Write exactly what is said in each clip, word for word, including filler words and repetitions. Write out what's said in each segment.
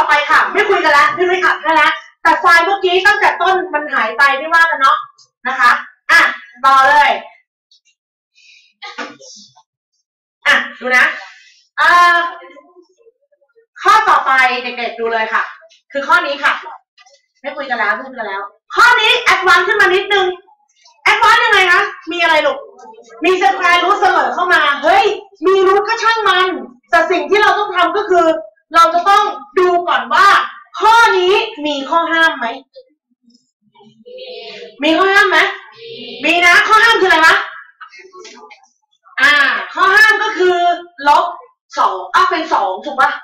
ไปค่ะไม่คุยกันแล้วพี่นุ้ยอัดให้แล้วแต่ไฟล์เมื่อกี้ตั้งแต่ต้นมันหายไปไม่ว่ากันเนาะนะคะอ่ะต่อเลยอ่ะดูนะอ่าข้อต่อไปเด็กๆดูเลยค่ะคือข้อนี้ค่ะไม่คุยกันแล้วไม่คุยกันแล้วข้อนี้แอดวานซ์ขึ้นมานิดนึงแอดวานซ์ยังไงคะมีอะไรลูกมีสแควร์รูทเสมอเข้ามาเฮ้ยมีรูทก็ช่างมันแต่สิ่งที่เราต้องทำก็คือเราจะต้องดูก่อนว่าข้อนี้มีข้อห้ามไหมมีข้อห้ามไหมมีนะข้อห้ามคืออะไรวะอ่าข้อห้ามก็คือลบสองอ้าวเป็นสองถูกปะ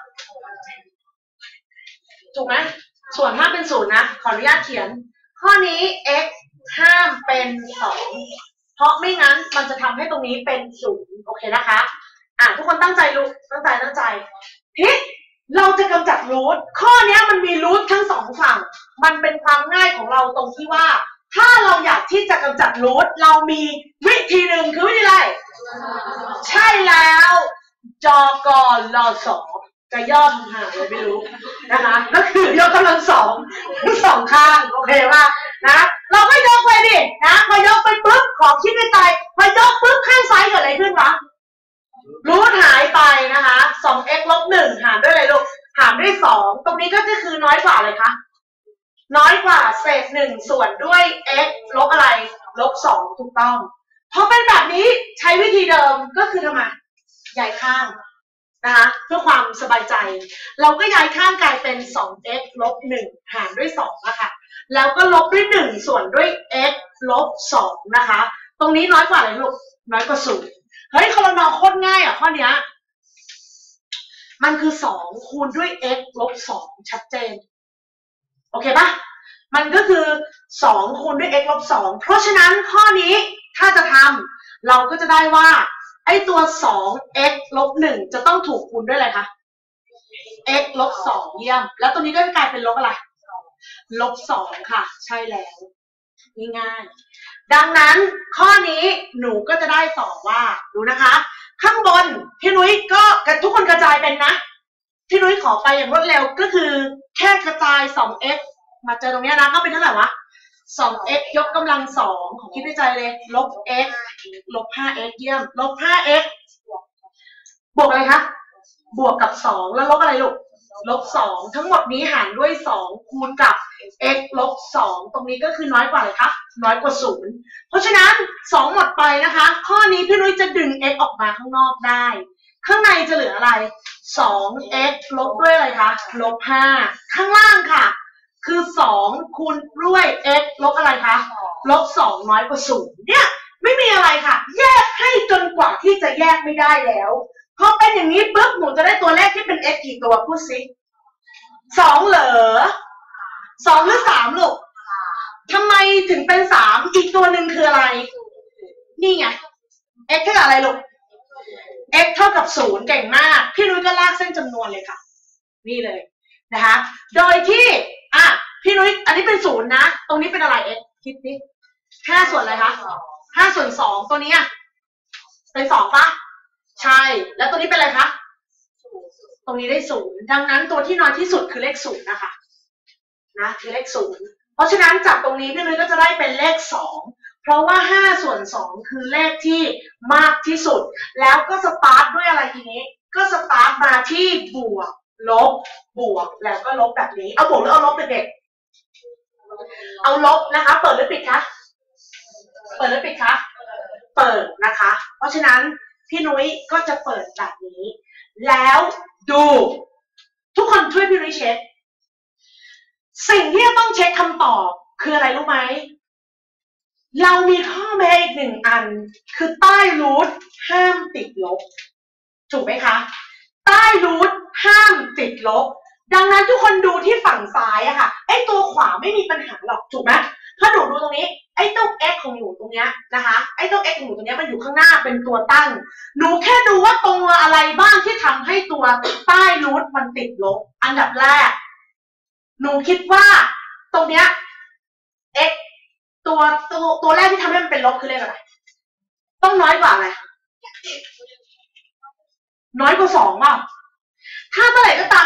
ถูกไหมส่วนห้ามเป็นศูนย์นะขออนุญาตเขียนข้อนี้ x ห้ามเป็นสองเพราะไม่งั้นมันจะทำให้ตรงนี้เป็นศูนย์โอเคนะคะอ่ะทุกคนตั้งใจรู้ตั้งใจตั้งใจทีเราจะกำจัดรูทข้อนี้มันมีรูททั้งสองฝั่งมันเป็นความง่ายของเราตรงที่ว่าถ้าเราอยากที่จะกำจัดรูทเรามีวิธีหนึ่งคือวิธีอะไรใช่แล้วจกลสจะย่อทำหางเลยไม่รู้นะคะก็คือยกกำลังสองทั้งสองข้างโอเคป่ะนะเราก็ยกไปดินะพอยกไปปุ๊บขอคิดในใจพอยกปุ๊บข้างซ้ายเกิดอะไรขึ้นวะรูทหายไปนะคะ สอง x ลบหนึ่งหารด้วยอะไรลูกหารด้วยสองตรงนี้ก็จะคือน้อยกว่าอะไรคะน้อยกว่าเศษหนึ่งส่วนด้วย x ลบอะไรลบสองถูกต้องพอเป็นแบบนี้ใช้วิธีเดิมก็คือทำไมย้ายข้างนะคะเพื่อความสบายใจเราก็ย้ายข้างกลายเป็น สอง x ลบหนึ่งหารด้วยสองนะคะแล้วก็ลบด้วยหนึ่งส่วนด้วย x ลบสองนะคะตรงนี้น้อยกว่าอะไรลูกน้อยกว่าศูนย์เฮ้ยคอลนอโคตรง่ายอ่ะข้อนี้มันคือสองคูณด้วย x ลบสองชัดเจนโอเคปะมันก็คือสองคูณด้วย x ลบสองเพราะฉะนั้นข้อนี้ถ้าจะทำเราก็จะได้ว่าไอตัว สอง x ลบหนึ่งจะต้องถูกคูณด้วยอะไรคะ x ลบสองเยี่ยมแล้วตัวนี้ก็กลายเป็นลบอะไรลบสองค่ะใช่แล้วง่ายๆดังนั้นข้อนี้หนูก็จะได้ตอบว่าดูนะคะข้างบนพี่นุ้ยก็ทุกคนกระจายเป็นนะพี่นุ้ยขอไปอย่างรวดเร็วก็คือแค่กระจาย สอง x มาเจอตรงนี้นะก็เป็นเท่าไหร่วะ สอง x ยกกำลังสองของคิดในใจเลยลบ x ลบ ห้า x เยี่ยมลบ ห้า x บวกอะไรคะบวกกับสองแล้วลบอะไรลูกลบสองทั้งหมดนี้หารด้วยสองคูณกับ x ลบสองตรงนี้ก็คือน้อยกว่าเลยคะน้อยกว่าศูนย์เพราะฉะนั้นสองหมดไปนะคะข้อนี้พี่นุ้ยจะดึง x ออกมาข้างนอกได้ข้างในจะเหลืออะไร สอง x ลบด้วยอะไรคะลบห้าข้างล่างค่ะคือสองคูณด้วย x ลบอะไรคะลบสองน้อยกว่าศูนย์เนี่ยไม่มีอะไรค่ะแยกให้จนกว่าที่จะแยกไม่ได้แล้วพอเป็นอย่างนี้ปุ๊บหนูจะได้ตัวเลขที่เป็น x กี่ตัวพูดสิสองเหรอสองหรือสามลูกทำไมถึงเป็นสามอีกตัวหนึ่งคืออะไรนี่ไง x เท่ากับอะไรลูก x เท่ากับศูนย์เก่งมากพี่นุ้ยก็ลากเส้นจำนวนเลยค่ะนี่เลยนะคะโดยที่อ่ะพี่นุ้ยอันนี้เป็นศูนย์นะตรงนี้เป็นอะไร x คิดดิห้าส่วนอะไรคะห้าส่วนสองตัวนี้เป็นสองปะใช่แล้วตัวนี้เป็นอะไรคะตรงนี้ได้ศูนย์ดังนั้นตัวที่น้อยที่สุดคือเลขศูนย์นะคะนะคือเลขศูนย์เพราะฉะนั้นจากตรงนี้พี่นุ้ยก็จะได้เป็นเลขสองเพราะว่าห้าส่วนสองคือเลขที่มากที่สุดแล้วก็สตาร์ทด้วยอะไรทีนี้ก็สตาร์ทมาที่บวกลบบวกแล้วก็ลบแบบนี้เอาบวกหรือเอาลบเด็กๆเอาลบนะคะเปิดหรือปิดคะเปิดหรือปิดคะเปิดนะคะเพราะฉะนั้นพี่นุ้ยก็จะเปิดแบบนี้แล้วดูทุกคนช่วยพี่นุ้ยเช็คสิ่งที่จะต้องเช็คคำตอบคืออะไรรู้ไหมเรามีข้อแม้อีกหนึ่งอันคือใต้รูทห้ามติดลบถูกไหมคะใต้รูทห้ามติดลบดังนั้นทุกคนดูที่ฝั่งซ้ายอะค่ะไอ้ตัวขวาไม่มีปัญหาหรอกถูกไหมถ้าหนูดูตรงนี้ไอ้ตัว x ของหนูตรงเนี้ยนะคะไอ้ตัว x ของหนูตรงเนี้ยมันอยู่ข้างหน้าเป็นตัวตั้งหนูแค่ดูว่าตรงอะไรบ้างที่ทำให้ตัวใต้รูทมันติดลบอันดับแรกหนูคิดว่าตรงเนี้ย x ตัวตัวตัวแรกที่ทำให้มันเป็นลบคือเลขอะไรต้องน้อยกว่าอะไรน้อยกว่าสองป่ะถ้าเมื่อไหร่ก็ตาม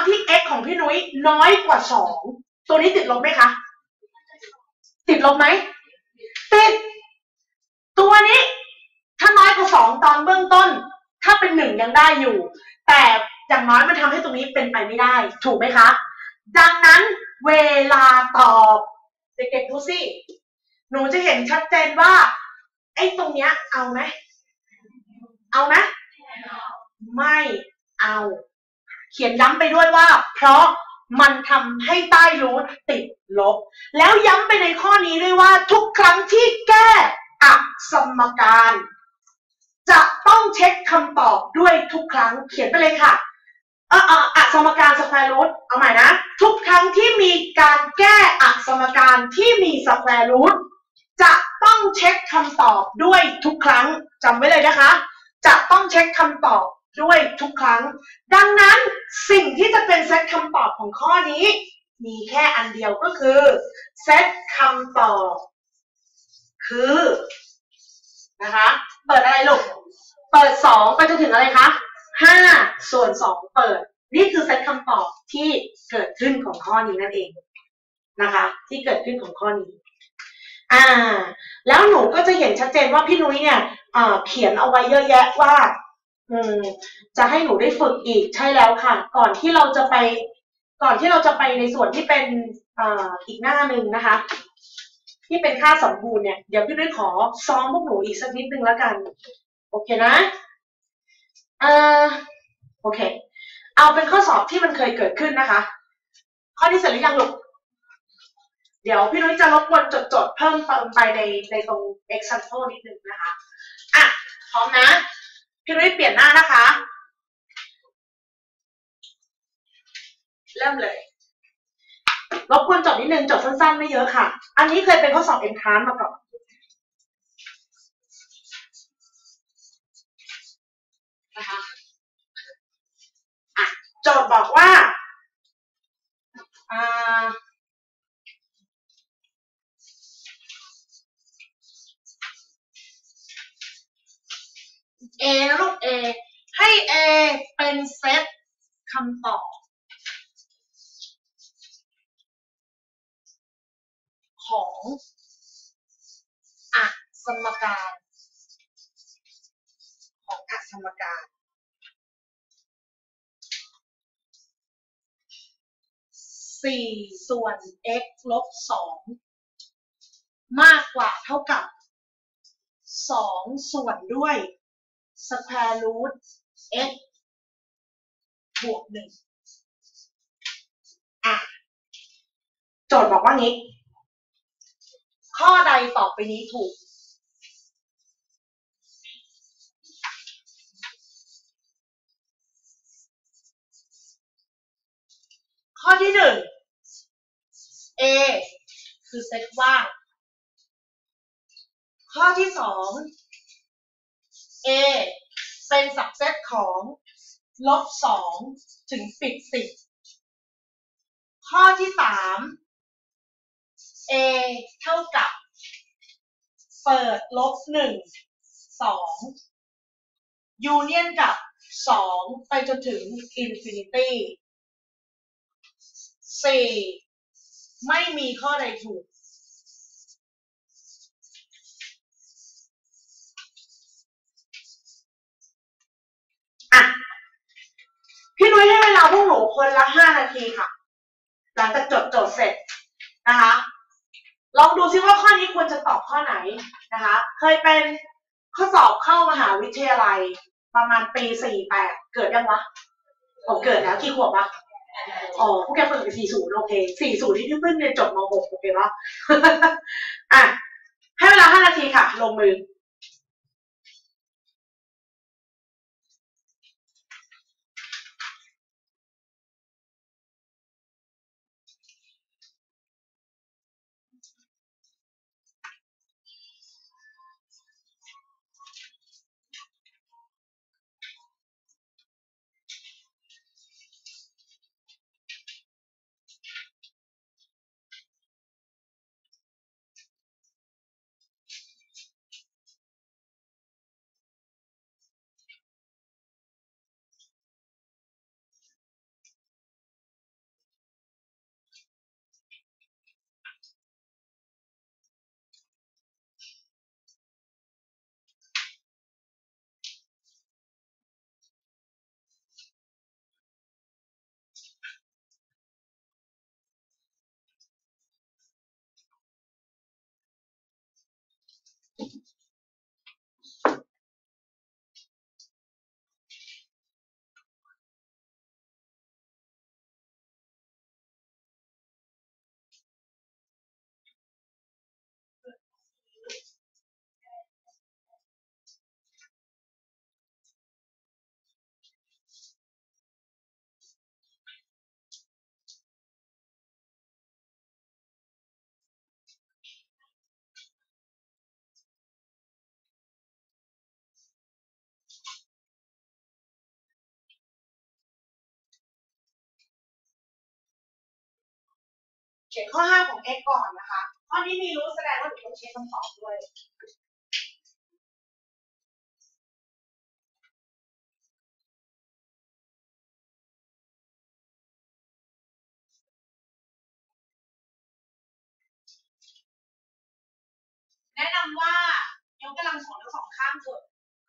ที่ x ของพี่นุ้ยน้อยกว่าสองตัวนี้ติดลบไหมคะติดลบไหมติดตัวนี้ถ้าน้อยกว่าสองตอนเบื้องต้นถ้าเป็นหนึ่งยังได้อยู่แต่อย่างน้อยมันทำให้ตรงนี้เป็นไปไม่ได้ถูกไหมคะดังนั้นเวลาตอบเด็กๆดูสิหนูจะเห็นชัดเจนว่าไอ้ตรงเนี้ยเอาไหมเอาไหมไม่เอาเขียนย้ำไปด้วยว่าเพราะมันทำให้ใต้รูทติดลบแล้วย้ำไปในข้อนี้ด้วยว่าทุกครั้งที่แก้อักสมการจะต้องเช็คคำตอบด้วยทุกครั้งเขียนไปเลยค่ะเออเอออักสมการสแควร์รูทเอาใหม่นะทุกครั้งที่มีการแก้อักสมการที่มีสแควร์รูทจะต้องเช็คคำตอบด้วยทุกครั้งจำไว้เลยนะคะจะต้องเช็คคำตอบด้วยทุกครั้งดังนั้นสิ่งที่จะเป็นเซตคำตอบของข้อนี้มีแค่อันเดียวก็คือเซตคำตอบคือนะคะเปิดอะไรลูกเปิดสองไปจนถึงอะไรคะห้าส่วนสองเปิดนี่คือเซตคำตอบที่เกิดขึ้นของข้อนี้นั่นเองนะคะที่เกิดขึ้นของข้อนี้อ่าแล้วหนูก็จะเห็นชัดเจนว่าพี่นุ้ยเนี่ยเขียนเอาไว้เยอะแยะว่าอืมจะให้หนูได้ฝึกอีกใช่แล้วค่ะก่อนที่เราจะไปก่อนที่เราจะไปในส่วนที่เป็นอ่าอีกหน้าหนึ่งนะคะที่เป็นค่าสมบูรณ์เนี่ยเดี๋ยวพี่นุ้ยขอซ้อมพวกหนูอีกสักนิดนึงแล้วกันโอเคนะเอ่อโอเคเอาเป็นข้อสอบที่มันเคยเกิดขึ้นนะคะข้อนี้เสร็จหรือยังลูกเดี๋ยวพี่นุ้ยจะรบกวนจดๆเพิ่มเติมไปในในตรง example นิดนึงนะคะอ่ะพร้อมนะพี่นุ้ยเปลี่ยนหน้านะคะเริ่มเลยรบกวนจดนิดนึงจดสั้นๆไม่เยอะค่ะอันนี้เคยเป็นข้อสอบ entrance มาก่อนนะคะอ่ะโจทย์บอกว่าอ่าเอนะลูก A ให้ A เป็นเซตคำตอบของอักสมการของอักสมการสี่ส่วน x ลบสองมากกว่าเท่ากับสองส่วนด้วย square root x บวกหนึ่งอ่ะโจทย์บอกว่างี้ข้อใดต่อไปนี้ถูกข้อที่หนึ่ง A คือเซตว่างข้อที่สอง A เป็นสับเซตของลบสองถึงปิดสิบข้อที่สาม A เท่ากับเปิดลบหนึ่งสองยูเนียนกับสองไปจนถึงอินฟินิตี้สี่ไม่มีข้อใดถูกอ่ะพี่นุ้ยให้เวลาพวกหนูคนละห้านาทีค่ะหลังจากจดโจทย์เสร็จนะคะลองดูซิว่าข้อนี้ควรจะตอบข้อไหนนะคะเคยเป็นข้อสอบเข้ามหาวิทยาลัยประมาณปีสี่แปดเกิดยังวะอ๋อเกิดแล้วกี่ขวบวะอ๋อพวกแกเปิดไปสี่ศูนย์โอเคสี่ศูนย์ที่พี่เพิ่งเรียนจบมหกโอเคปะอ่ะให้เวลาห้านาทีค่ะลงมือขียนข้อห้าของ x ก่อนนะคะข้อนี้มีรู้แสดงว่าหนูต้องเช็คคำตอบด้วยแนะนำว่ายกกำลังสองทั้งสองข้างเถอะ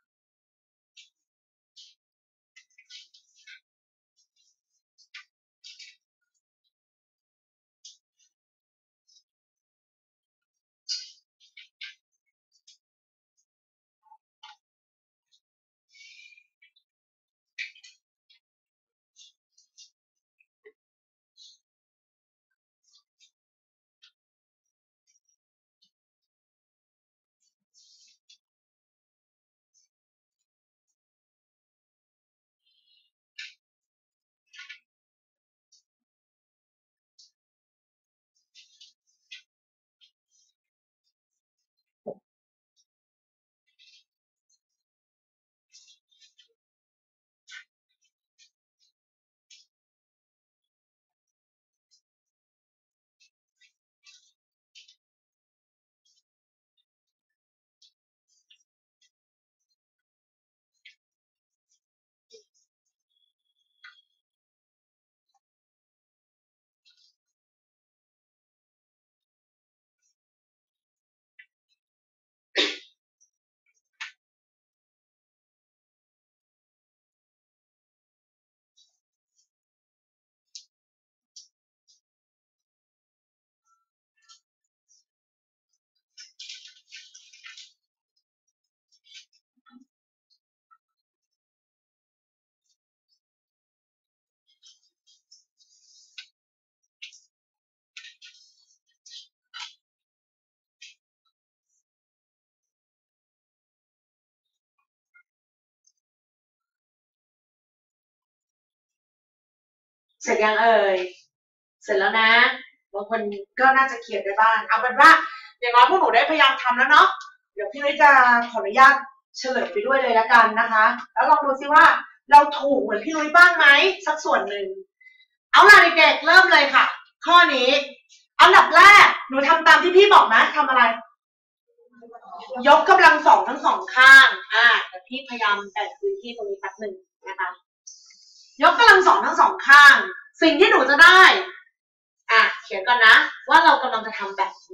เสร็จยังเอ่ยเสร็จแล้วนะบางคนก็น่าจะเขียนได้บ้างเอาเป็นว่าอย่างน้อยพวกหนูได้พยายามทำแล้วเนาะเดี๋ยวพี่นุ้ยจะขออนุญาตเฉลยไปด้วยเลยละกันนะคะแล้วลองดูซิว่าเราถูกเหมือนพี่นุ้ยบ้างไหมสักส่วนหนึ่งเอาล่ะเด็กๆเริ่มเลยค่ะข้อนี้อันดับแรกหนูทำตามที่พี่บอกนะทำอะไรยกกำลังสองทั้งสองข้างอ่าแต่พี่พยายามแบ่งพื้นที่ตรงนี้แป๊บหนึ่งนะคะยกกำลังสองทั้งสองข้างสิ่งที่หนูจะได้อ่ะเขียนก่อนนะว่าเรากำลังจะทำแบบนี้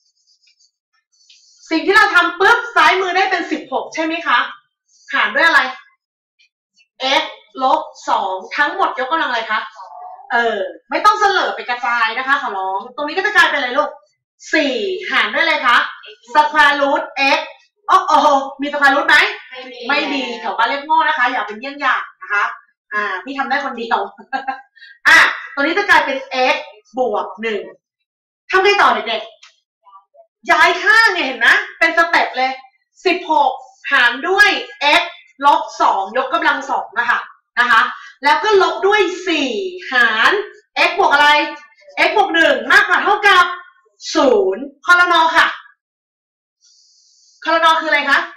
สิ่งที่เราทำปุ๊บซ้ายมือได้เป็นสิบหกใช่ไหมคะหารด้วยอะไร x ลบสองทั้งหมดยกกำลังอะไรคะเออไม่ต้องเสลอไปกระจายนะคะขอร้องตรงนี้ก็จะกลายเป็นอะไรลูกสี่หารด้วยอะไรคะสแควร์รูท x โอ้โหมีสแควร์รูทไหมไม่มีแถวบ้านเรียกโง่นะคะอย่าเป็นเยี่ยงอย่างนะคะอ่าพี่ทำได้คนเดียวอ่ะตัวนี้จะกลายเป็น x บวกหนึ่งทำไงต่อเด็กๆย้ายข้างเนี่ยเห็นนะเป็นสเต็ปเลยสิบหกหารด้วย x ลบสองยกกำลังสองนะคะนะคะแล้วก็ลบด้วยสี่หาร x บวกอะไร x บวกหนึ่งมากกว่าเท่ากับศูนย์คอลนอค่ะคอลนอคืออะไรคะ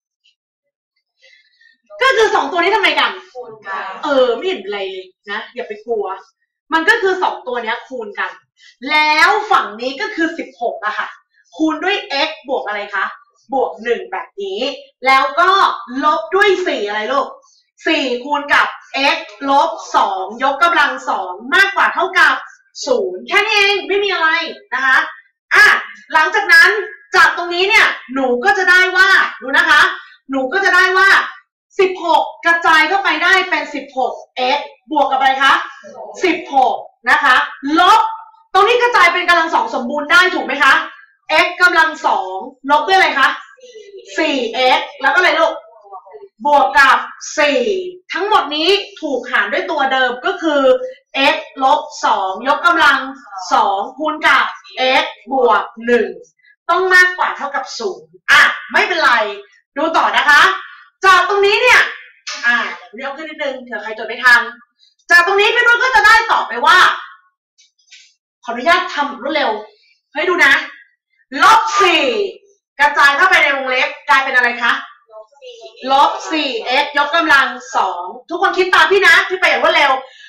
ก็คือสองตัวนี้ทำไมกันคูณกันเออไม่เห็นอะไรเลยนะอย่าไปกลัวมันก็คือสองตัวนี้คูณกันแล้วฝั่งนี้ก็คือสิบหกอะค่ะคูณด้วย x บวกอะไรคะบวกหนึ่งแบบนี้แล้วก็ลบด้วยสี่อะไรลูกสี่คูณกับ x ลบสองยกกำลังสองมากกว่าเท่ากับศูนย์แค่นี้เองไม่มีอะไรนะคะอ่ะหลังจากนั้นจากตรงนี้เนี่ยหนูก็จะได้ว่าดูนะคะหนูก็จะได้ว่าสิบหกกระจายเข้าไปได้เป็น สิบหก x บวกกับอะไรคะสิบหกนะคะลบตรงนี้กระจายเป็นกำลังสองสมบูรณ์ได้ถูกไหมคะ x กำลังสองลบด้วยอะไรคะ สี่ x แล้วก็อะไรลูกบวกกับสี่ทั้งหมดนี้ถูกหารด้วยตัวเดิมก็คือ x ลบสองยกกำลังสองคูณกับ x บวกหนึ่งต้องมากกว่าเท่ากับศูนย์อ่ะไม่เป็นไรดูต่อนะคะจากตรงนี้เนี่ยอ่าเดี๋ยวเรียกขึ้นนิดนึงเผื่อใครจดไม่ทันจากตรงนี้พี่นุ่นก็จะได้ตอบไปว่าขออนุญาตทำรวดเร็วให้ดูนะลบสี่กระจายเข้าไปในวงเล็บกลายเป็นอะไรคะลบสี่ x ยกกำลังสองทุกคนคิดตามพี่นะพี่ไปอย่างรวดเร็ว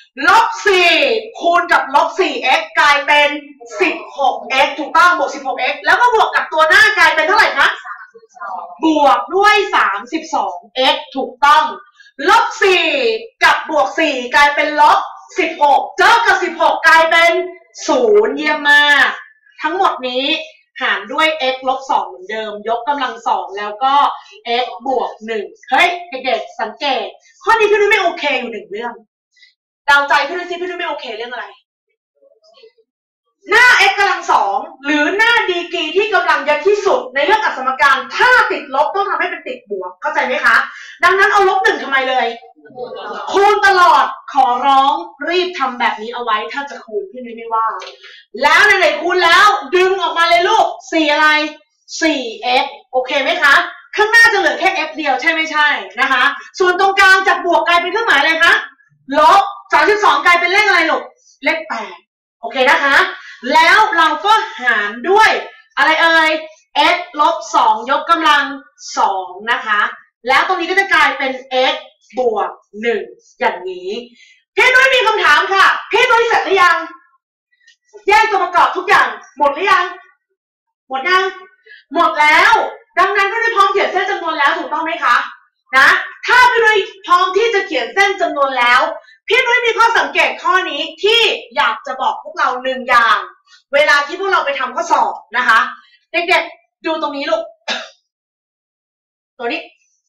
ลบสี่คูณกับลบ สี่ x กลายเป็น สิบหก x ถูกต้องบวก สิบหก x แล้วก็บวกกับตัวหน้ากลายเป็นเท่าไหร่คะบวกด้วย สามสิบสอง x ถูกต้องลบสี่กับบวกสี่กลายเป็นลบสิบหกเจอกับสิบหกกลายเป็นศูนย์เยี่ยมมากทั้งหมดนี้หารด้วย x ลบสองเหมือนเดิมยกกำลังสองแล้วก็ x บวกหนึ่งเฮ้ยเด็กๆสังเกตข้อนี้พี่นุ้ยไม่โอเคอยู่หนึ่งเรื่องเดาใจพี่นุ้ยซิพี่นุ้ยไม่โอเคเรื่องอะไรหน้า x กำลังสองหรือหน้าดีกรีที่กำลังเยอะที่สุดในเรื่องอักษรสมการถ้าติดลบต้องทำให้เป็นติดบวกเข้าใจไหมคะดังนั้นเอาลบหนึ่งทำไมเลยคูณตลอดขอร้องรีบทำแบบนี้เอาไว้ถ้าจะคูณพี่นุ้ยไม่ว่าแล้วไหนๆคูณแล้วดึงออกมาเลยลูกสี่อะไร สี่ x โอเคไหมคะข้างหน้าจะเหลือแค่ f เดียวใช่ไม่ใช่นะคะส่วนตรงกลางจากบวกกลายเป็นเครื่องหมายอะไรคะลบสามสิบสองกลายเป็นเลขอะไรลูกเลขแปดโอเคนะคะแล้วเราก็หารด้วยอะไรเอ่ย x ลบสองยกกำลังสองนะคะแล้วตรงนี้ก็จะกลายเป็น x บวกหนึ่งอย่างนี้พี่นุ้ยมีคำถามค่ะพี่นุ้ยเสร็จหรือยังแยกตัวประกอบทุกอย่างหมดหรือยังหมดยังหมดแล้วดังนั้นพี่นุ้ยพร้อมเขียนเส้นจำนวนแล้วถูกต้องไหมคะนะถ้าพี่นุ้ยพร้อมที่จะเขียนเส้นจำนวนแล้วพี่นุ้ยมีข้อสังเกตข้อนี้ที่อยากจะบอกพวกเราหนึ่งอย่างเวลาที่พวกเราไปทำข้อสอบนะคะเด็กๆดูตรงนี้ลูกตัวนี้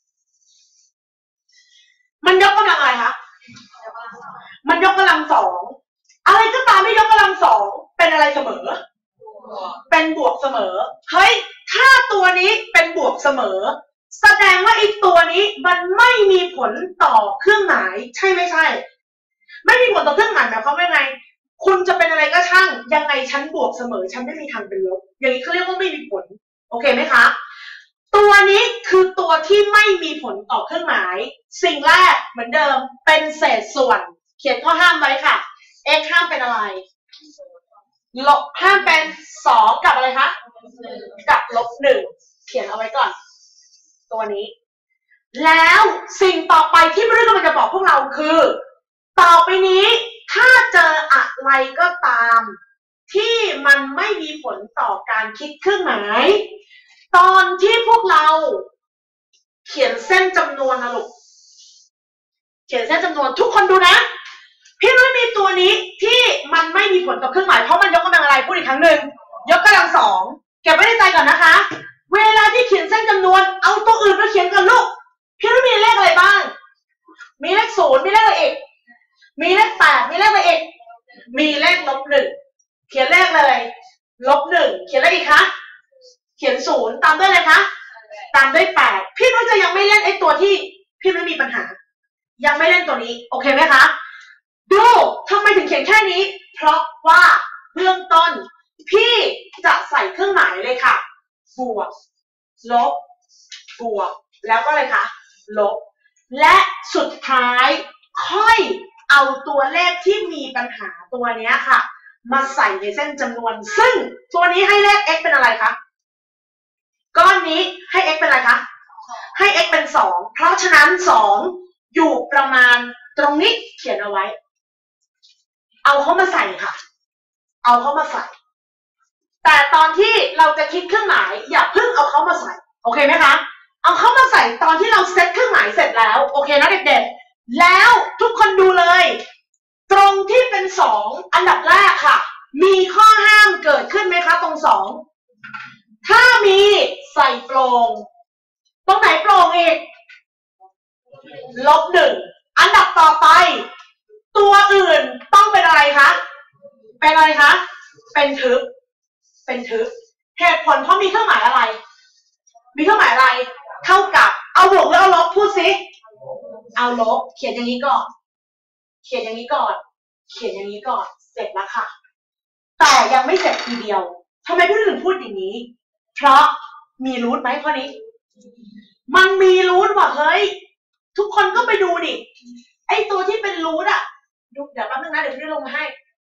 มันยกกำลังอะไรคะมันยกกำลังสองอะไรก็ตามที่ยกกำลังสองเป็นอะไรเสมอเป็นบวกเสมอเฮ้ยถ้าตัวนี้เป็นบวกเสมอแสดงว่าไอ้ตัวนี้มันไม่มีผลต่อเครื่องหมายใช่ไม่ใช่ไม่มีผลต่อเครื่องหมายหมายความว่าไงคุณจะเป็นอะไรก็ช่างยังไงฉันบวกเสมอฉันไม่มีทางเป็นลบอย่างนี้เขาเรียกว่าไม่มีผลโอเคไหมคะตัวนี้คือตัวที่ไม่มีผลต่อเครื่องหมายสิ่งแรกเหมือนเดิมเป็นเศษส่วนเขียนข้อห้ามไว้ค่ะ x ห้ามเป็นอะไรลบห้ามเป็นสองกับอะไรคะกับลบหนึ่งเขียนเอาไว้ก่อนตัวนี้แล้วสิ่งต่อไปที่ไม่ได้กำลังจะบอกพวกเราคือต่อไปนี้ถ้าเจออะไรก็ตามที่มันไม่มีผลต่อการคิดเครื่องหมายตอนที่พวกเราเขียนเส้นจำนวนนะลูกเขียนเส้นจำนวนทุกคนดูนะพี่นุ้ยมีตัวนี้ที่มันไม่มีผลต่อเครื่องหมายเพราะมันยกกำลังอะไรพูดอีกครั้งหนึ่งยกกำลังสองเก็บไว้ในใจก่อนนะคะเวลาที่เขียนเส้นจำนวนเอาตัวอื่นมาเขียนกันลูกพี่นุ้ยมีเลขอะไรบ้างมีเลขศูนย์มีเลขอะไรอีกมีเลขแปดมีเลขอะไรอีกมีเลขลบหนึ่งเขียนเลขเลยลบหนึ่งเขียนอะไรอีกคะเขียนศูนย์ตามด้วยอะไรคะตามด้วยแปดพี่นุ้ยจะยังไม่เล่นไอ้ตัวที่พี่นุ้ยมีปัญหายังไม่เล่นตัวนี้โอเคไหมคะดูทำไมถึงเขียนแค่นี้เพราะว่าเบื้องต้นพี่จะใส่เครื่องหมายเลยค่ะบวกลบบวกแล้วก็อะไรคะลบและสุดท้ายค่อยเอาตัวเลขที่มีปัญหาตัวนี้ค่ะมาใส่ในเส้นจำนวนซึ่งตัวนี้ให้เลข x เป็นอะไรคะก้อนนี้ให้ x เป็นอะไรคะให้ x เป็นสองเพราะฉะนั้นสองอยู่ประมาณตรงนี้เขียนเอาไว้เอาเขามาใส่ค่ะเอาเขามาใส่แต่ตอนที่เราจะคิดเครื่องหมายอย่าเพิ่งเอาเขามาใส่โอเคไหมคะเอาเขามาใส่ตอนที่เราเซตเครื่องหมายเสร็จแล้วโอเคนะเด็กๆแล้วทุกคนดูเลยตรงที่เป็นสองอันดับแรกค่ะมีข้อห้ามเกิดขึ้นไหมคะตรงสองถ้ามีใส่โปร่งตรงไหนโปร่งอีกลบหนึ่งอันดับต่อไปตัวอื่นต้องเป็นอะไรคะเป็นอะไรคะเป็นทึบเป็นทึบเหตุผลเพราะมีเครื่องหมายอะไรมีเครื่องหมายอะไรเท่ากับเอาบวกหรือเอาลบพูดสิเอาลบเขียนอย่างนี้ก่อนเขียนอย่างนี้ก่อนเขียนอย่างนี้ก่อนเสร็จแล้วค่ะแต่ยังไม่เสร็จทีเดียวทำไมพี่ถึงพูดอย่างนี้เพราะมีรูทไหมข้อนี้มันมีรูทว่ะเฮ้ยทุกคนก็ไปดูดิไอตัวที่เป็นรูทอะดูเดี๋ยวแป๊บนึงนะเดี๋ยวพี่ลงมาให้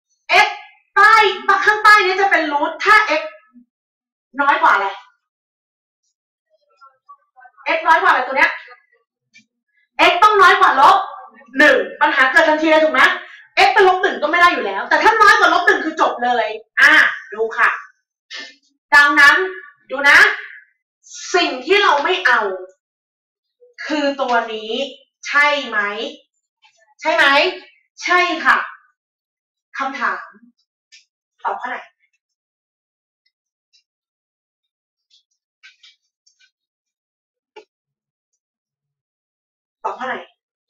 x ใต้ข้างใต้นี้จะเป็นรูทถ้า x น้อยกว่าอะไร x น้อยกว่าอะไรตัวเนี้ย x ต้องน้อยกว่าลบหนึ่งปัญหาเกิดทันทีเลยถูกไหม x เป็นลบหนึ่งก็ไม่ได้อยู่แล้วแต่ถ้าน้อยกว่าลบหนึ่งคือจบเลยอ่ะดูค่ะดังนั้นดูนะสิ่งที่เราไม่เอาคือตัวนี้ใช่ไหมใช่ไหมใช่ค่ะคำถามตอบข้อไหนตอบข้อไหน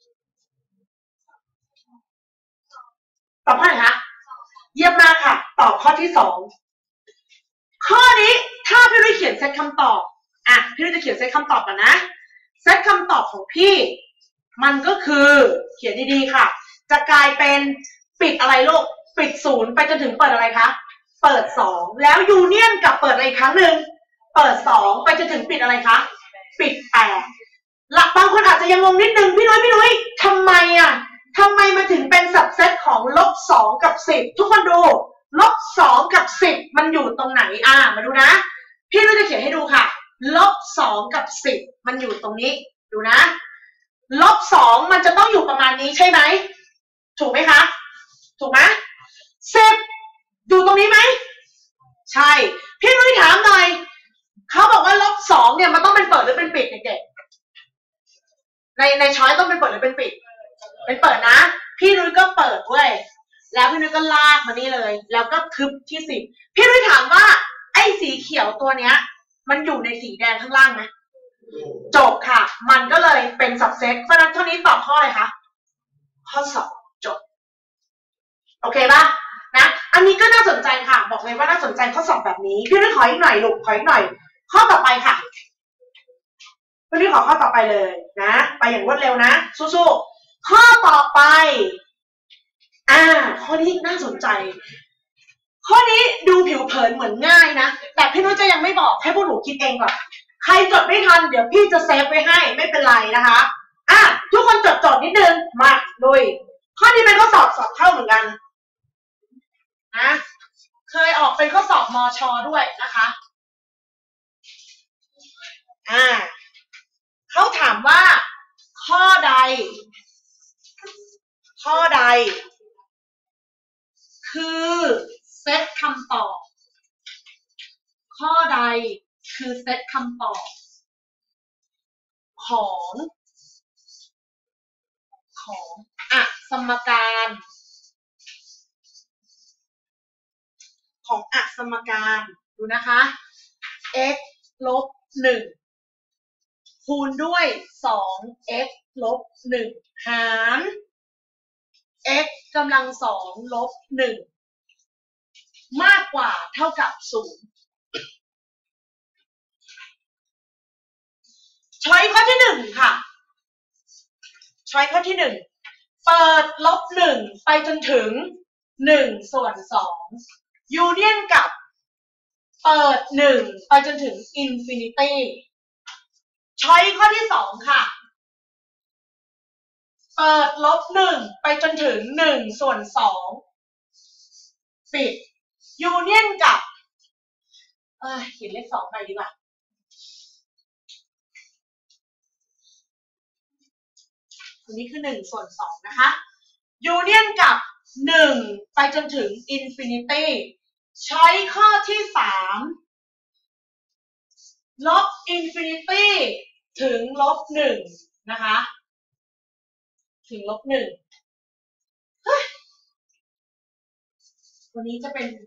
ตอบข้อไหนคะเยี่ยมมากค่ะตอบข้อที่สองข้อนี้ถ้าพี่นุ้ยเขียนเซตคำตอบอ่ะพี่นุ้ยจะเขียนเซตคำตอบก่อนนะเซตคำตอบของพี่มันก็คือเขียนดีๆค่ะจะกลายเป็นปิดอะไรลูกปิดศูนย์ไปจนถึงเปิดอะไรคะเปิดสองแล้วยูเนียนกับเปิดอะไรอีกครั้งหนึ่งเปิดสองไปจนถึงปิดอะไรคะปิดแปดหลักบางคนอาจจะยังงงนิดนึงพี่นุ้ยพี่นุ้ยทำไมอ่ะทำไมมันถึงเป็นสับเซตของลบสองกับสิบทุกคนดูลบสองกับสิบมันอยู่ตรงไหนอ่ามาดูนะพี่นุ้ยจะเขียนให้ดูค่ะลบสองกับสิบมันอยู่ตรงนี้ดูนะลบสองมันจะต้องอยู่ประมาณนี้ใช่ไหมถูกไหมคะถูกไหมสิบอยู่ตรงนี้ไหมใช่พี่นุ้ยถามหน่อยเขาบอกว่าลบสองเนี่ยมันต้องเป็นเปิดหรือเป็นปิดเด็กๆในในช้อยต้องเป็นเปิดหรือเป็นปิดเป็นเปิดนะพี่นุ้ยก็เปิดเว้ยแล้วพี่นุ้ยก็ลากมานี่เลยแล้วก็ทึบที่สิบพี่นุ้ยถามว่าไอ้สีเขียวตัวเนี้ยมันอยู่ในสีแดงข้างล่างไหมจบค่ะมันก็เลยเป็นสับเซตเพราะนั้นเท่านี้ตอบข้ออะไรคะข้อสองจบโอเคป่ะนะอันนี้ก็น่าสนใจค่ะบอกเลยว่าน่าสนใจข้อสอบแบบนี้พี่นุ้ยขออีกหน่อยลูกขออีกหน่อยข้อต่อไปค่ะพี่นุ้ยขอข้อต่อไปเลยนะไปอย่างรวดเร็วนะสู้ๆข้อต่อไปอ่าข้อนี้น่าสนใจข้อนี้ดูผิวเผินเหมือนง่ายนะแต่พี่นุ้ยจะยังไม่บอกให้พวกหนูคิดเองก่อนใครจดไม่ทันเดี๋ยวพี่จะเซฟไว้ให้ไม่เป็นไรนะคะอ่ะทุกคนจดจดนิดนึงมาลุยข้อนี้เป็นข้อสอบสอบเข้าเหมือนกันนะเคยออกเป็นข้อสอบมช.ด้วยนะคะอ่าเขาถามว่าข้อใดข้อใดคือเซตคำตอบข้อใดคือเซตคำตอบของของอะสมการของอะสมการดูนะคะ x ลบหนึ่งคูณด้วย สอง x ลบหนึ่งหาร x กำลังสองลบหนึ่งมากกว่าเท่ากับศูนย์ช้อยข้อที่หนึ่งค่ะช้อยข้อที่หนึ่งเปิดลบหนึ่งไปจนถึงหนึ่งส่วนสองยูเนียนกับเปิดหนึ่งไปจนถึงอินฟินิตี้ช้อยข้อที่สองค่ะเปิดลบหนึ่งไปจนถึงหนึ่งส่วนสองปิดยูเนียนกับเออเขียนเลขสองไปดีกว่าอันนี้คือหนึ่งส่วนสองนะคะยูเนียนกับหนึ่งไปจนถึงอินฟินิตี้ใช้ข้อที่สามลบอินฟินิตี้ถึงลบหนึ่งนะคะถึงลบหนึ่งวันนี้จะเป็น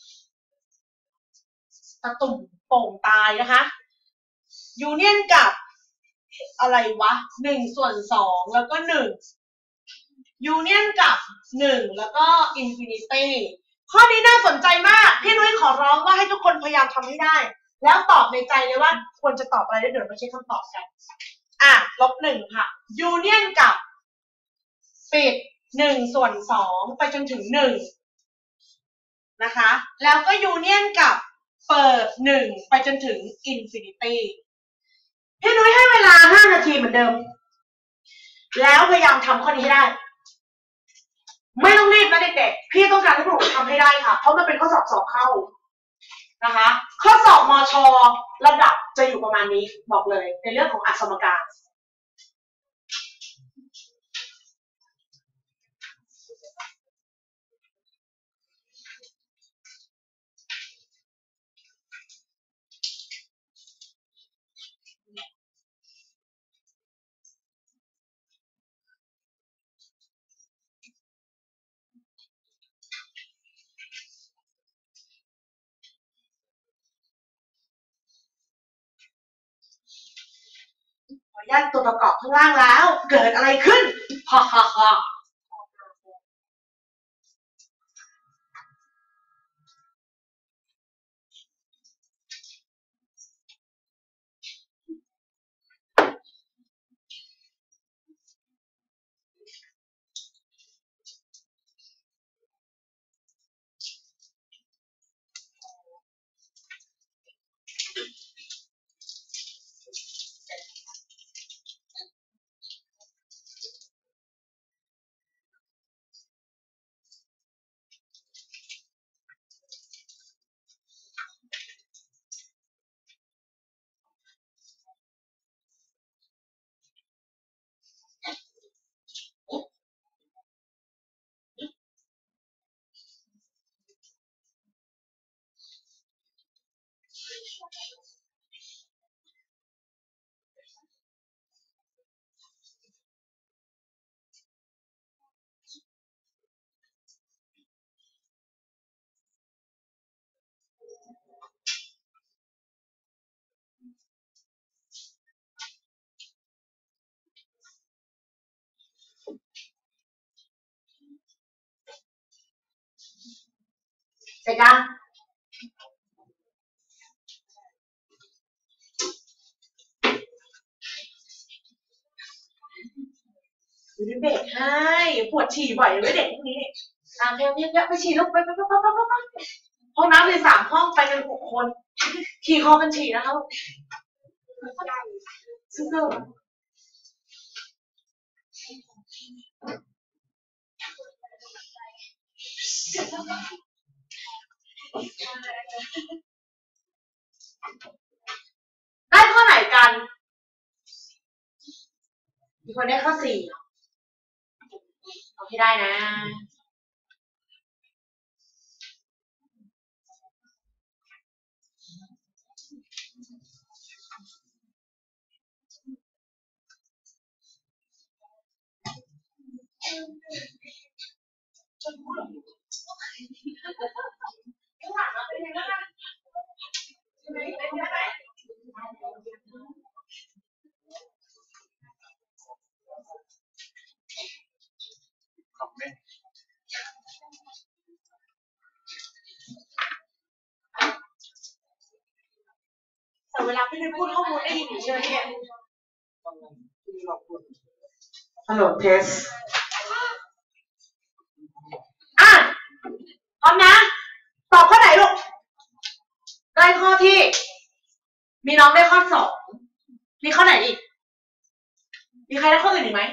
ตะตุ่มโป่งตายนะคะยูเนียนกับอะไรวะหนึ่งส่วนสองแล้วก็หนึ่งยูเนียนกับหนึ่งแล้วก็อินฟินิตี้ข้อนี้น่าสนใจมากพี่นุ้ยขอร้องว่าให้ทุกคนพยายามทำให้ได้แล้วตอบในใจเลยว่าควรจะตอบอะไรได้เดี๋ยวมาเช็คคำตอบกันอ่ะลบหนึ่งค่ะยูเนียนกับปิดหนึ่งส่วนสองไปจนถึงหนึ่งนะคะแล้วก็ยูเนียนกับเปิดหนึ่งไปจนถึงอินฟินิตี้พี่นุ้ยให้เวลาห้านาทีเหมือนเดิมแล้วพยายามทำข้อนี้ให้ได้ไม่ต้องรีบนะเด็กๆพี่ต้องการให้พวกหนูทำให้ได้ค่ะเพราะมันเป็นข้อสอบสอบเข้านะคะข้อสอบมช.ระดับจะอยู่ประมาณนี้บอกเลยในเรื่องของอักษรสมการแยกตัวประกอบข้างล่างแล้วเกิดอะไรขึ้นฮ่าฮ่าฮ่าเสร็จยังดูเด็กให้ปวดฉี่บ่อยเลยเด็กพวกนี้ตามเพียงเยอะไปฉี่ลุกไปไปไปไปไปไปห้องน้ำเลยสามห้องไปกันหกคนขี่คอกันฉี่นะครับซึ่งก็ได้ข้อไหนกันมีคนได้ข้อสี่เอาให้ได้นะแต่เวลาพี่นุ้ยพูดข้อมูลได้ยินอยู่ใช่ไหมเนี่ยฮัลโหลเทสอ่ะพร้อมนะตอบข้อไหนลูกได้ข้อที่มีน้องได้ข้อสองมีข้อไหนอีกมีใครได้ข้ออื่นอีกไหม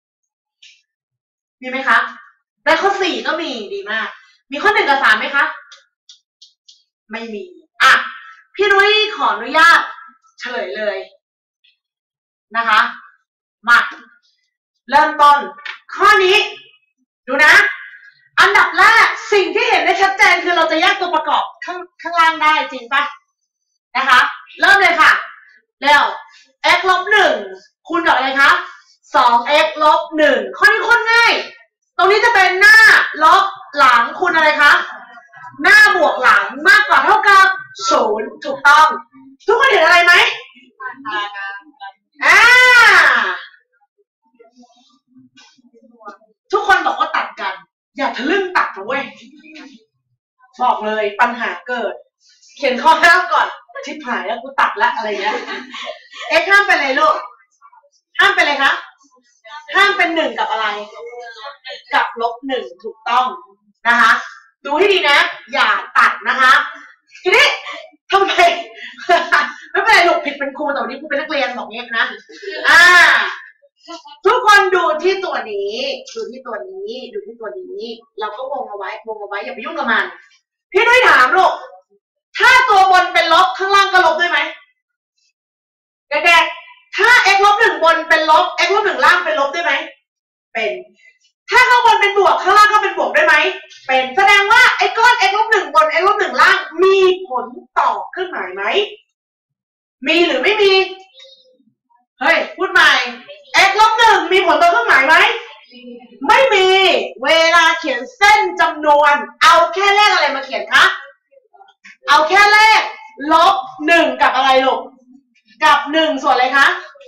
มีไหมคะได้ข้อสี่ก็มีดีมากมีข้อหนึ่งกับสามไหมคะไม่มีอ่ะพี่นุ้ยขออนุญาตเฉลยเลยนะคะมาเริ่มต้นข้อนี้ดูนะอันดับแรกสิ่งที่เห็นได้ชัดเจนคือเราจะแยกตัวประกอบข้างข้างล่างได้จริงปะนะคะเริ่มเลยค่ะแล้ว x ลบหนึ่งคูณกับอะไรคะสอง x ลบหนึ่งข้อนี้โคตรง่ายตรงนี้จะเป็นหน้าลบหลังคูณอะไรคะหน้าบวกหลังมากกว่าเท่ากับศูนย์ถูกต้องทุกคนเห็นอะไรไหมอ่าทุกคนบอกว่าตัดกันอย่าทะลึ่งตัดนะเว้ยบอกเลยปัญหาเกิดเขียนข้อห้ามก่อนชิบหายแล้วกูตัดละอะไรเงี้ยเอ็กห้ามเป็นอะไรลูกห้ามเป็นอะไรคะห้ามเป็นหนึ่งกับอะไรกับลบหนึ่งถูกต้องนะคะดูให้ดีนะอย่าตัดนะคะทีนี้ทำไมไม่เป็นไรลูกผิดเป็นครูแต่วันนี้ครูเป็นนักเรียนบอกเงี้ยนะอ่าทุกคนดูที่ตัวนี้ดูที่ตัวนี้ดูที่ตัวนี้เราก็วงเอาไว้วงเอาไว้อย่าไปยุ่งกับมันพี่นุ้ยถามลูกถ้าตัวบนเป็นลบข้างล่างก็ลบด้วยไหมเด็กๆถ้า x ลบหนึ่งบนเป็นลบ x ลบหนึ่งล่างเป็นลบด้วยไหมเป็นถ้าข้างบนเป็นบวกข้างล่างก็เป็นบวกด้วยไหมเป็นแสดงว่าไอ้ก้อน x ลบหนึ่งบน x ลบหนึ่งล่างมีผลต่อเครื่องหมายไหมมีหรือไม่มีเฮ้ยพูดใหม่ x ลบหนึ่งมีผลต่อเครื่องหมายไหมไม่มีเวลาเขียนเส้นจำนวนเอาแค่เลขอะไรมาเขียนคะเอาแค่เลขลบหนึ่งกับอะไรลูกกับหนึ่งส่วนอะไรคะ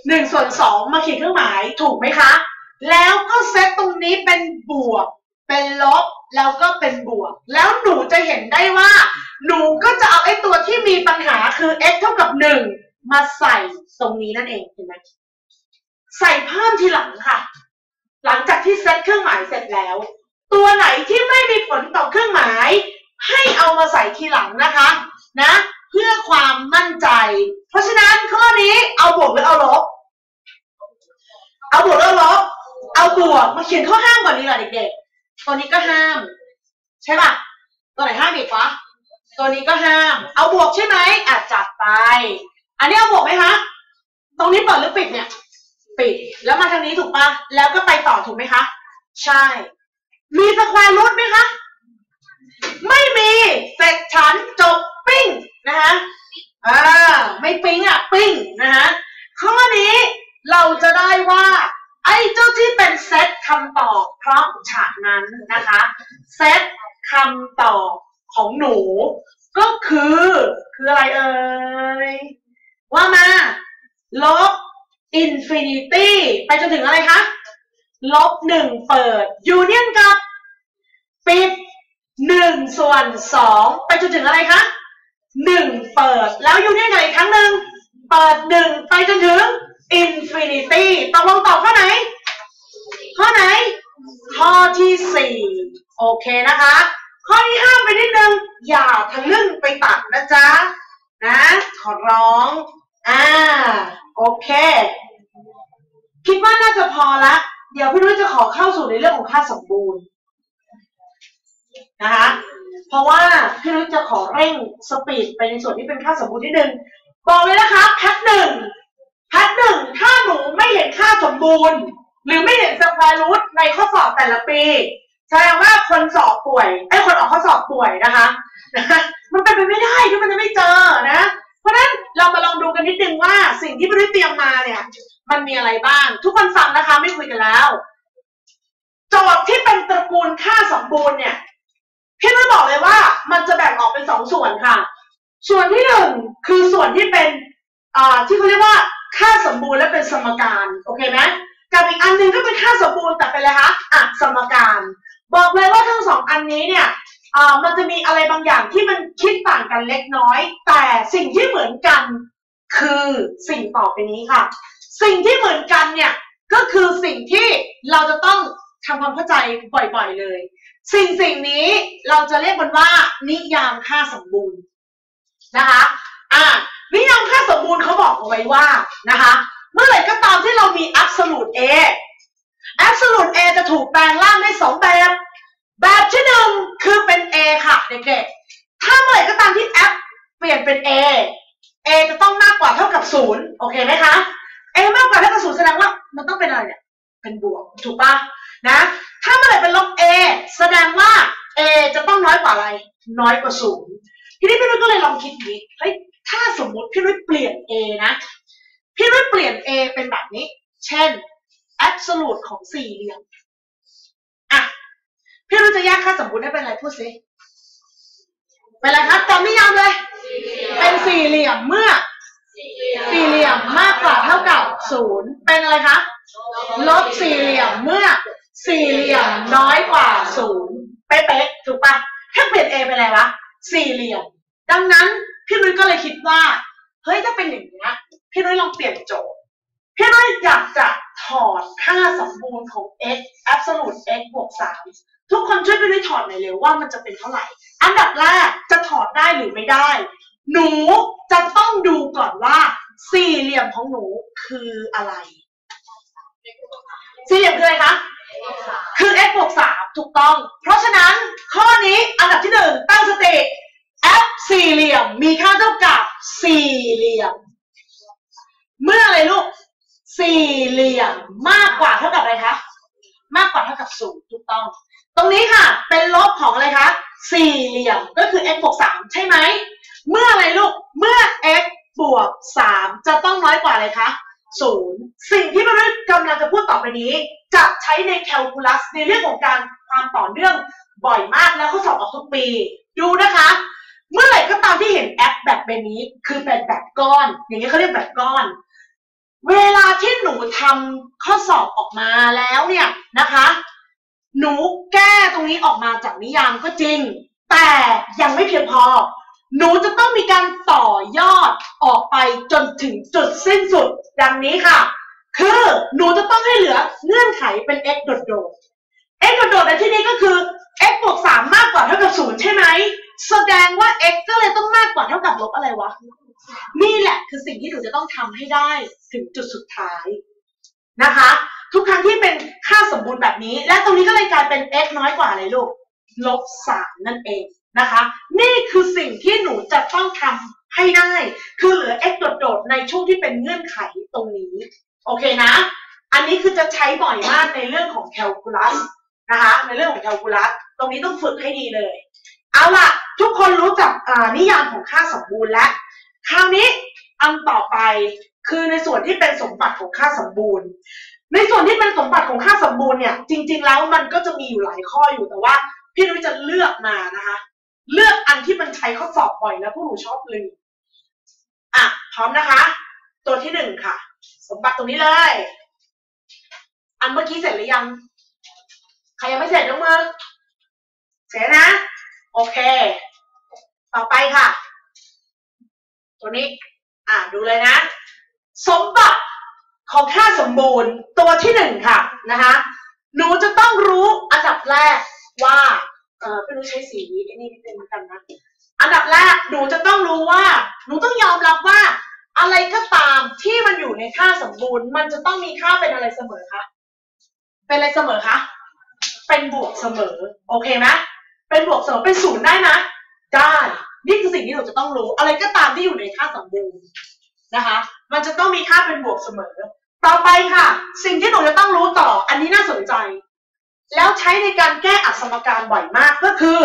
หนึ่งส่วนสองมาเขียนเครื่องหมายถูกไหมคะแล้วก็เซตตรงนี้เป็นบวกเป็นลบแล้วก็เป็นบวกแล้วหนูจะเห็นได้ว่าหนูก็จะเอาไอ้ตัวที่มีปัญหาคือ x เท่ากับหนึ่งมาใส่ตรงนี้นั่นเองเห็นไหมใส่เพิ่มทีหลังค่ะหลังจากที่เซตเครื่องหมายเสร็จแล้วตัวไหนที่ไม่มีผลต่อเครื่องหมายให้เอามาใส่ทีหลังนะคะนะเพื่อความมั่นใจเพราะฉะนั้นข้อนี้เอาบวกหรือเอาลบเอาบวกหรือเอาลบเอาบวกมาเขียนข้อห้ามก่อนดีกว่าเด็กๆตัวนี้ก็ห้ามใช่ป่ะตัวไหนห้ามอีกวะตัวนี้ก็ห้ามเอาบวกใช่ไหมอาจจัดไปอันนี้เอาบวกไหมคะตรงนี้เปิดหรือปิดเนี่ยปิดแล้วมาทางนี้ถูกปะแล้วก็ไปต่อถูกไหมคะใช่มีสแควร์รูทไหมคะไม่มีเสร็จฉันจบปิ้งนะคะอ่าไม่ปิ้งอ่ะปิ้งนะคะข้อนี้เราจะได้ว่าไอ้เจ้าที่เป็นเซตคำตอบเพราะฉะนั้นนะคะเซตคำตอบของหนูก็คือคืออะไรเอ่ยว่ามาลบอินฟินิตี้ไปจนถึงอะไรคะลบหนึ่งเปิดยูเนียนกับปิดหนึ่งส่วนสองไปจนถึงอะไรคะหนึ่งเปิดแล้วยูเนียนกับอีกครั้งหนึ่งเปิดหนึ่งไปจนถึงอินฟินิตี้ตกลงตอบข้อไหนข้อไหนข้อที่สี่โอเคนะคะข้อที่ห้ามไปนิดนึงอย่าทะลึ่งไปตัดนะจ๊ะนะขอร้องอ่าโอเคคิดว่าน่าจะพอละเดี๋ยวพี่นุ้ยจะขอเข้าสู่ในเรื่องของค่าสมบูรณ์นะคะเพราะว่าพี่นุ้ยจะขอเร่งสปีดไปในส่วนที่เป็นค่าสมบูรณ์นิดนึงบอกเลยนะคะแพทหนึ่งแพทหนึ่งถ้าหนูไม่เห็นค่าสมบูรณ์หรือไม่เห็นสแควร์รูทในข้อสอบแต่ละปีแสดงว่าคนสอบป่วยไอ้คนออกข้อสอบป่วยนะคะนะมันเป็นไปไม่ได้ที่มันจะไม่เจอนะเพราะฉะนั้นเรามาลองดูกันนิดนึงว่าสิ่งที่พี่นุ้ยเตรียมมาเนี่ยมันมีอะไรบ้างทุกคนฟังนะคะไม่คุยกันแล้วโจทย์ที่เป็นตระกูลค่าสมบูรณ์เนี่ยพี่นุ้ยบอกเลยว่ามันจะแบ่งออกเป็นสองส่วนค่ะส่วนที่หนึ่งคือส่วนที่เป็นอ่าที่เขาเรียกว่าค่าสมบูรณ์และเป็นสมการโอเคไหมกับอีกอันหนึ่งก็เป็นค่าสมบูรณ์แต่เป็นอะไรคะอ่ะสมการบอกเลยว่าทั้งสองอันนี้เนี่ยอ่ามันจะมีอะไรบางอย่างที่มันคิดต่างกันเล็กน้อยแต่สิ่งที่เหมือนกันคือสิ่งต่อไปนี้ค่ะสิ่งที่เหมือนกันเนี่ยก็คือสิ่งที่เราจะต้องทำความเข้าใจบ่อยๆเลยสิ่งสิ่งนี้เราจะเรียกมันว่านิยามค่าสมบูรณ์นะคะอ่านิยามค่าสมบูรณ์เขาบอกเอาไว้ว่านะคะเมื่อไหร่ก็ตามที่เรามี absolute a absolute a จะถูกแปลงร่างได้สองแบบแบบที่หนึ่งคือเป็น a ค่ะเด็กๆถ้าเมื่อไหร่ก็ตามที่ f เปลี่ยนเป็น a a จะต้องมากกว่าเท่ากับศูนย์โอเคไหมคะ a มากกว่าเท่ากับศูนย์แสดงว่ามันต้องเป็นอะไรเนี่ยเป็นบวกถูกปะนะถ้าเมื่อไหร่เป็นลบ a แสดงว่า a จะต้องน้อยกว่าอะไรน้อยกว่าศูนย์ทีนี้พี่นุ้ยก็เลยลองคิดอย่างนี้เฮ้ยถ้าสมมุติพี่นุ้ยเปลี่ยน a นะพี่นุ้ยเปลี่ยน a เป็นแบบนี้เช่น absolute ของสี่เหลี่ยมอ่ะพี่นุ้ยจะแยกค่าสมบูรณ์ได้เป็นอะไรพูดสิเป็นอะไรครับจำนิยามเลยเป็นสี่เหลี่ยมเมื่อสี่เหลี่ยมมากกว่าเท่ากับศูนย์เป็นอะไรคะลบสี่เหลี่ยมเมื่อสี่เหลี่ยมน้อยกว่าศูนย์เป๊ะๆถูกปะถ้าเปลี่ยน a เป็นอะไรวะสี่เหลี่ยมดังนั้นพี่นุ้ยก็เลยคิดว่าเฮ้ยถ้าเป็นอย่างนี้พี่นุ้ยลองเปลี่ยนโจทย์พี่นุ้ยอยากจะถอดค่าสมบูรณ์ของ x absolute x บวกสามทุกคนช่วยพี่นุ้ยถอดหน่อยเร็วว่ามันจะเป็นเท่าไหร่อันดับแรกจะถอดได้หรือไม่ได้หนูจะต้องดูก่อนว่าสี่เหลี่ยมของหนูคืออะไรสี่เหลี่ยมคืออะไรคะคือ x บวกสามถูกต้องเพราะฉะนั้นข้อนี้อันดับที่หนึ่งตั้งสติ f สี่เหลี่ยมมีค่าเท่ากับสี่เหลี่ยมเมื่ออะไรลูกสี่เหลี่ยมมากกว่าเท่ากับอะไรคะมากกว่าเท่ากับศูนย์ถูกต้องตรงนี้ค่ะเป็นลบของอะไรคะสี่เหลี่ยมก็คือ x บวกสามใช่ไหมเมื่ออะไรลูกเมื่อ x บวกสามจะต้องน้อยกว่าอะไรคะศูนย์สิ่งที่เรากำลังจะพูดต่อไปนี้จะใช้ในแคลคูลัสในเรื่องของการความต่อเนื่องบ่อยมากแล้วข้อสอบออกทุกปีดูนะคะเมื่อไหร่ก็ตามที่เห็นแอปแบบแบบนี้คือแบบแบบก้อนอย่างนี้เขาเรียกแบบก้อนเวลาที่หนูทำข้อสอบออกมาแล้วเนี่ยนะคะหนูแก้ตรงนี้ออกมาจากนิยามก็จริงแต่ยังไม่เพียงพอหนูจะต้องมีการต่อยอดออกไปจนถึงจุดสิ้นสุดดังนี้ค่ะคือหนูจะต้องให้เหลือเงื่อนไขเป็น x โดดๆ x โดดๆในที่นี้ก็คือ x บวกสามมากกว่าเท่ากับศูนย์ใช่ไหมแสดงว่า x ก็เลยต้องมากกว่าเท่ากับลบอะไรวะนี่แหละคือสิ่งที่หนูจะต้องทำให้ได้ถึงจุดสุดท้ายนะคะทุกครั้งที่เป็นค่าสมบูรณ์แบบนี้และตรงนี้ก็เลยกลายเป็น x น้อยกว่าอะไรลูกลบสามนั่นเองนะคะนี่คือสิ่งที่หนูจะต้องทำให้ได้คือเหลือ x โดดๆในช่วงที่เป็นเงื่อนไขตรงนี้โอเคนะอันนี้คือจะใช้บ่อยมากในเรื่องของแคลคูลัสนะคะในเรื่องของแคลคูลัสตรงนี้ต้องฝึกให้ดีเลยเอาล่ะทุกคนรู้จักนิยามของค่าสมบูรณ์แล้วคราวนี้อันต่อไปคือในส่วนที่เป็นสมบัติของค่าสมบูรณ์ในส่วนที่เป็นสมบัติของค่าสมบูรณ์เนี่ยจริงๆแล้วมันก็จะมีอยู่หลายข้ออยู่แต่ว่าพี่นุ้ยจะเลือกมานะคะเลือกอันที่มันใช้ข้อสอบบ่อยแล้วพวกหนูชอบลืมอ่ะพร้อมนะคะตัวที่หนึ่งค่ะสมบัติตรงนี้เลยอันเมื่อกี้เสร็จหรือยังใครยังไม่เสร็จยกมือเสร็จนะโอเคต่อไปค่ะตัวนี้อ่ะดูเลยนะสมบัติของค่าสมบูรณ์ตัวที่หนึ่งค่ะนะคะหนูจะต้องรู้อันดับแรกว่าเออไม่รู้ใช้สีนี้นี่เป็นเหมือนกันนะอันดับแรกหนูจะต้องรู้ว่าหนูต้องยอมรับว่าอะไรก็ตามที่มันอยู่ในค่าสมบูรณ์มันจะต้องมีค่าเป็นอะไรเสมอคะเป็นอะไรเสมอคะเป็นบวกเสมอโอเคไหมเป็นบวกเสมอเป็นศูนย์ได้ไหมได้นี่คือสิ่งที่หนูจะต้องรู้อะไรก็ตามที่อยู่ในค่าสมบูรณ์นะคะมันจะต้องมีค่าเป็นบวกเสมอต่อไปค่ะสิ่งที่หนูจะต้องรู้ต่ออันนี้น่าสนใจแล้วใช้ในการแก้อักษรการบ่อยมากก็คือ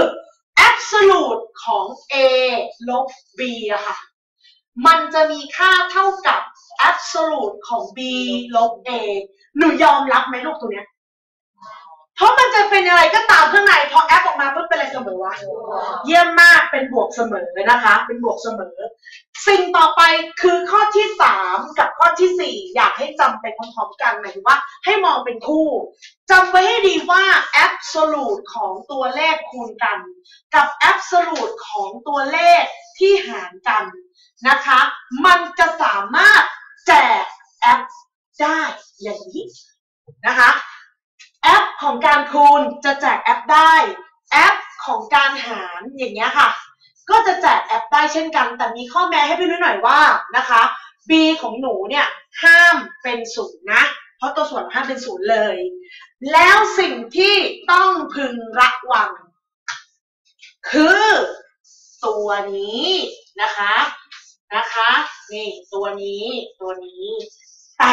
absolute ของ a ลบ b อะค่ะมันจะมีค่าเท่ากับ absolute ของ b ลบ a หนูยอมรับไหมลูกตัวเนี้ยเพราะมันจะเป็นอะไรก็ตามข้างในพอแอปออกมาปุ๊บเป็นอะไรเสมอวะเยี่ยมมากเป็นบวกเสมอนะคะเป็นบวกเสมอสิ่งต่อไปคือข้อที่สามกับข้อที่สี่อยากให้จำไปพร้อมๆกันหมายถึงว่าให้มองเป็นคู่จำไว้ให้ดีว่า absolute ของตัวเลขคูณกันกับ absolute ของตัวเลขที่หารกันนะคะมันจะสามารถแจกแอปได้อย่างนี้นะคะแอปของการคูณจะแจกแอปได้แอปของการหารอย่างเงี้ยค่ะก็จะแจกแอปได้เช่นกันแต่มีข้อแม้ให้พี่นุ้ยหน่อยว่านะคะ b ของหนูเนี่ยห้ามเป็นศูนย์นะเพราะตัวส่วนห้ามเป็นศูนย์เลยแล้วสิ่งที่ต้องพึงระวังคือตัวนี้นะคะนะคะนี่ตัวนี้ตัวนี้แต่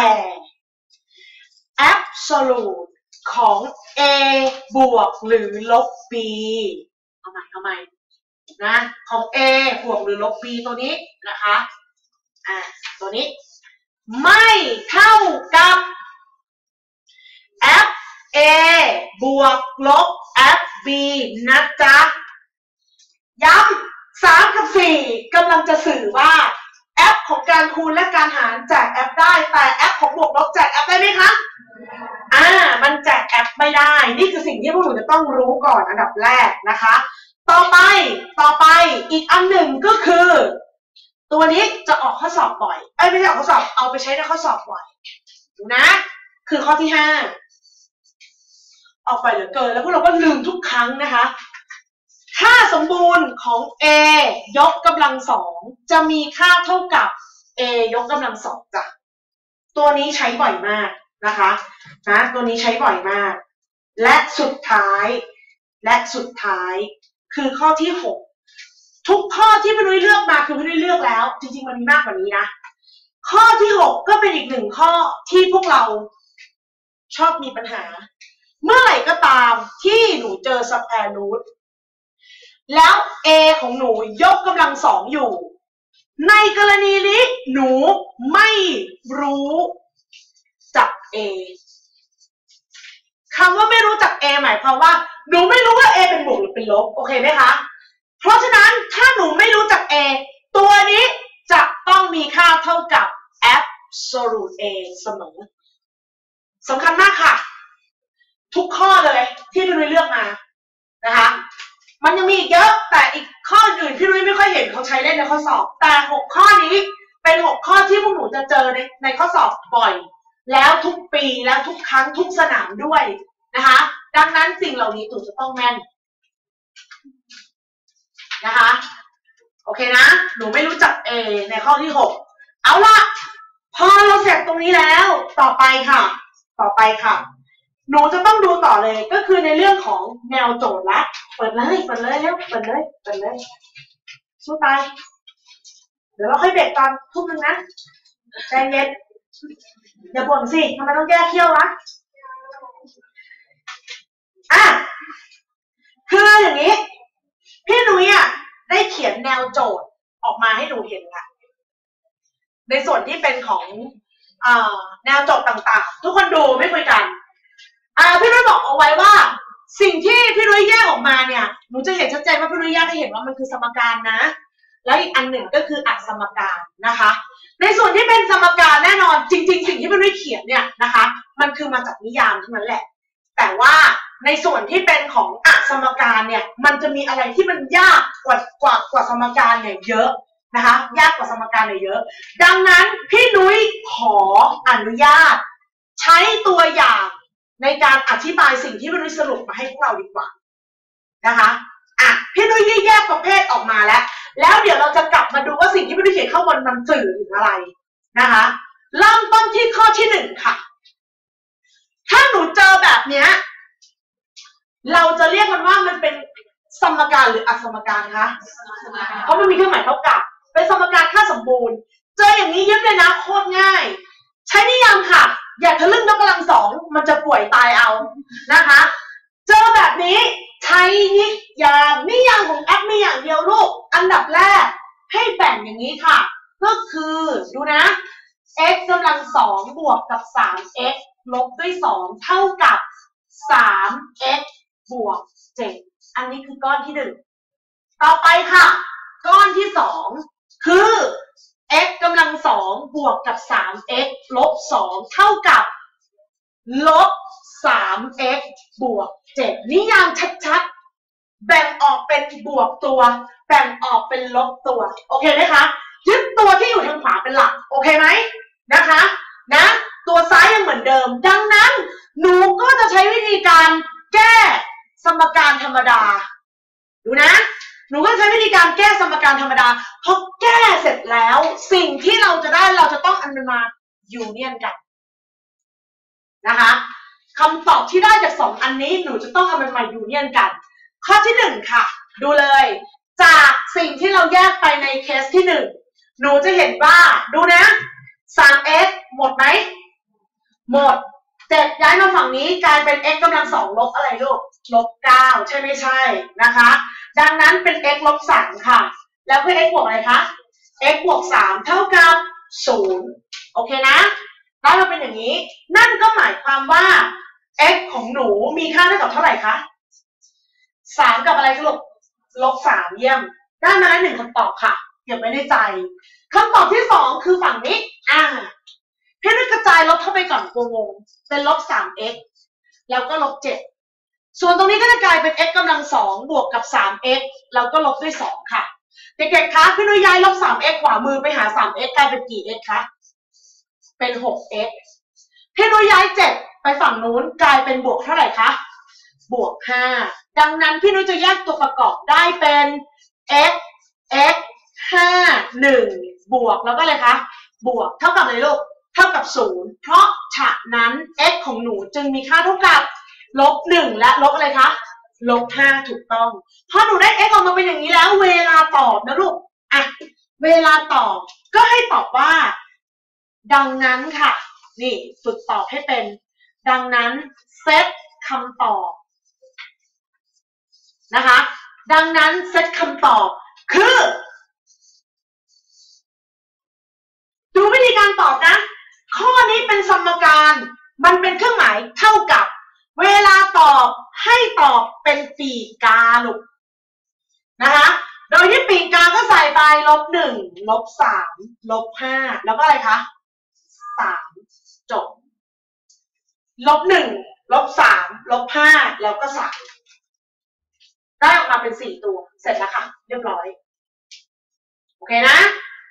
absolute ของ a บวกหรือลบ b เอาใหม่เอาใหม่นะของ a บวกหรือลบ b ตัวนี้นะคะอ่าตัวนี้ไม่เท่ากับ f a บวกลบ f b นะจ๊ะย้ำสามกับสี่กำลังจะสื่อว่าแอปของการคูณและการหารแจกแอปได้แต่แอปของบวกลบแจกแอปได้ไหมคะอ่ามันแจกแอปไม่ได้นี่คือสิ่งที่พวกหนูจะต้องรู้ก่อนอันดับแรกนะคะต่อไปต่อไปอีกอันหนึ่งก็คือตัวนี้จะออกข้อสอบบ่อยเอ้ยไม่ใช่ออกข้อสอบเอาไปใช้ในข้อสอบบ่อยดูนะคือข้อที่ห้าออกไปเหลือเกินแล้วพวกเราก็ลืมทุกครั้งนะคะค่าสมบูรณ์ของ a ยกกำลังสองจะมีค่าเท่ากับ a ยกกำลังสองจ้ะตัวนี้ใช้บ่อยมากนะคะนะตัวนี้ใช้บ่อยมากและสุดท้ายและสุดท้ายคือข้อที่หกทุกข้อที่พี่นุ้ยเลือกมาคือพี่นุ้ยเลือกแล้วจริงๆมันมีมากกว่านี้นะข้อที่หกก็เป็นอีกหนึ่งข้อที่พวกเราชอบมีปัญหาเมื่อไหร่ก็ตามที่หนูเจอสแควร์รูทแล้ว a ของหนูยกกำลังสองอยู่ในกรณีนี้หนูไม่รู้จัก a คำว่าไม่รู้จัก a หมายความว่าหนูไม่รู้ว่า a เป็นบวกหรือเป็นลบโอเคไหมคะเพราะฉะนั้นถ้าหนูไม่รู้จัก a ตัวนี้จะต้องมีค่าเท่ากับ f absolute a เสมอสำคัญมากค่ะทุกข้อเลยที่พี่นุ้ยเลือกมานะคะมันยังมีอีกเยอะแต่อีกข้ออื่นพี่นุ้ยไม่ค่อยเห็นเขาใช้เล่นในข้อสอบแต่หกข้อนี้เป็นหกข้อที่พวกหนูจะเจอในในข้อสอบบ่อยแล้วทุกปีแล้วทุกครั้งทุกสนามด้วยนะคะดังนั้นสิ่งเหล่านี้หนูจะต้องแม่นนะคะโอเคนะหนูไม่รู้จัก A ในข้อที่หกเอาล่ะพอเราเสร็จตรงนี้แล้วต่อไปค่ะต่อไปค่ะหนูจะต้องดูต่อเลยก็คือในเรื่องของแนวโจทย์ละเปิดเลยเปิดเลยเร็วเปิดเลยเปิดเลยสู้ตายเดี๋ยวเราค่อยเบรกตอนทุ่มนึงนะใจเย็นอย่าบ่นสิทำไมต้องแก้เขี้ยววะอ่ะคืออย่างนี้พี่นุ้ยอ่ะได้เขียนแนวโจทย์ออกมาให้หนูเห็นค่ะในส่วนที่เป็นของอ่าแนวโจทย์ต่างๆทุกคนดูไม่คุยกันอ่าพี่นุ้ยบอกเอาไว้ว่าสิ่งที่พี่นุ้ยแยกออกมาเนี่ยหนูจะเห็นชัดเจนว่าพี่นุ้ยแยกให้เห็นว่ามันคือสมการนะแล้วอีกอันหนึ่งก็คืออสมการนะคะในส่วนที่เป็นสมการแน่นอนจริงๆสิ่งที่พี่นุ้ยเขียนเนี่ยนะคะมันคือมาจากนิยามทั้งนั้นแหละแต่ว่าในส่วนที่เป็นของอสมการเนี่ยมันจะมีอะไรที่มันยากกว่ากว่ากว่าสมการเนี่ยเยอะนะคะยากกว่าสมการเนี่ยเยอะดังนั้นพี่นุ้ยขออนุญาตใช้ตัวอย่างในการอธิบายสิ่งที่พี่นุ้ยสรุปมาให้พวกเราดีกว่านะคะอ่ะพี่นุ้ยแยกประเภทออกมาแล้วแล้วเดี๋ยวเราจะกลับมาดูว่าสิ่งที่พี่นุ้ยเขียนข้างบนมันสื่อถึงอะไรนะคะเริ่มต้นที่ข้อที่หนึ่งค่ะถ้าหนูเจอแบบเนี้ยเราจะเรียกมันว่ามันเป็นสมการหรืออสมการคะเพราะมันมีเครื่องหมายเท่ากับเป็นสมการค่าสมบูรณ์เจออย่างนี้ยึดเลยนะโคตรง่ายใช้นิยามค่ะอย่าทะลึ่งยกกำลังสองมันจะป่วยตายเอานะคะเจอแบบนี้ใช้นิยามนิยามของแอปมีอย่างเดียวลูกอันดับแรกให้แบ่งอย่างนี้ค่ะก็คือดูนะ x กำลังสองบวกกับ สาม x ลบด้วยสองเท่ากับ สาม x บวกเจ็ดอันนี้คือก้อนที่หนึ่งต่อไปค่ะก้อนที่สองคือ x กำลังสองบวกกับ สาม x ลบสองเท่ากับลบ สาม x บวกเจ็ดนิยามชัดๆแบ่งออกเป็นบวกตัวแบ่งออกเป็นลบตัวโอเคไหมคะยึดตัวที่อยู่ทางขวาเป็นหลักโอเคไหมนะคะนะตัวซ้ายยังเหมือนเดิมดังนั้นหนูก็จะใช้วิธีการแก้สมการธรรมดาดูนะหนูก็ใช้วิธีการแก้สมการธรรมดาพอแก้เสร็จแล้วสิ่งที่เราจะได้เราจะต้องเอามันมายูเนียนกันนะคะคำตอบที่ได้จากสองอันนี้หนูจะต้องเอามันมายูเนียนกันข้อที่หนึ่งค่ะดูเลยจากสิ่งที่เราแยกไปในเคสที่หนึ่งหนูจะเห็นว่าดูนะ สาม x หมดไหมหมดเจ็ดย้ายมาฝั่งนี้กลายเป็น x กำลังสองลบอะไรลูกลบเก้าใช่ไม่ใช่นะคะดังนั้นเป็น x ลบสามค่ะแล้วคือ x บวกอะไรคะ x บวกสามเท่ากับศูนย์โอเคนะได้มาเป็นอย่างนี้นั่นก็หมายความว่า x ของหนูมีค่าเท่ากับเท่าไหร่คะสามกับอะไรคะลูกลบสามเยี่ยมได้มาแล้วหนึ่งคำตอบค่ะเก็บไว้ในใจคำตอบที่สองคือฝั่งนี้อ่าพี่นุ้ยกระจายลบเข้าไปก่อนตัวงงเป็นลบ สาม x แล้วก็ลบเจ็ดส่วนตรงนี้ก็จะกลายเป็น x กำลังสองบวกกับ สาม x แล้วก็ลบด้วยสองค่ะเด็กๆคะพี่นุ้ยย้ายลบ สาม x ขวามือไปหา สาม x กลายเป็นกี่ x คะเป็น หก x พี่นุ้ยย้ายเจ็ดไปฝั่งนู้นกลายเป็นบวกเท่าไหร่คะบวกห้าดังนั้นพี่นุ้ยจะแยกตัวประกอบได้เป็น x x ห้า หนึ่งบวกแล้วก็อะไรคะบวกเท่ากับอะไรลูกเท่ากับศูนย์เพราะฉะนั้น x ของหนูจึงมีค่าเท่ากับลบหนึ่งและลบอะไรคะลบห้าถูกต้องพอหนูได้ x ออกมาเป็นอย่างนี้แล้วเวลาตอบนะลูกอ่ะเวลาตอบก็ให้ตอบว่าดังนั้นค่ะนี่ฝึกตอบให้เป็นดังนั้นเซตคำตอบนะคะดังนั้นเซตคำตอบคือดูวิธีการตอบนะข้อนี้เป็นสมการมันเป็นเครื่องหมายเท่ากับเวลาตอบให้ตอบเป็นปีกกาลูกนะคะโดยที่ปีกกาก็ใส่ไปลบหนึ่งลบสามลบห้าแล้วก็อะไรคะสามจบลบหนึ่งลบสามลบห้าแล้วก็สามได้ออกมาเป็นสี่ตัวเสร็จแล้วค่ะเรียบร้อยโอเคนะ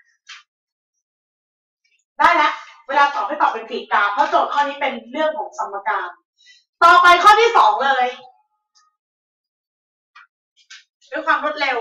ได้แล้วเวลาตอบให้ตอบเป็นกรีกาเพราะโจทย์ข้อนี้เป็นเรื่องของสมการต่อไปข้อที่สองเลยด้วยความรวดเร็ว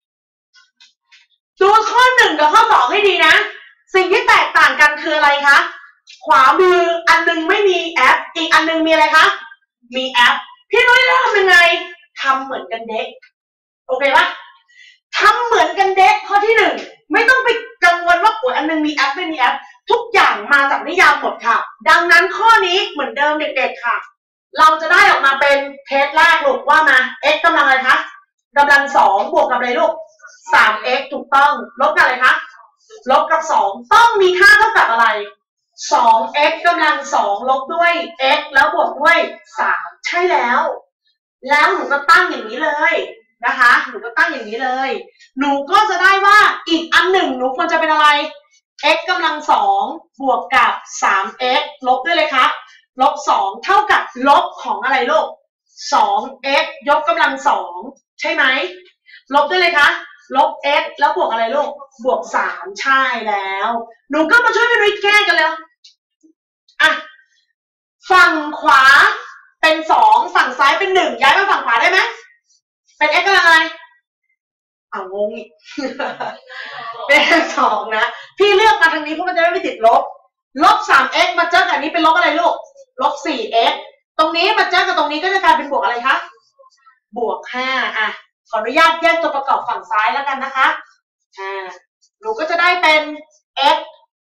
ดูข้อหนึ่งกับข้อสองให้ดีนะสิ่งที่แตกต่างกันคืออะไรคะขวามืออันนึงไม่มีแอปอีกอันนึงมีอะไรคะมีแอปพี่นุ้ยทำยังไงทำเหมือนกันเด็กโอเคปะทำเหมือนกันเด็กข้อที่หนึ่งไม่ต้องไปกังวลว่าโอ้ยอันนึงมีแอปไม่มีแอปทุกอย่างมาจากนิยามหมดค่ะดังนั้นข้อนี้เหมือนเดิมเด็กๆค่ะเราจะได้ออกมาเป็นเทสแรกลูกว่ามา x กำลังอะไรคะกำลังสองบวกกับอะไรลูก สาม x ถูกต้องลบกับอะไรคะลบกับสองต้องมีค่าเท่ากับอะไร สอง x กำลังสองลบด้วย x แล้วบวกด้วยสามใช่แล้วแล้วหนูก็ตั้งอย่างนี้เลยนะคะหนูก็ตั้งอย่างนี้เลยหนูก็จะได้ว่าอีกอันหนึ่งหนูควรจะเป็นอะไร x กำลังสองบวกกับ สาม x ลบด้วยเลยคะลบสองเท่ากับลบของอะไรลูก สอง x ยกกำลังสองใช่ไหมลบด้วยเลยคะลบ x แล้วบวกอะไรลูกบวกสามใช่แล้วหนูก็มาช่วยพี่นุ้ยแก้กันเลยอ่ะฝั่งขวาเป็นสองฝั่งซ้ายเป็นหนึ่งย้ายมาฝั่งขวาได้ไหมเป็น x กำลังอะไรอ้าวงงอีก เป็นสองนะพี่เลือกมาทางนี้เพราะมันจะไม่ติดลบลบ สาม x มาเจอกับนี้เป็นลบอะไรลูกลบ สี่ x ตรงนี้มาเจอกับตรงนี้ก็จะกลายเป็นบวกอะไรคะบวกห้าอ่ะขออนุญาตแยกตัวประกอบฝั่งซ้ายแล้วกันนะคะอ่าหนูก็จะได้เป็น x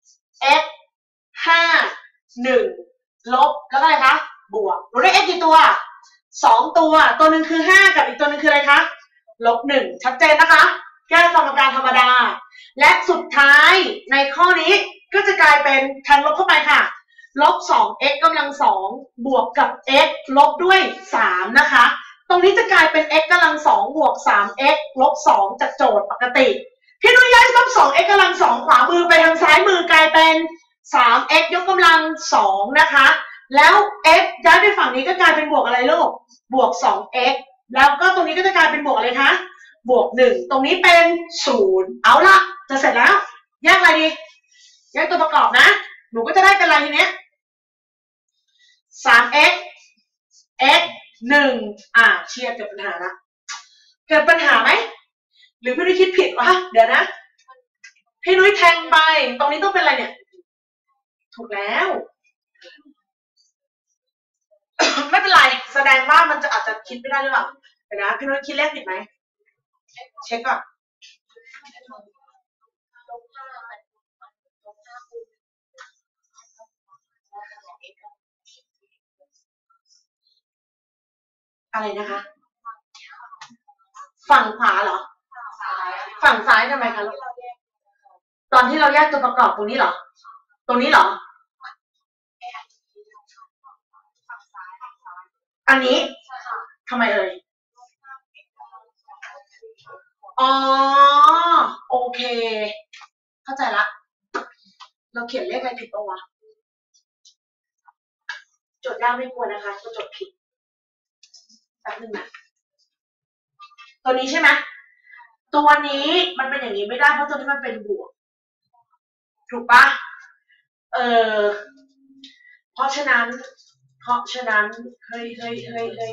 x ห้า หนึ่งลบแล้วก็อะไรคะบวกหนูได้ x กี่ตัวสองตัวตัวหนึ่งคือห้ากับอีกตัวหนึ่งคืออะไรคะลบหนึ่งชัดเจนนะคะแก้สมการธรรมดาและสุดท้ายในข้อนี้ก็จะกลายเป็นแทนลบเข้าไปค่ะลบ สอง x กำลังสองบวกกับ x ลบด้วยสามนะคะตรงนี้จะกลายเป็น x กำลังสองบวก สาม x ลบสองจากโจทย์ปกติพี่นุ้ยย้ายลบ สอง x กำลังสองขวามือไปทางซ้ายมือกลายเป็น สาม x ยกกำลังสองนะคะแล้ว x ย้ายไปฝั่งนี้ก็กลายเป็นบวกอะไรลูกบวก สอง x แล้วก็ตรงนี้ก็จะกลายเป็นบวกอะไรคะบวกหนึ่งตรงนี้เป็นศูนย์เอาละจะเสร็จแล้วแยกอะไรดีแยกตัวประกอบนะหนูก็จะได้เป็นอะไรทีเนี้ย สาม x x หนึ่งอ่าเชียร์เกิดปัญหาละเกิดปัญหาไหมหรือพี่นุ้ยคิดผิดวะเดี๋ยวนะพี่นุ้ยแทงไปตรงนี้ต้องเป็นอะไรเนี่ยถูกแล้ว ไม่เป็นไรแสดงว่ามันจะอาจจะคิดไม่ได้หรือเปล่าเดี๋ยวนะพี่นุ้ยคิดเลขผิดไหมเช็คก่อนอะไรนะคะฝั่งขวาเหรอฝั่งซ้ายทำไมคะตอนที่เราแยกตัวประกอบตรงนี้เหรอตรงนี้เหรออันนี้ทำไมเอ่ยอ๋อโอเคเข้าใจละเราเขียนเลขอะไรผิดปะวะจดยากไม่ควรนะคะก็จดผิดแป๊บนึงนะตัวนี้ใช่ไหมตัวนี้มันเป็นอย่างนี้ไม่ได้เพราะตัวนี้มันเป็นบวกถูกปะเออเพราะฉะนั้นเพราะฉะนั้นเฮ้ยเฮ้ยเฮ้ยเฮ้ย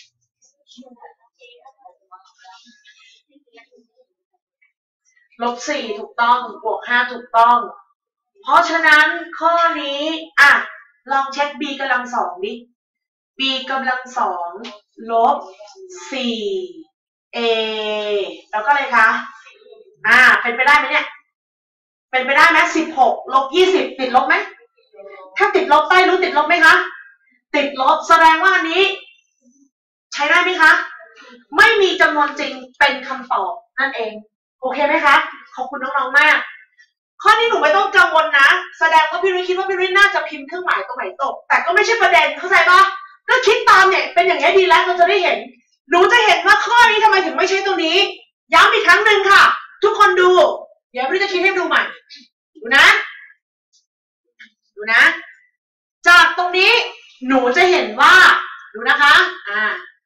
ลบสี่ถูกต้องบวกห้าถูกต้องเพราะฉะนั้นข้อนี้อ่ะลองเช็ค b กำลังสองดิ b กำลังสองลบสี่ a แล้วก็อะไรคะอ่าเป็นไปได้ไหมเนี่ยเป็นไปได้ไหมสิบหกลบยี่สิบติดลบไหมถ้าติดลบใต้รู้ติดลบไหมคะติดลบแสดงว่าอันนี้ใช้ได้ไหมคะไม่มีจำนวนจริงเป็นคำตอบนั่นเองโอเคไหมคะขอบคุณน้องๆมากข้อนี้หนูไม่ต้องกังวลนะแสดงว่าพี่นุ้ยคิดว่าพี่นุ้ยน่าจะพิมพ์เครื่องหมายตรงไหนตกแต่ก็ไม่ใช่ประเด็นเข้าใจปะก็คิดตามเนี่ยเป็นอย่างนี้ดีแล้วเราจะได้เห็นหนูจะเห็นว่าข้อนี้ทำไมถึงไม่ใช่ตัวนี้ย้ำอีกครั้งหนึ่งค่ะทุกคนดูเดี๋ยวพี่จะคิดให้ดูใหม่ดูนะดูนะจากตรงนี้หนูจะเห็นว่าดูนะคะอ่า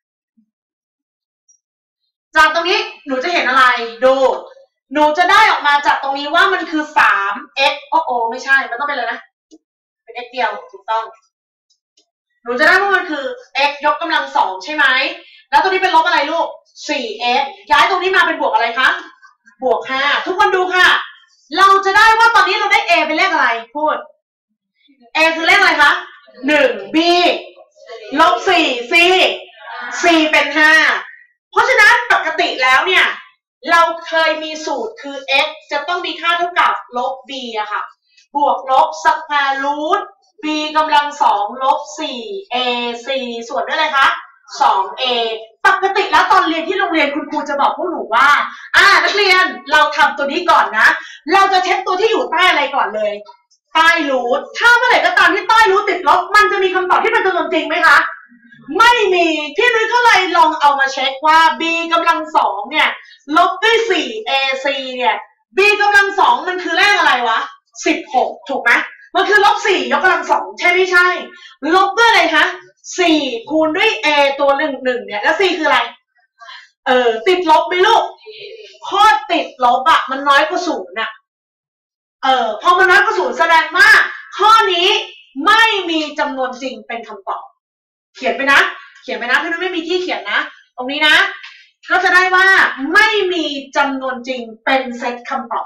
จากตรงนี้หนูจะเห็นอะไรดูหนูจะได้ออกมาจากตรงนี้ว่ามันคือ สาม x โอ้โอไม่ใช่มันต้องเป็นอะไรนะเป็น x เดียวถูกต้องหนูจะได้ว่ามันคือ x ยกกำลังสองใช่ไหมแล้วตรงนี้เป็นลบอะไรลูก สี่ x ย้ายตรงนี้มาเป็นบวกอะไรคะบวกห้าทุกคนดูค่ะเราจะได้ว่าตอนนี้เราได้ a เป็นเลขอะไรพูด a คือเลขอะไรคะหนึ่ง b ลบสี่ c c เป็นห้าเพราะฉะนั้นปกติแล้วเนี่ยเราเคยมีสูตรคือ x จะต้องมีค่าเท่ากับลบ b อะค่ะบวกลบสแควร์รูท b กำลังสองลบสี่ a c ส่วนด้วยอะไรคะสอง a ปกติแล้วตอนเรียนที่โรงเรียนคุณครูจะบอกพวกหนูว่าอ่านักเรียนเราทำตัวนี้ก่อนนะเราจะเช็คตัวที่อยู่ใต้อะไรก่อนเลยใต้รูทถ้าเมื่อไหร่ก็ตามที่ใต้รูทติดลบมันจะมีคำตอบที่เป็นจำนวนจริงไหมคะไม่มีพี่นุ้ยก็เลยลองเอามาเช็คว่า b กำลังสองเนี่ยลบด้วยสี่ a c เนี่ย b กำลังสองมันคือเลขอะไรวะสิบหกถูกไหมมันคือลบสี่ยกกำลังสองใช่ไม่ใช่ลบด้วยอะไรคะสี่คูณด้วย a ตัวหนึ่งหนึ่งเนี่ยแล้ว c คืออะไรเออติดลบไหมลูกข้อติดลบอะมันน้อยกว่าศูนย์อะเออพอมันน้อยกว่าศูนย์แสดงว่าข้อนี้ไม่มีจำนวนจริงเป็นคำตอบเขียนไปนะเขียนไปนะพี่นุ้ยไม่มีที่เขียนนะตรงนี้นะก็จะได้ว่าไม่มีจำนวนจริงเป็นเซตคำตอบ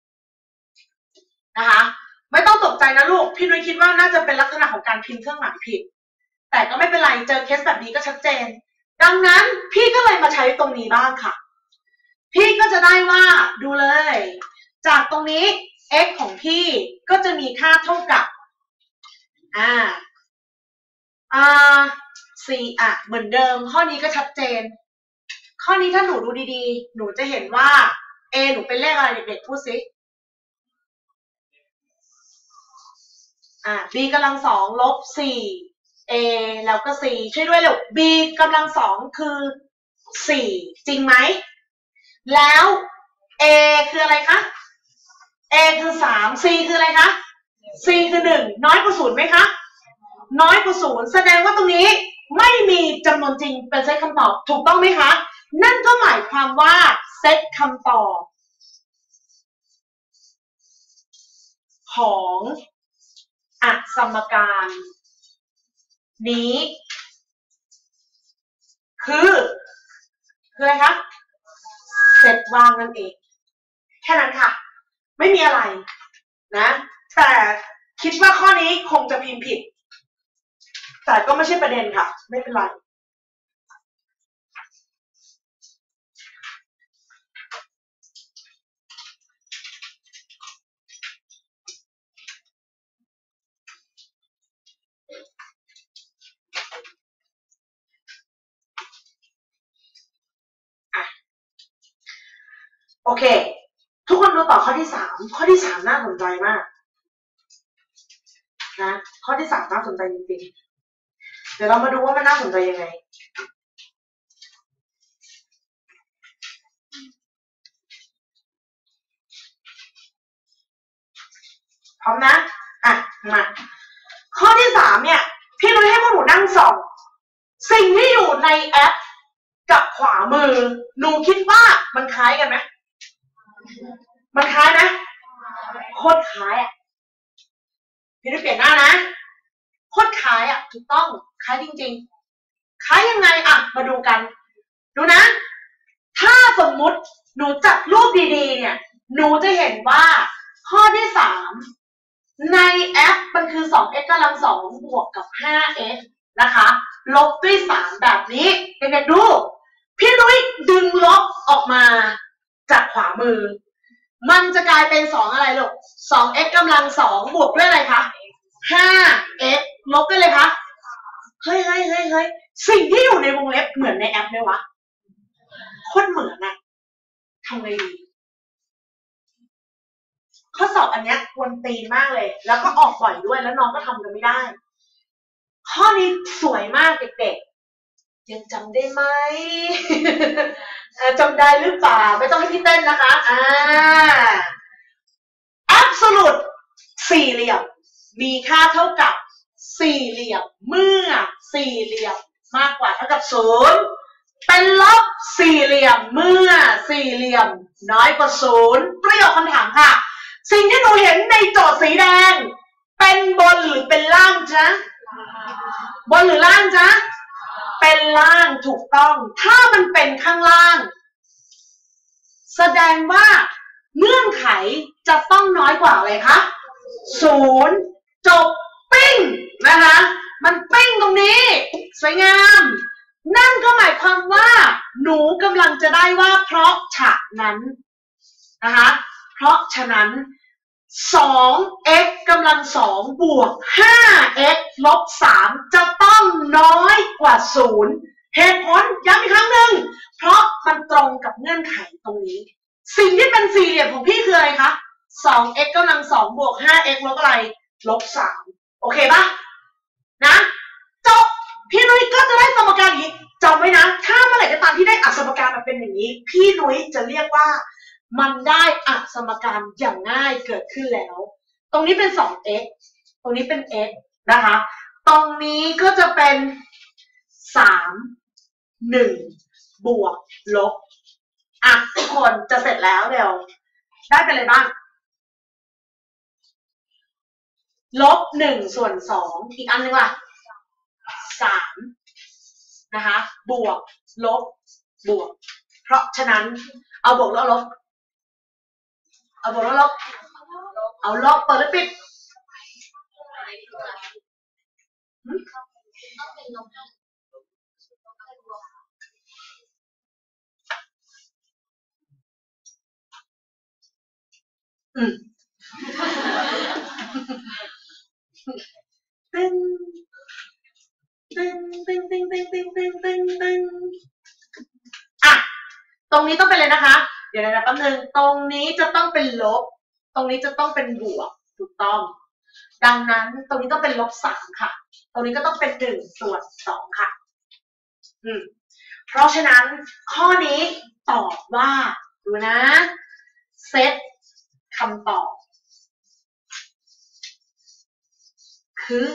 นะคะไม่ต้องตกใจนะลูกพี่นุ้ยคิดว่าน่าจะเป็นลักษณะของการพิมพ์เครื่องหมายผิดแต่ก็ไม่เป็นไรเจอเคสแบบนี้ก็ชัดเจนดังนั้นพี่ก็เลยมาใช้ตรงนี้บ้างค่ะพี่ก็จะได้ว่าดูเลยจากตรงนี้ x ของพี่ก็จะมีค่าเท่ากับอ่าอ่า c อ่ะเหมือนเดิมข้อนี้ก็ชัดเจนข้อนี้ถ้าหนูดูดีๆหนูจะเห็นว่า a หนูเป็นเลขอะไรเด็กๆพูดสิอ่า b กำลังสองลบสี่ a แล้วก็ c ช่วยด้วยลูก b กำลังสองคือสี่จริงไหมแล้ว a คืออะไรคะ a คือสาม c คืออะไรคะ c คือหนึ่งน้อยกว่าศูนย์ไหมคะน้อยกว่าศูนย์แสดงว่าตรงนี้ไม่มีจำนวนจริงเป็นเซตคำตอบถูกต้องไหมคะนั่นก็หมายความว่าเซตคำตอบของอสมการนี้คือคืออะไรคะเซตว่างนั่นเองแค่นั้นค่ะไม่มีอะไรนะแต่คิดว่าข้อนี้คงจะพิมพ์ผิดแต่ก็ไม่ใช่ประเด็นค่ะไม่เป็นไรโอเคทุกคนดูต่อข้อที่สามข้อที่สามน่าสนใจมากนะข้อที่สามน่าสนใจจริงๆเดี๋ยวเรามาดูว่ามันน่าสนใจยังไงพร้อมนะอ่ะมาข้อที่สามเนี่ยพี่นุ้ยให้พวกหนูนั่งส่องสิ่งที่อยู่ในแอปกับขวามือหนูคิดว่ามันคล้ายกันไหมมันคล้ายไหมโคตรคล้ายอ่ะพี่นุ้ยเปลี่ยนหน้านะโคตรคล้ายอ่ะถูกต้องคล้ายจริงๆคล้ายยังไงอ่ะมาดูกันดูนะถ้าสมมุติหนูจับรูปดีๆเนี่ยหนูจะเห็นว่าข้อที่สามในแอปมันคือ สอง x กำลังสองบวกกับ ห้า x นะคะลบด้วยสามแบบนี้เด็กๆดูพี่นุ้ยดึงลบออกมาจากขวามือมันจะกลายเป็นสองอะไรลูก สอง x กำลังสองบวกด้วยอะไรคะ ห้า x ลบด้วยเลยคะเฮ้ยเฮ้ยเฮ้ยเฮ้ยสิ่งที่อยู่ในวงเล็บเหมือนในแอปไหมวะโคตรเหมือนอะทำไงดีข้อสอบอันนี้กวนตีนมากเลยแล้วก็ออกบ่อยด้วยแล้วน้องก็ทำกันไม่ได้ข้อนี้สวยมากเด็กๆยังจำได้ไหม จำได้หรือเปล่าไม่ต้องให้พี่เต้นนะคะอ่า absolute สี่เหลี่ยมมีค่าเท่ากับสี่เหลี่ยมเมื่อสี่เหลี่ยมมากกว่าเท่ากับศูนย์เป็นลบสี่เหลี่ยมเมื่อสี่เหลี่ยมน้อยกว่าศูนย์ประโยคคำถามค่ะสิ่งที่หนูเห็นในโจทย์สีแดงเป็นบนหรือเป็นล่างจ๊ะบนหรือล่างจ๊ะเป็นล่างถูกต้องถ้ามันเป็นข้างล่างแสดงว่าเงื่อนไขจะต้องน้อยกว่าอะไรคะศูนย์จบปิ้งนะคะมันปิ้งตรงนี้สวยงามนั่นก็หมายความว่าหนูกำลังจะได้ว่าเพราะฉะนั้นนะคะเพราะฉะนั้น สอง x กำลังสองบวก ห้า x ลบสามจะต้องน้อยกว่าศูนย์เหตุผลย้ำอีกครั้งหนึ่งเพราะมันตรงกับเงื่อนไขตรงนี้สิ่งที่เป็นสี่เหลี่ยมของพี่คืออะไรคะ สอง x กำลังสองบวก ห้า x ลบอะไรลบสามโอเคปะนะจบพี่นุ้ยก็จะได้สมการอย่างนี้จำไว้นะถ้าเมื่อไหร่ก็ตามที่ได้อักสมการมาเป็นอย่างนี้พี่นุ้ยจะเรียกว่ามันได้อักสมการอย่างง่ายเกิดขึ้นแล้วตรงนี้เป็น สอง x ตรงนี้เป็น x นะคะตรงนี้ก็จะเป็นสาม หนึ่งบวกลบอ่ะทุกคนจะเสร็จแล้วเร็วได้เป็นอะไรบ้างลบหนึ่งส่วนสองอีกอันนึงล่ะสามนะคะบวกลบบวกเพราะฉะนั้นเอาบวกแล้วลบเอาบวกแล้วลบเอาลบเปิดแล้วปิดอืมตึ้งตึ้งตึ้งตึ้งตึ้งตึ้งตึ้งตึ้งตึ้งอ่ะตรงนี้ต้องเป็นเลยนะคะเดี๋ยวนะแป๊บนึงตรงนี้จะต้องเป็นลบตรงนี้จะต้องเป็นบวกถูกต้องดังนั้นตรงนี้ต้องเป็นลบสามค่ะตรงนี้ก็ต้องเป็นหนึ่งส่วนสองค่ะอืมเพราะฉะนั้นข้อนี้ตอบว่าดูนะเซตคำตอบคือ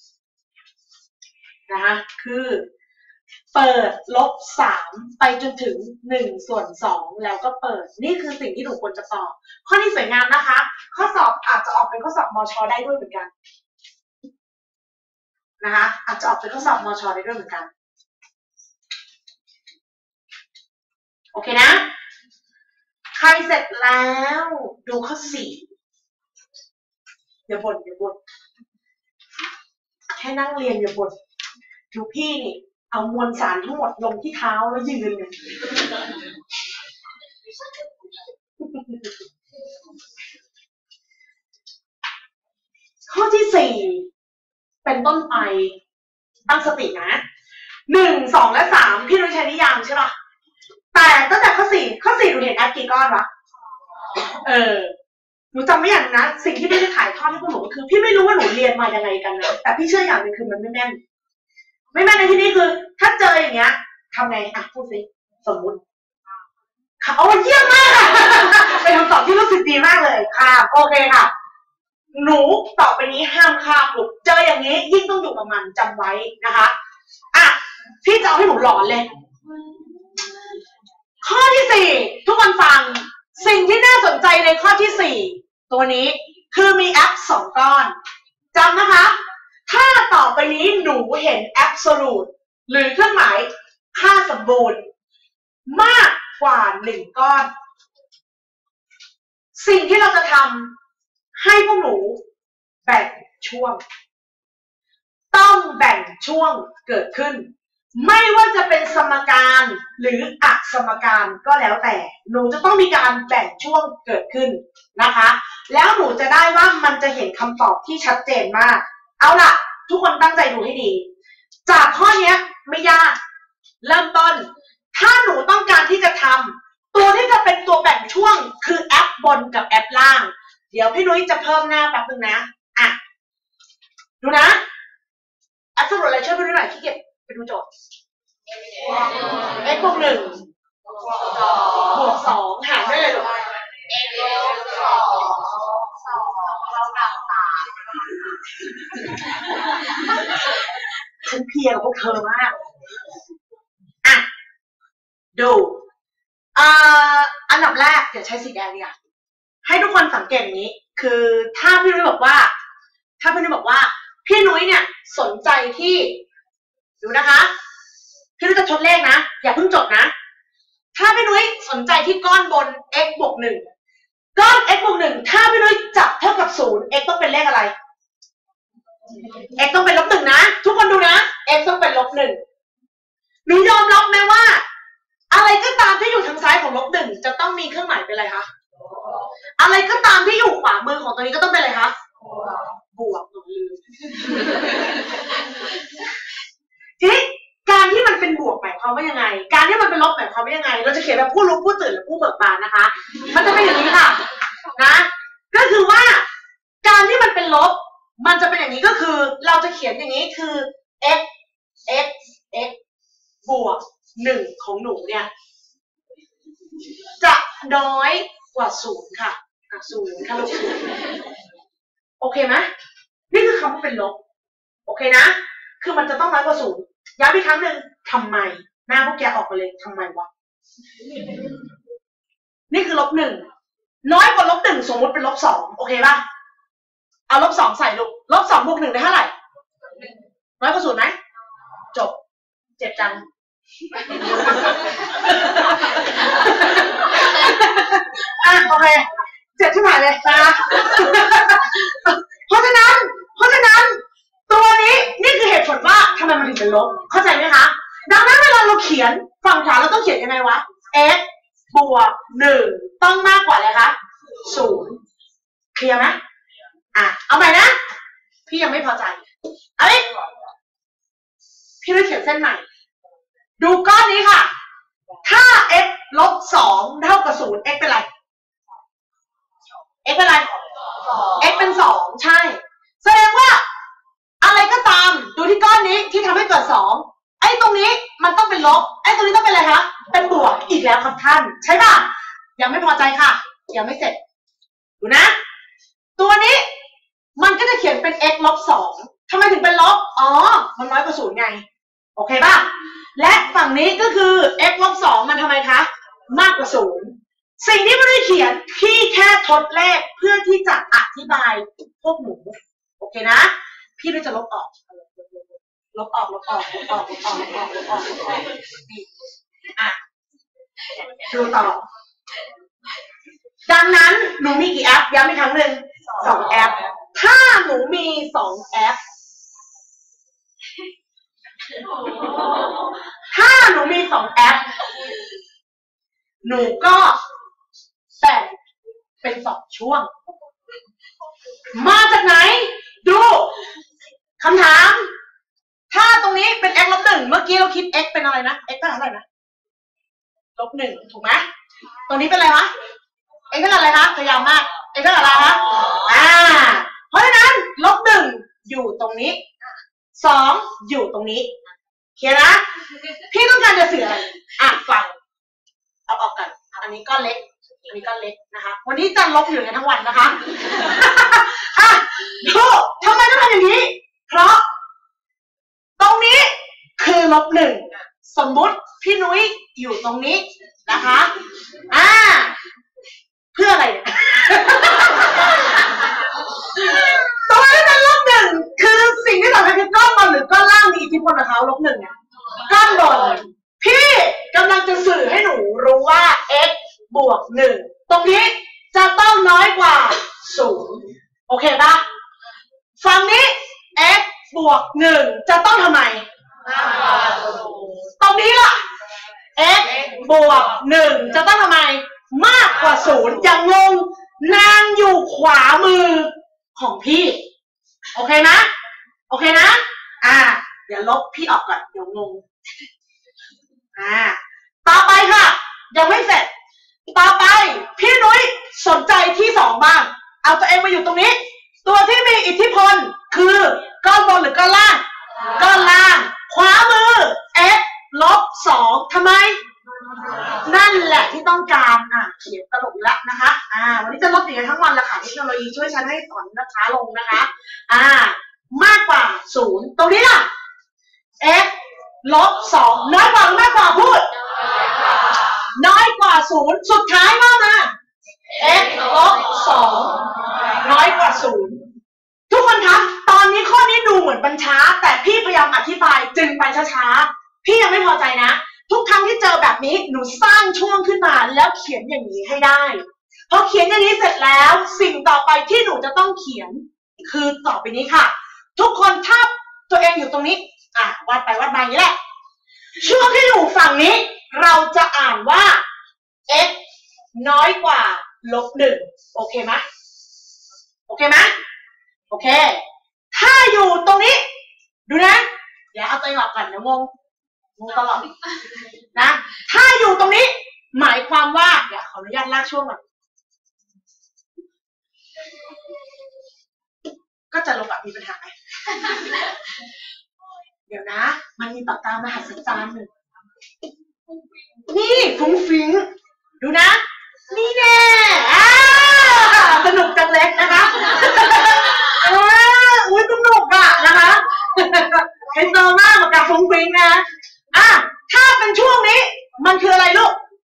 นะคะคือเปิดลบสามไปจนถึงหนึ่งส่วนสองแล้วก็เปิดนี่คือสิ่งที่หนูควรจะตอบข้อนี้สวยงามนะคะข้อสอบอาจจะออกเป็นข้อสอบมช.ได้ด้วยเหมือนกันนะคะอาจจะออกเป็นข้อสอบมช.ได้ด้วยเหมือนกันโอเคนะใครเสร็จแล้วดูข้อสี่อย่าบ่นอย่าบ่นแค่นั่งเรียนอย่าบ่นดูพี่นี่เอามวลสารทั้งหมดลงที่เท้าแล้วยืนเลยข้อที่สี่เป็นต้นไปตั้งสตินะหนึ่งสองและสามพี่นุ้ยใช้นิยามใช่ป่ะแต่ตั้งแต่ข้อสี่ข้อสี่หนูเห็นแอปกี่ก้อนวะเออหนูจำไม่อย่างนะสิ่งที่พี่จะถ่ายทอดให้พวกหนูก็คือพี่ไม่รู้ว่าหนูเรียนมายังไงกันนะแต่พี่เชื่ออย่างหนึ่งคือมันไม่แม่นไม่แม่นในที่นี้คือถ้าเจออย่างเงี้ยทำไงอ่ะพูดสิสมมุติค่ะโอ้เยี่ยมมากเป็นคำตอบที่รู้สึกดีมากเลยค่ะโอเคค่ะหนูต่อไปนี้ห้ามข้ามลูกเจออย่างนี้ยิ่งต้องอยู่กับมันจำไว้นะคะอ่ะพี่จะเอาให้หนูหลอนเลยข้อที่สี่ทุกคนฟังสิ่งที่น่าสนใจในข้อที่สี่ตัวนี้คือมีแอปสองก้อนจำนะคะถ้าต่อไปนี้หนูเห็น absolute หรือเครื่องหมายค่าสมบูรณ์มากกว่าหนึ่งก้อนสิ่งที่เราจะทำให้พวกหนูแบ่งช่วงต้องแบ่งช่วงเกิดขึ้นไม่ว่าจะเป็นสมการหรืออักสมการก็แล้วแต่หนูจะต้องมีการแบ่งช่วงเกิดขึ้นนะคะแล้วหนูจะได้ว่ามันจะเห็นคำตอบที่ชัดเจนมากเอาล่ะทุกคนตั้งใจดูให้ดีจากข้อนี้ไม่ยากเริ่มต้นถ้าหนูต้องการที่จะทำตัวที่จะเป็นตัวแบ่งช่วงคือแอปบนกับแอปล่างเดี๋ยวพี่นุ้ยจะเพิ่มหน้าแป๊บนึงนะอ่ะดูนะแอปสรุปอะไรช่วยพี่นุ้ยหน่อยขี้เกียจไปดูโจทย์ x บวกหนึ่งบวกสองหารได้เลยหรอ x บวกสองสองเท่ากับสามลียร์กับพวกเธอมากอ่ะดูเอ่ออันดับแรกเดี๋ยวใช้สีแดงเนี่ยให้ทุกคนสังเกตอย่างนี้คือถ้าพี่นุ้ยบอกว่าถ้าพี่นุ้ยบอกว่าพี่นุ้ยเนี่ยสนใจที่ดูนะคะพี่นุ้ยจะทดเลขนะอย่าเพิ่งจดนะถ้าพี่นุ้ยสนใจที่ก้อนบน x บวกหนึ่งก้อน x บวกหนึ่งถ้าพี่นุ้ยจับเท่ากับศูนย์ x ต้องเป็นเลขอะไร x ต้องเป็นลบหนึ่งนะทุกคนดูนะ x ต้องเป็นลบหนึ่งหนูยอมรับไหมว่าอะไรก็ตามที่อยู่ทางซ้ายของลบหนึ่งจะต้องมีเครื่องหมายเป็นอะไรคะอะไรก็ตามที่อยู่ขวามือของตัวนี้ก็ต้องเป็นอะไรคะบวกหนูลืมทีนี้การที่มันเป็นบวกหมายความว่ายังไงการที่มันเป็นลบหมายความว่ายังไงเราจะเขียนแบบผู้รู้ผู้ตื่นหรือผู้เบิกบานนะคะมันจะเป็นอย่างนี้ค่ะนะก็คือว่าการที่มันเป็นลบมันจะเป็นอย่างนี้ก็คือเราจะเขียนอย่างนี้คือ x x x บวกหนึ่งของหนูเนี่ยจะน้อยกว่าศูนย์ค่ะศูนย์ค่ะลูกศูนย์โอเคไหมนี่คือคำว่าเป็นลบโอเคนะคือมันจะต้องน้อยกว่าศูนย์ย้ำอีกครั้งหนึ่งทำไมหน้าพวกแกออกมาเลยทำไมวะนี่คือลบหนึ่งน้อยกว่าลบหนึ่งสมมติเป็นลบสองโอเคป่ะเอาลบสองใส่ลูกลบสองบวกหนึ่งได้เท่าไหร่น้อยกว่าศูนย์ไหมจบเจ็บจังอ่ะโอเคเจ็บที่ไหนเลยนะเพราะฉะนั้นเพราะฉะนั้นตัวนี้นี่คือเหตุผลว่าทำไมมันถึงเป็นลบเข้าใจไหมคะดังนั้นเวลาเราเขียนฝั่งขวาเราต้องเขียนยังไงวะ x บวกหนึ่งต้องมากกว่าอะไรคะศูนย์เคลียร์ไหมอ่ะเอาใหม่นะพี่ยังไม่พอใจเอาดิพี่เลยเขียนเส้นใหม่ดูก้อนนี้ค่ะถ้า x ลบสองเท่ากับศูนย์ x เป็นไร x เป็นไร x เป็นสองใช่แสดงว่าอะไรก็ตามดูที่ก้อนนี้ที่ทำให้เกิดสองไอ้ตรงนี้มันต้องเป็นลบไอ้ตรงนี้ต้องเป็นอะไรคะเป็นบวกอีกแล้วครับท่านใช่ป่ะยังไม่พอใจค่ะยังไม่เสร็จดูนะตัวนี้มันก็จะเขียนเป็น x ลบสองทำไมถึงเป็นลบอ๋อมันน้อยกว่าศูนย์ไงโอเคป่ะและฝั่งนี้ก็คือ x ลบสองมันทำไมคะมากกว่าศูนย์สิ่งที่ไม่ได้เขียนพี่แค่ทดเลขเพื่อที่จะอธิบายพวกหนูโอเคนะพี่เลยจะลบออกลบออกลบออกลบออกลบออกลบออกลบออกลบออกอ่ะดูต่อดังนั้นหนูมีกี่แอปย้ำอีกครั้งหนึ่งสองแอปถ้าหนูมีสองแอปถ้าหนูมีสองแอปหนูก็แบ่งเป็นสองช่วงมาจากไหนดูคำถามถ้าตรงนี้เป็น x ลบหนึ่งเมื่อกี้เราคิด x เป็นอะไรนะ x เป็นอะไรนะลบหนึ่งถูกไหมตรงนี้เป็นอะไรวะ x เป็นอะไรคะพยายามมาก x เป็นอะไรคะอ่าเพราะฉะนั้นลบหนึ่งอยู่ตรงนี้สองอยู่ตรงนี้เคลียร์นะพี่ต้องการจะสื่ออะไรอ่ะฟังเอาออกกันอันนี้ก้อนเล็กอันนี้ก้อนเล็กนะคะวันนี้จันลบอยู่กันทั้งวันนะคะอ่ะดูทำไมต้องทำอย่างนี้เพราะตรงนี้คือลบหนึ่งสมมุติพี่นุ้ยอยู่ตรงนี้นะคะอ่าเพื่ออะไรเนี่ยตรงนี้เป็นลบหนึ่งคือสิ่งที่สำคัญคือก้อนบนหรือก้อนล่างมีอิทธิพลกับเขาลบหนึ่งเนี่ยก้อนบนพี่กำลังจะสื่อให้หนูรู้ว่า x บวกหนึ่งตรงนี้จะต้องน้อยกว่าศูนย์โอเคป่ะฝั่งนี้ x บวกหนึ่งจะต้องทำไมตรงนี้ล่ะ x บวกหนึ่งจะต้องทำไมมากกว่าศูนย์อย่างงงนางอยู่ขวามือของพี่โอเคนะโอเคนะอ่าเดี๋ยวลบพี่ออกก่อนเดี๋ยวงงอ่าต่อไปค่ะยังไม่เสร็จต่อไปพี่นุ้ยสนใจที่สองบ้างเอาตัวเองมาอยู่ตรงนี้ตัวที่มีอิทธิพลคือก้อนบนหรือก้อนล่างก้อนล่างขวามือ x ลบสองทำไมนั่นแหละที่ต้องการอ่ะเขียนตลกแล้วนะคะอ่าวันนี้จะลบอย่างทั้งวันละค่ะเทคโนโลยีช่วยฉันให้สอนนะคะลงนะคะอ่ามากกว่าศูนย์ตรงนี้ล่ะ x ลบสองน้อยกว่าหรือมากกว่าพูดน้อยกว่าศูนย์สุดท้ายว่ามา x ลบสองน้อยกว่าศูนย์ทุกคนคะตอนนี้ข้อนี้ดูเหมือนมันช้าแต่พี่พยายามอธิบายจึงไปช้าๆพี่ยังไม่พอใจนะทุกครั้งที่เจอแบบนี้หนูสร้างช่วงขึ้นมาแล้วเขียนอย่างนี้ให้ได้พอเขียนอย่างนี้เสร็จแล้วสิ่งต่อไปที่หนูจะต้องเขียนคือต่อไปนี้ค่ะทุกคนถ้าตัวเองอยู่ตรงนี้อ่ะวาดไปวาดมาอย่างนี้แหละช่วงที่อยู่ฝั่งนี้เราจะอ่านว่า x น้อยกว่าลบหนึ่งโอเคไหมโอเคไหมโอเคถ้าอยู่ตรงนี้ดูนะเดี๋ยวเอาตัวเองออกก่อนเดี๋ยวงงงงตลอดนะถ้าอยู่ตรงนี้หมายความว่าเดี๋ยวขออนุญาตลากช่วงก่อนก็จะลงแบบมีปัญหาไหมเดี๋ยวนะมันมีปากกามหัศจรรย์หนึ่งนี่ฟุ้งฟิ้งดูนะนี่แน่สนุกจังเล็กนะคะอุ้ยสนุกอะนะคะเห็นโซมากปากกาฟุ้งฟิ้งนะอ่ะถ้าเป็นช่วงนี้มันคืออะไรลูก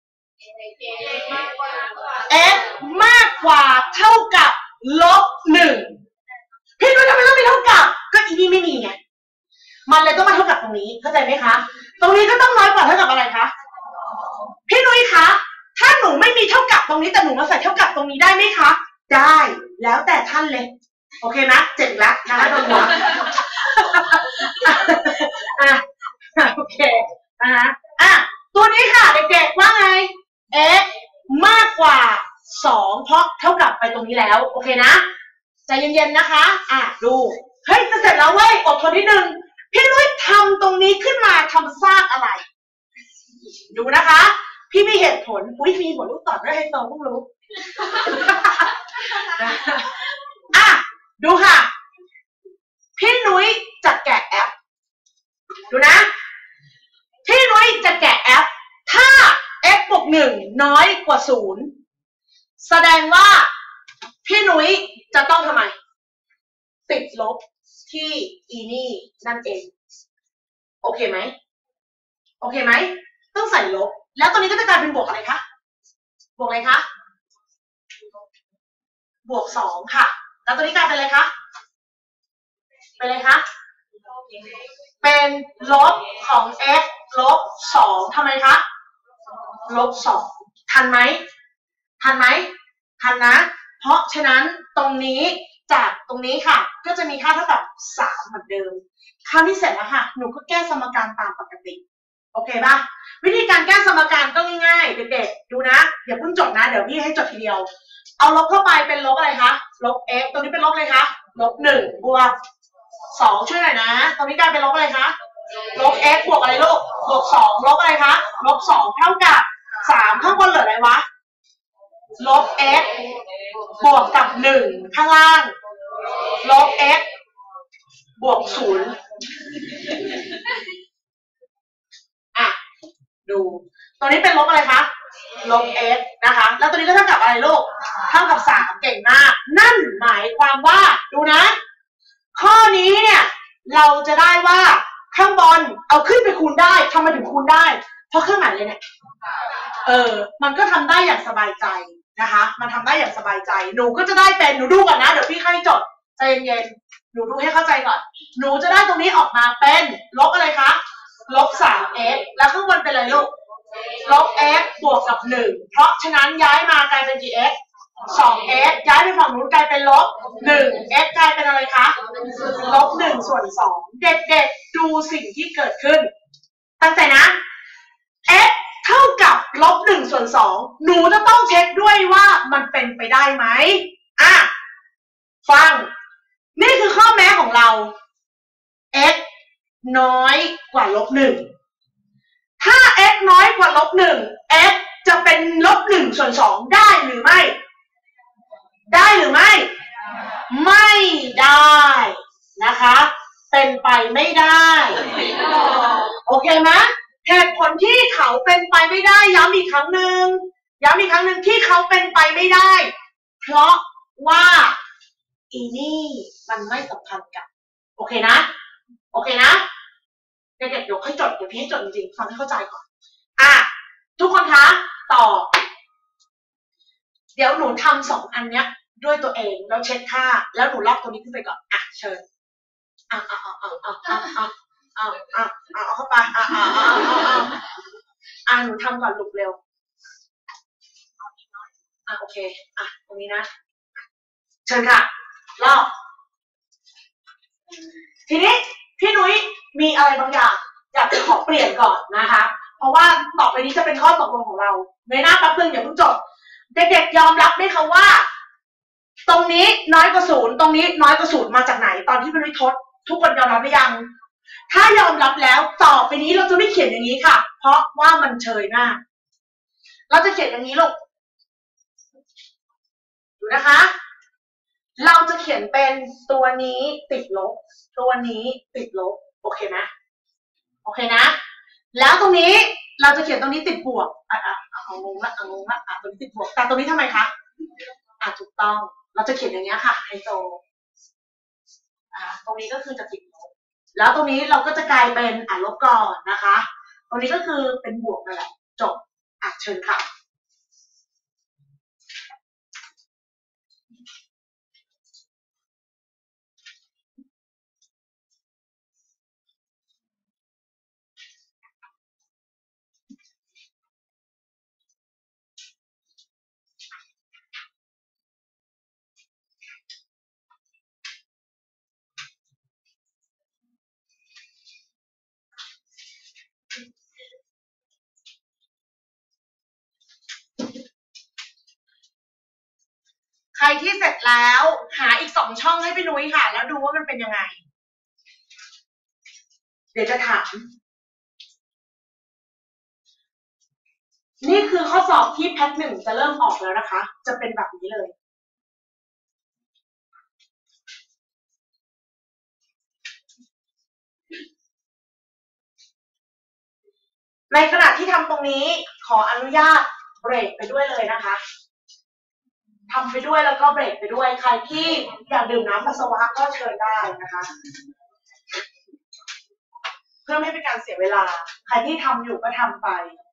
x มากกว่าเท่ากับลบหนึ่งพี่นุ้ยทำไมต้องมีเท่ากับก็อีนี่ไม่มีไงมันเลยต้องมาเท่ากับตรงนี้เข้าใจไหมคะตรงนี้ก็ต้องน้อยกว่าเท่ากับอะไรคะพี่นุ้ยคะถ้าหนูไม่มีเท่ากับตรงนี้แต่หนูมาใส่เท่ากับตรงนี้ได้ไหมคะได้แล้วแต่ท่านเลยโอเคนะเจ็บแล้วนะคะตรงนี้อ่ะโอเคนะคะอ่ะตัวนี้ค่ะเด็กๆว่าไง x มากกว่าสองเพราะเท่ากับไปตรงนี้แล้วโอเคนะใจเย็นๆนะคะอ่ะดูเฮ้ยจะเสร็จแล้วเว้ยอดทนนิดนึงพี่นุ้ยทำตรงนี้ขึ้นมาทำสร้างอะไรดูนะคะพี่มีเหตุผลอุ้ยมีหัวลูกต่อด้วยให้โตเพิ่งรู้อ่ะดูค่ะพี่นุ้ยจะแกะแอปดูนะพี่นุ้ยจะแกะแอปถ้า x บวกหนึ่งน้อยกว่าศูนย์แสดงว่าพี่นุ้ยจะต้องทำไมติดลบที่อีนี่นั่นเองโอเคไหมโอเคไหมต้องใส่ลบแล้วตัวนี้ก็จะกลายเป็นบวกอะไรคะบวกอะไรคะบวกสองค่ะแล้วตัวนี้กลายเป็นอะไรคะเป็นอะไรคะเป็นลบของ x ลบสองทำไมคะลบสองทันไหมทันไหมทันนะเพราะฉะนั้นตรงนี้จากตรงนี้ค่ะก็จะมีค่าเท่ากับสามเหมือนเดิมคราวนี้เสร็จแล้วค่ะหนูก็แก้สมการตามปกติโอเคป่ะวิธีการแก้สมการก็ง่ายๆเด็กๆดูนะอย่าเพิ่งจดนะเดี๋ยวพี่ให้จดทีเดียวเอาลบเข้าไปเป็นลบอะไรคะลบ x ตรงนี้เป็นลบอะไรคะลบหนึ่งบวกสองช่วยหน่อยนะตรงนี้กลายเป็นลบอะไรคะลบ x บวกอะไรลูกบวกสองลบอะไรคะลบสองเท่ากับสามข้างบนเหลืออะไรวะลบ x บวกกับหนึ่งข้างล่างลบ x บวกศูนย์อ่ะดูตัวนี้เป็นลบอะไรคะลบ x นะคะแล้วตัวนี้ก็เท่ากับอะไรลูกเท่ากับสามเก่งมากนั่นหมายความว่าดูนะข้อนี้เนี่ยเราจะได้ว่าข้างบนเอาขึ้นไปคูณได้ทำไมถึงคูณได้เพราะเครื่องหมายเลยเนี่ยเออมันก็ทำได้อย่างสบายใจนะคะมันทำได้อย่างสบายใจหนูก็จะได้เป็นหนูดูก่อนนะเดี๋ยวพี่ให้จดใจเย็นๆหนูดูให้เข้าใจก่อนหนูจะได้ตรงนี้ออกมาเป็นลบอะไรคะลบ สาม x แล้วข้างบนเป็นอะไรลูกลบ x บวกกับหนึ่งเพราะฉะนั้นย้ายมากลายเป็นกี่ x สอง x ย้ายไปฝั่งนู้นกลายเป็นลบหนึ่ง x กลายเป็นอะไรคะลบหนึ่งส่วนสองเด็กๆดูสิ่งที่เกิดขึ้นตั้งใจนะ x เท่ากับลบหนึ่งส่วนสองหนูจะต้องเช็คด้วยว่ามันเป็นไปได้ไหมอ่ะฟังนี่คือข้อแม้ของเรา x น้อยกว่าลบหนึ่งถ้า x น้อยกว่าลบหนึ่ง x จะเป็นลบหนึ่งส่วนสองได้หรือไม่ได้หรือไม่ไม่ได้นะคะเป็นไปไม่ได้โอเคไหมเหตุผลที่เขาเป็นไปไม่ได้ย้ำอีกครั้งหนึ่งย้ำอีกครั้งหนึ่งที่เขาเป็นไปไม่ได้เพราะว่าอีนี่มันไม่สัมพันธ์กันโอเคนะโอเคนะเด็กๆเดี๋ยวค่อยจดเดี๋ยวพี่จดจริงๆฟังให้เข้าใจก่อนอ่ะทุกคนคะต่อเดี๋ยวหนูทำสองอันเนี้ยด้วยตัวเองแล้วเช็คค่าแล้วหนูลอกตัวนี้ขึ้นไปก่อนอ่ะเชิญอ่ะอ่ะอ่ะอ่ะอ่ะอ่ะอ่ะอ่ะอ่ะอ่ะเอาเข้าไปอ่ะอ่ะอ่ะอ่ะอ่ะอ่ะหนูทำก่อนลุกเร็วอ่ะโอเคอ่ะตรงนี้นะเชิญค่ะลอกทีนี้พี่นุ้ยมีอะไรบางอย่างอยากจะขอเปลี่ยนก่อนนะคะเพราะว่าต่อไปนี้จะเป็นข้อตกลงของเราในหน้าแป๊บนึงอย่าเพิ่งจบเด็กๆยอมรับไหมคะว่าตรงนี้น้อยกว่าศูนย์ตรงนี้น้อยกว่าศูนย์มาจากไหนตอนที่พี่นุ้ยทดทุกคนยอมรับหรือยังถ้ายอมรับแล้วต่อไปนี้เราจะไม่เขียนอย่างนี้ค่ะเพราะว่ามันเชยมากเราจะเขียนอย่างนี้ลูกดูนะคะเราจะเขียนเป็นตัวนี้ติดลบตัวนี้ติดลบโอเคไหมโอเคนะแล้วตรงนี้เราจะเขียนตรงนี้ติดบวกอ่ะอ่ะเอางงละเอางงละอ่ะตรงนี้ติดบวกแต่ตรงนี้ทำไมคะอ่ะถูกต้องเราจะเขียนอย่างนี้ค่ะไฮโซอ่ะตรงนี้ก็คือจะติดลบแล้วตรงนี้เราก็จะกลายเป็นอ่ะลบก่อนนะคะตรงนี้ก็คือเป็นบวกนั่นแหละจบอ่ะเชิญค่ะใครที่เสร็จแล้วหาอีกสองช่องให้พี่นุ้ยค่ะแล้วดูว่ามันเป็นยังไงเดี๋ยวจะถามนี่คือข้อสอบที่แพทหนึ่งจะเริ่มออกแล้วนะคะจะเป็นแบบนี้เลยในขณะที่ทำตรงนี้ขออนุญาตเบรกไปด้วยเลยนะคะทำไปด้วยแล้วก็เบรกไปด้วยใครที่อยากดื่มน้ำปัสสาวะก็เชิญได้นะคะเพื่อไม่ให้เป็นการเสียเวลาใครที่ทำอยู่ก็ทำไป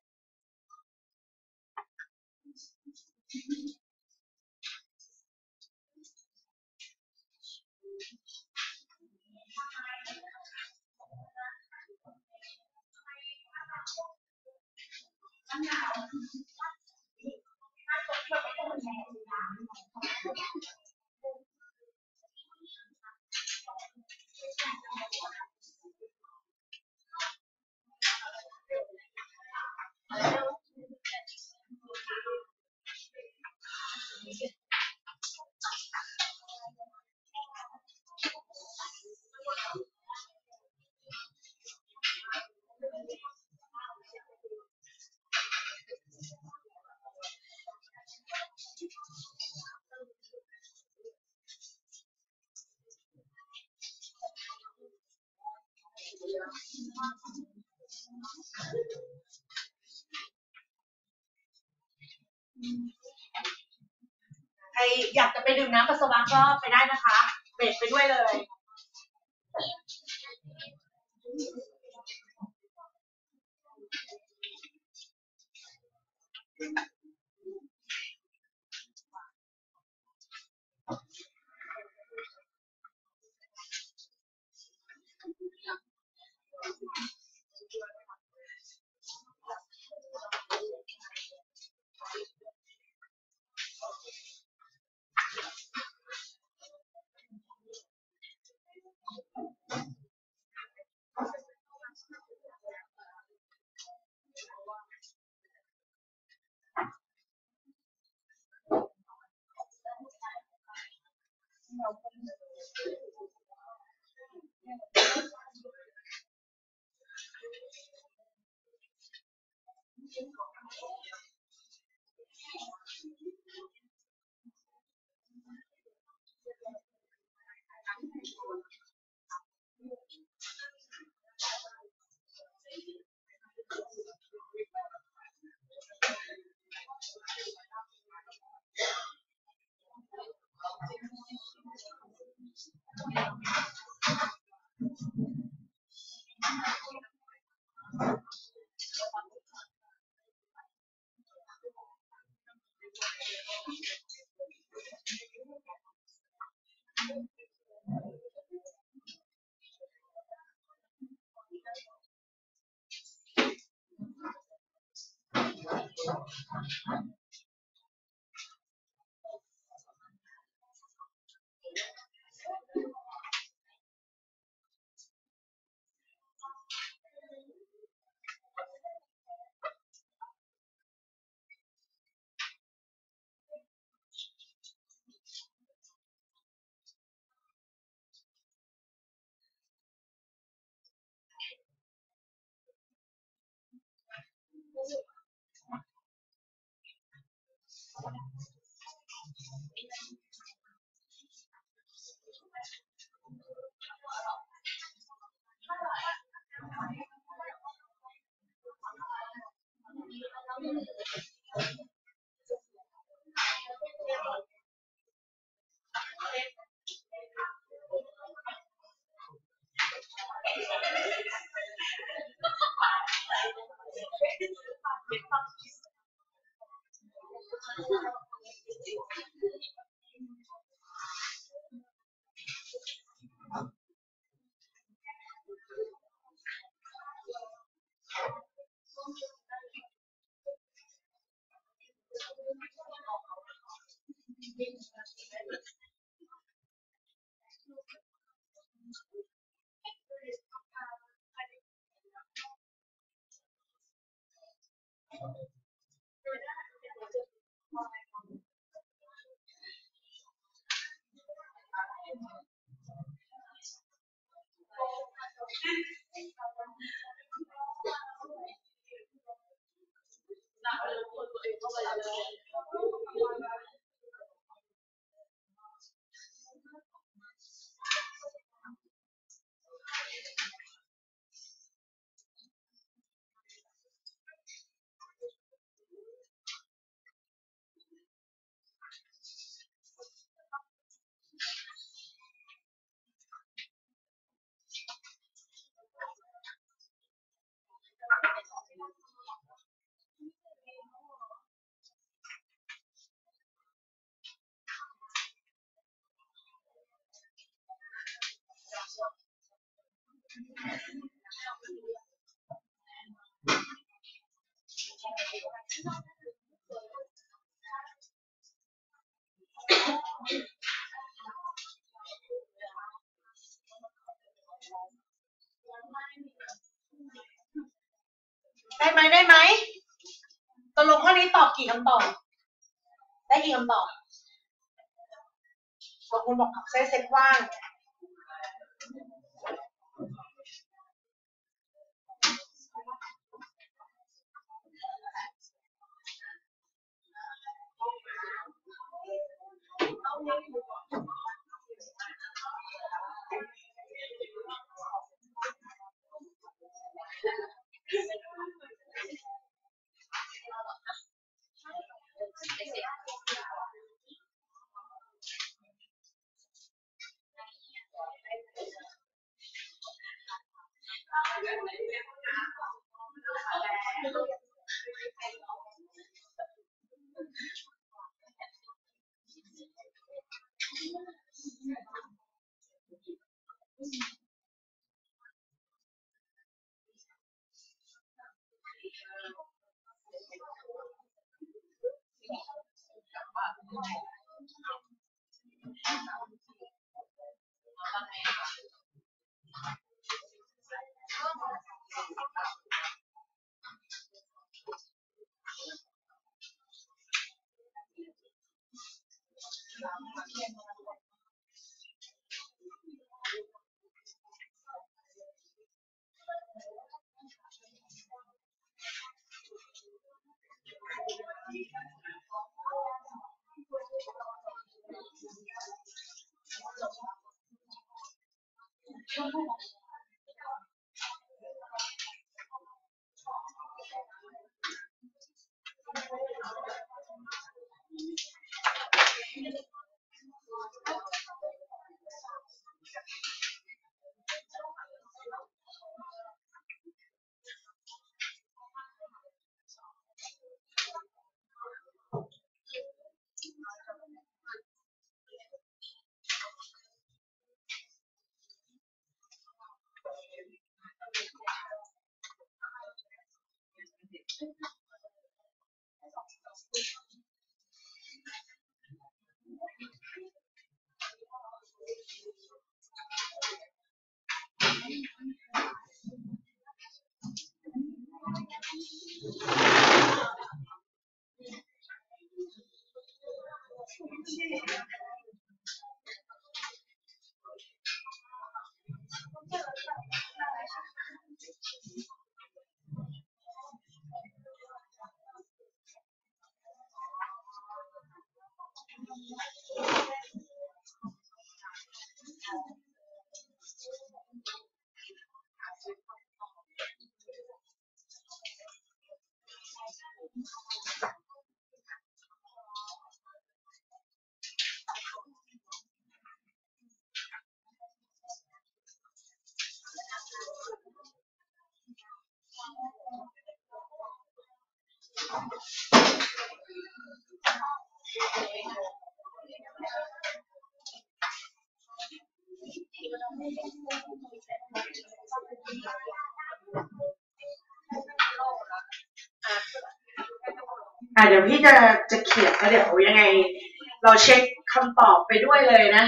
ใครอยากจะไปดื่มน้ำปัสสาวะก็ไปได้นะคะเบรกไปด้วยเลยได้ไหมได้ไหมตกลงข้อนี้ตอบกี่คำตอบได้กี่คำตอบบางคนบอกเซตเซตว่างอ่ะเดี๋ยวพี่จะจะเขียนแล้วเดี๋ยวยังไงเราเช็คคำตอบไปด้วยเลยนะ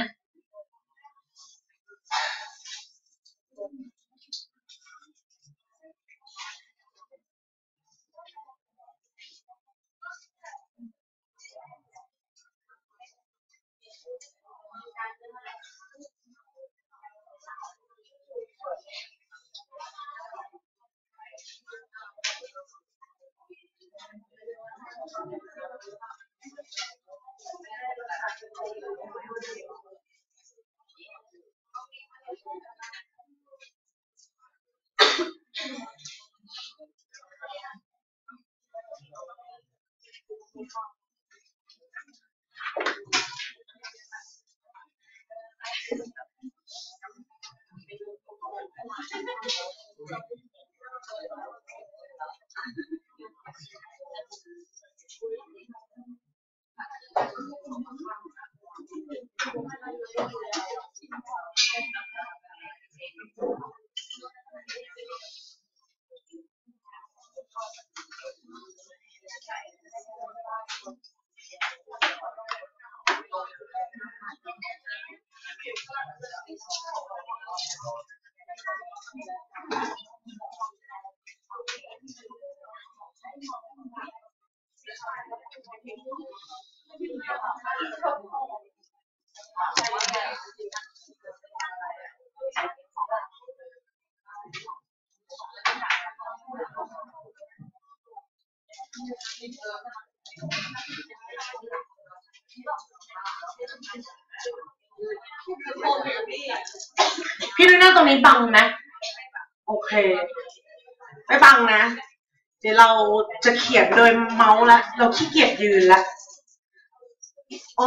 พี่ดูหน้าตรงนี้บังไหมโอเคไม่บังนะเดี๋ยวเราจะเขียนโดยเมาส์ละเราขี้เกียจยืนละอ๋อ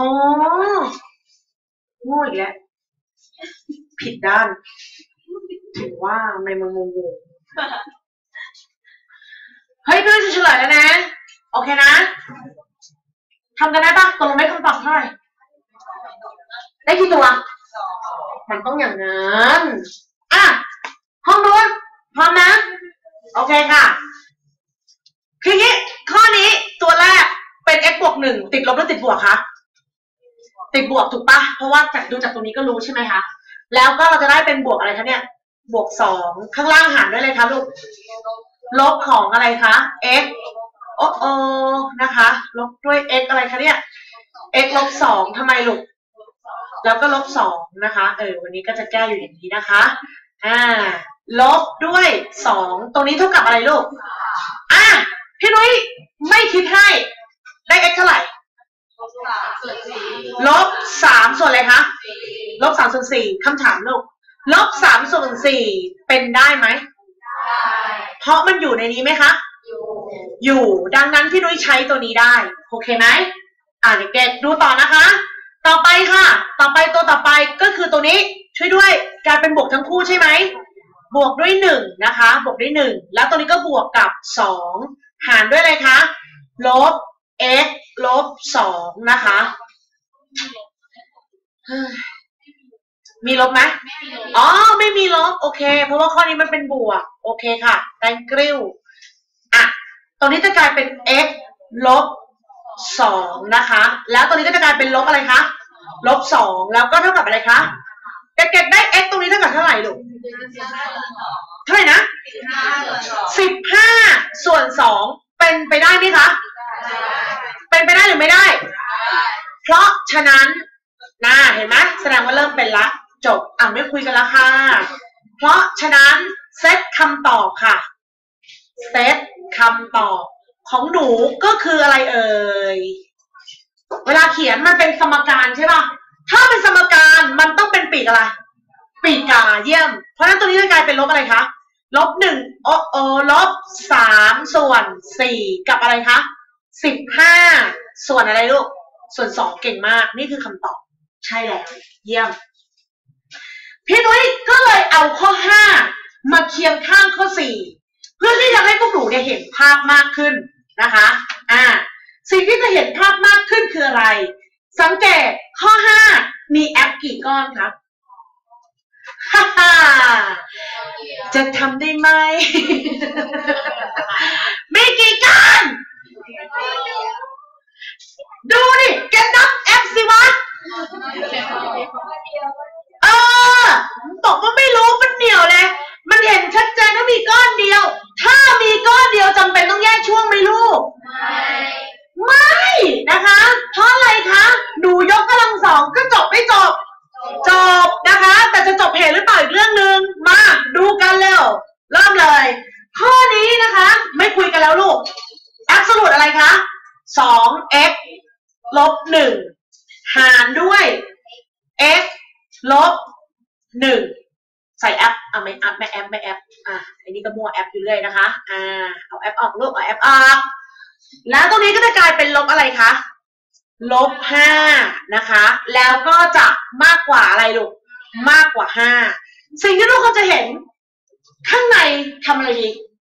โง่อีกแล้วผิดด้านถึงว่าในมืองงๆเฮ้ยพี่จะเฉลยแล้วนะโอเคนะทำกันได้ปะตกลงได้คำตอบเท่าไหร่ได้กี่ตัวมันต้องอย่างนั้นอ่ะห้องนู้นพร้อมนะโอเคค่ะคืองี้ข้อนี้ตัวแรกเป็น x บวกหนึ่งติดลบหรือติดบวกคะติดบวกถูกปะเพราะว่าจากดูจากตรงนี้ก็รู้ใช่ไหมคะแล้วก็เราจะได้เป็นบวกอะไรคะเนี่ยบวกสองข้างล่างหารด้วยเลยคะลูกลบของอะไรคะ x โอ้โอนะคะลบด้วย x อะไรคะเนี่ย x ลบสองทำไมลูกแล้วก็ลบสองนะคะเออวันนี้ก็จะแก้อยู่อย่างนี้นะคะอ่าลบด้วยสองตรงนี้เท่ากับอะไรลูกอ่ะพี่นุ้ยไม่คิดให้ได้ x เท่าไหร่ลบสามส่วนอะไรคะลบสามส่วนสี่คำถามลูกลบสามส่วนสี่เป็นได้ไหมเพราะมันอยู่ในนี้ไหมคะอยู่อยู่ดังนั้นพี่นุ้ยใช้ตัวนี้ได้โอเคไหมอ่าเด็กๆดูต่อนะคะต่อไปค่ะต่อไปตัวต่อไปก็คือตัวนี้ช่วยด้วยกลายเป็นบวกทั้งคู่ใช่ไหมบวกด้วยหนึ่งนะคะบวกด้วยหนึ่งแล้วตัวนี้ก็บวกกับสองหารด้วยอะไรคะลบ x ลบสองนะคะมีลบไหมอ๋อไม่มีลบโอเคเพราะว่าข้อนี้มันเป็นบวกโอเคค่ะ thank you อ่ะตรงนี้จะกลายเป็น x ลบสองนะคะแล้วตรงนี้ก็จะกลายเป็นลบอะไรคะลบสองแล้วก็เท่ากับอะไรคะเด็กๆได้ x ตรงนี้เท่ากับเท่าไหร่ลูกเท่าไหร่นะสิบห้าส่วนสองเป็นไปได้ไหมคะเป็นไปได้หรือไม่ได้เพราะฉะนั้นน่าเห็นไหมแสดงว่าเริ่มเป็นละจบอ่ะไม่คุยกันละค่ะเพราะฉะนั้นเซตคำตอบค่ะเซตคำตอบของหนูก็คืออะไรเอ่ยเวลาเขียนมันเป็นสมการใช่ป่ะถ้าเป็นสมการมันต้องเป็นปีกอะไรปีกกาเยี่ยมเพราะฉะนั้นตัวนี้จะกลายเป็นลบอะไรคะลบหนึ่งโอโอลบสามส่วนสี่กับอะไรคะสิบห้าส่วนอะไรลูกส่วนสองเก่งมากนี่คือคำตอบใช่แล้วเยี่ยมพี่นุ้ยก็เลยเอาข้อห้ามาเคียงข้างข้อสี่เพื่อที่จะให้พวกหนูเนี่ยเห็นภาพมากขึ้นนะคะอ่าสิ่งที่จะเห็นภาพมากขึ้นคืออะไรสังเกตข้อห้ามีแอปกี่ก้อนคะฮ่าฮ่าจะทำได้ไหม มีกี่ก้อนดูดิแกนับแอปสิวะเออบอกว่าไม่รู้มันเหนียวเลยมันเห็นชัดเจนว่ามีก้อนเดียวถ้ามีก้อนเดียวจำเป็นต้องแยกช่วงไหมลูกไม่ไม่นะคะเพราะอะไรคะหนูยกกำลังสองก็จบไม่จบจบนะคะแต่จะจบเหตุหรือเปล่าอีกเรื่องหนึ่งมาดูกันเร็วเริ่มเลยข้อนี้นะคะไม่คุยกันแล้วลูกแอบสูตรอะไรคะสอง x ลบหนึ่งหารด้วย x ลบหนึ่งใส่แอปอ่ะไม่แอปไม่แอปไม่แอปอ่ะอันนี้ก็มั่วแอปอยู่เรื่อยนะคะอ่าเอาแอปออกลูกเอาแอปออกแล้วตรงนี้ก็จะกลายเป็นลบอะไรคะลบห้านะคะแล้วก็จะมากกว่าอะไรลูกมากกว่าห้าสิ่งที่ทุกคนจะเห็นข้างในทำอะไรดี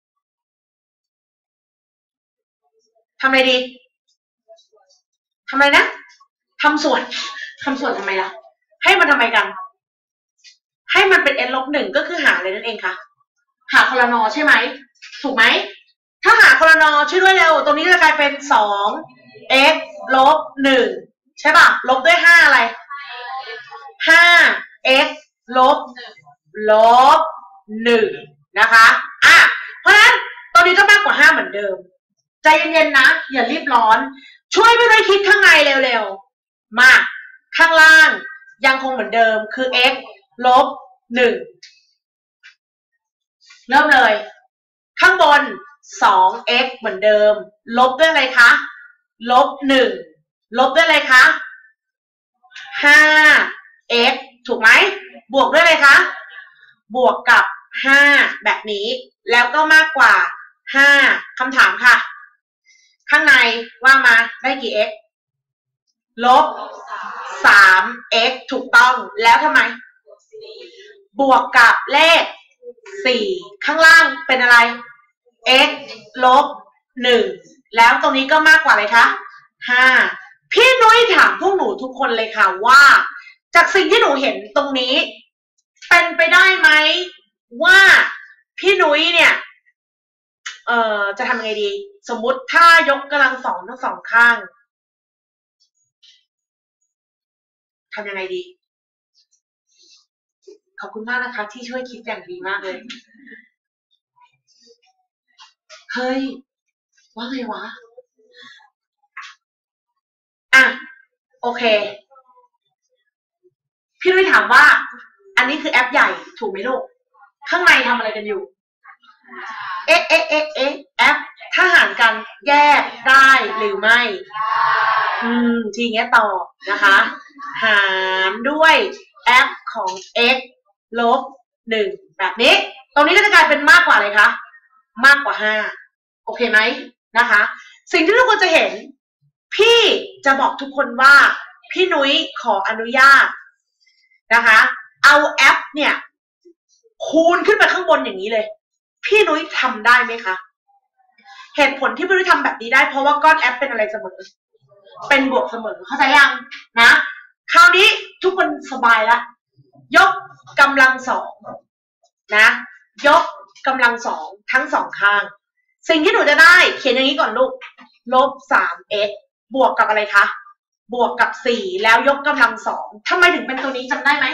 ทำอะไรดีทำอะไรนะทำส่วนทำส่วนทำไมล่ะให้มันทำไมกันให้มันเป็น n ลบหนึ่งก็คือหาอะไรนั่นเองค่ะหาคอลนอใช่ไหมถูกไหมถ้าหาคอลนอช่วยด้วยเร็วตรงนี้จะกลายเป็นสอง x ลบหนึ่งใช่ป่ะลบด้วยห้าอะไรห้า x ลบลบหนึ่งนะคะอ่ะเพราะฉะนั้นตรงนี้ก็มากกว่าห้าเหมือนเดิมใจเย็นๆนะอย่ารีบร้อนช่วยไม่ได้คิดข้างในเร็วๆมาข้างล่างยังคงเหมือนเดิมคือ x ลบหนึ่งเริ่มเลยข้างบน สอง x เหมือนเดิมลบด้วยอะไรคะลบหนึ่งลบด้วยอะไรคะห้า x ถูกไหมบวกด้วยอะไรคะบวกกับห้าแบบนี้แล้วก็มากกว่าห้าคำถามค่ะข้างในว่ามาได้กี่ x ลบสาม x ถูกต้องแล้วทำไมบวกกับเลขสี่ข้างล่างเป็นอะไร x ลบหนึ่งแล้วตรงนี้ก็มากกว่าอะไรคะห้าพี่นุ้ยถามพวกหนูทุกคนเลยค่ะว่าจากสิ่งที่หนูเห็นตรงนี้เป็นไปได้ไหมว่าพี่นุ้ยเนี่ยเอ่อจะทำยังไงดีสมมุติถ้ายกกำลังสองทั้งสองข้างทำยังไงดีขอบคุณมากนะคะที่ช่วยคิดอย่างดีมากเลยเฮ้ยว่าไงวะอ่ะโอเคพี่นุ้ยถามว่าอันนี้คือแอปใหญ่ถูกไหมลูกข้างในทำอะไรกันอยู่เอ๊ะเอ๊ะเอ๊ะเอ๊ะแอปถ้าหารกันแยกได้หรือไม่อืมทีเงี้ยต่อนะคะหารด้วยแอปของ x ลบหนึ่งแบบนี้ตรงนี้ก็จะกลายเป็นมากกว่าอะไรคะมากกว่าห้าโอเคไหมนะคะสิ่งที่ทุกคนจะเห็นพี่จะบอกทุกคนว่าพี่นุ้ยขออนุญาตนะคะเอาแอปเนี่ยคูณขึ้นไปข้างบนอย่างนี้เลยพี่นุ้ยทำได้ไหมคะเหตุผลที่พี่นุ้ยทำแบบนี้ได้เพราะว่าก้อนแอปเป็นอะไรเสมอเป็นบวกเสมอเข้าใจยังนะคราวนี้ทุกคนสบายละยกกำลังสองนะยกกำลังสองทั้งสองข้างสิ่งที่หนูจะได้เขียนอย่างนี้ก่อนลูกลบ สาม x บวกกับอะไรคะบวกกับสี่แล้วยกกำลังสองทำไมถึงเป็นตัวนี้จำได้ไหม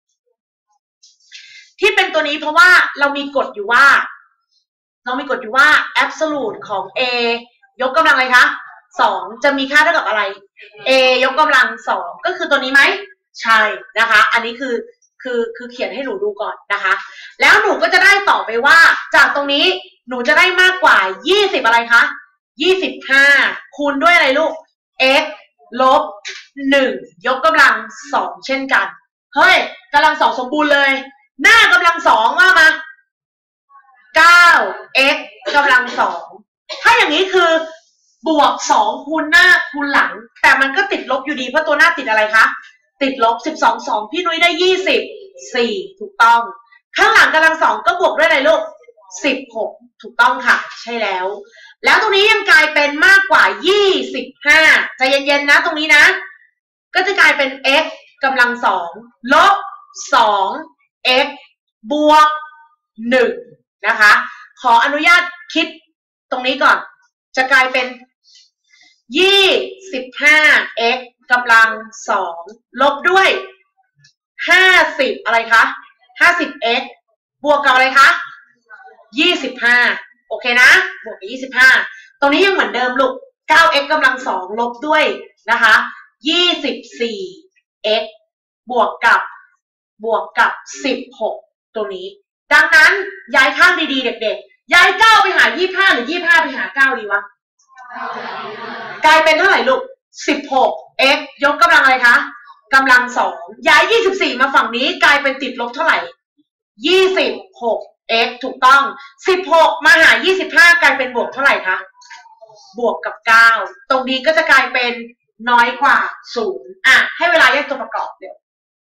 ที่เป็นตัวนี้เพราะว่าเรามีกฎอยู่ว่าเรามีกฎอยู่ว่า absolute ของ a ยกกำลังอะไรคะสองจะมีค่าเท่ากับอะไร a ยกกำลังสองก็คือตัวนี้ไหมใช่นะคะอันนี้คือคือคือเขียนให้หนูดูก่อนนะคะแล้วหนูก็จะได้ต่อไปว่าจากตรงนี้หนูจะได้มากกว่ายี่สิบอะไรคะยี่สิบห้าคูณด้วยอะไรลูก x ลบหนึ่งยกกำลังสองเช่นกันเฮ้ยกำลังสองสมบูรณ์เลยหน้ากำลังสองว่ามาเก้า x กำลังสองถ้าอย่างนี้คือบวกสองคูณหน้าคูณหลังแต่มันก็ติดลบอยู่ดีเพราะตัวหน้าติดอะไรคะติดลบสิบสอง สองพี่นุ้ยได้ยี่สิบสี่ถูกต้องข้างหลังกำลังสองก็บวกด้วยอะไรลูกสิบหกถูกต้องค่ะใช่แล้วแล้วตรงนี้ยังกลายเป็นมากกว่ายี่สิบห้าใจเย็นๆนะตรงนี้นะก็จะกลายเป็น x กำลังสองลบสอง x บวกหนึ่งนะคะขออนุญาตคิดตรงนี้ก่อนจะกลายเป็นยี่สิบห้า x กำลังสองลบด้วยห้าสิบอะไรคะห้าสิบ x บวกกับอะไรคะยี่สิบห้าโอเคนะบวกกับยี่สิบห้าตรงนี้ยังเหมือนเดิมลูก เก้า x กำลังสองลบด้วยนะคะยี่สิบสี่ x บวกกับบวกกับสิบหกตัวนี้ดังนั้นย้ายข้างดีๆเด็กๆย้ายเก้าไปหายี่สิบห้าหรือยี่สิบห้าไปหาเก้าดีวะกลายเป็นเท่าไหร่ลูกสิบหก x ยกกำลังอะไรคะกำลังสองย้ายยี่สิบสี่มาฝั่งนี้กลายเป็นติดลบเท่าไหร่ยี่สิบหก x ถูกต้องสิบหกมาหายี่สิบห้ากลายเป็นบวกเท่าไหร่คะบวกกับเก้าตรงนี้ก็จะกลายเป็นน้อยกว่าศูนย์อ่ะให้เวลาแยกตัวประกอบเดี๋ยว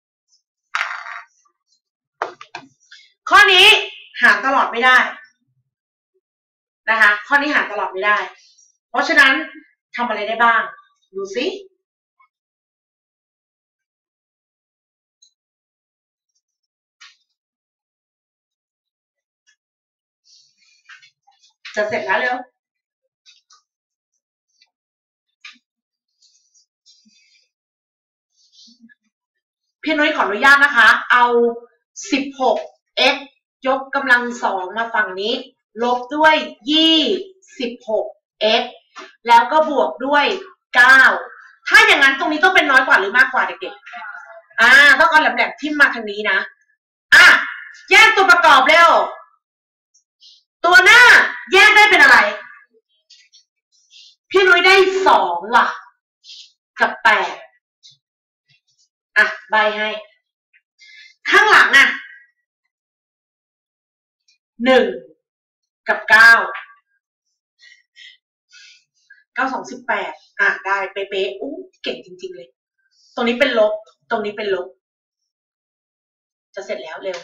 ข้อนี้หารตลอดไม่ได้นะคะข้อนี้หารตลอดไม่ได้เพราะฉะนั้นทำอะไรได้บ้างดูสิจะเสร็จแล้วเร็วพี่นุ้ยขออนุญาตนะคะเอาสิบหก x ยกกำลังสองมาฝั่งนี้ลบด้วยยี่สิบหก x แล้วก็บวกด้วยเก้าถ้าอย่างนั้นตรงนี้ต้องเป็นน้อยกว่าหรือมากกว่าเด็กๆอ่าต้องเอาแหลมๆทิ่มมาทางนี้นะอ่ะแยกตัวประกอบเร็วตัวหน้าแยกได้เป็นอะไรพี่นุ้ยได้สองว่ะกับแปดอ่ะใบให้ข้างหลังอ่ะหนึ่งกับเก้าเก้าสองสิบแปดอ่ะได้เป๊ะๆอู้เก่งจริงๆเลยตรงนี้เป็นลบตรงนี้เป็นลบจะเสร็จแล้วเร็ว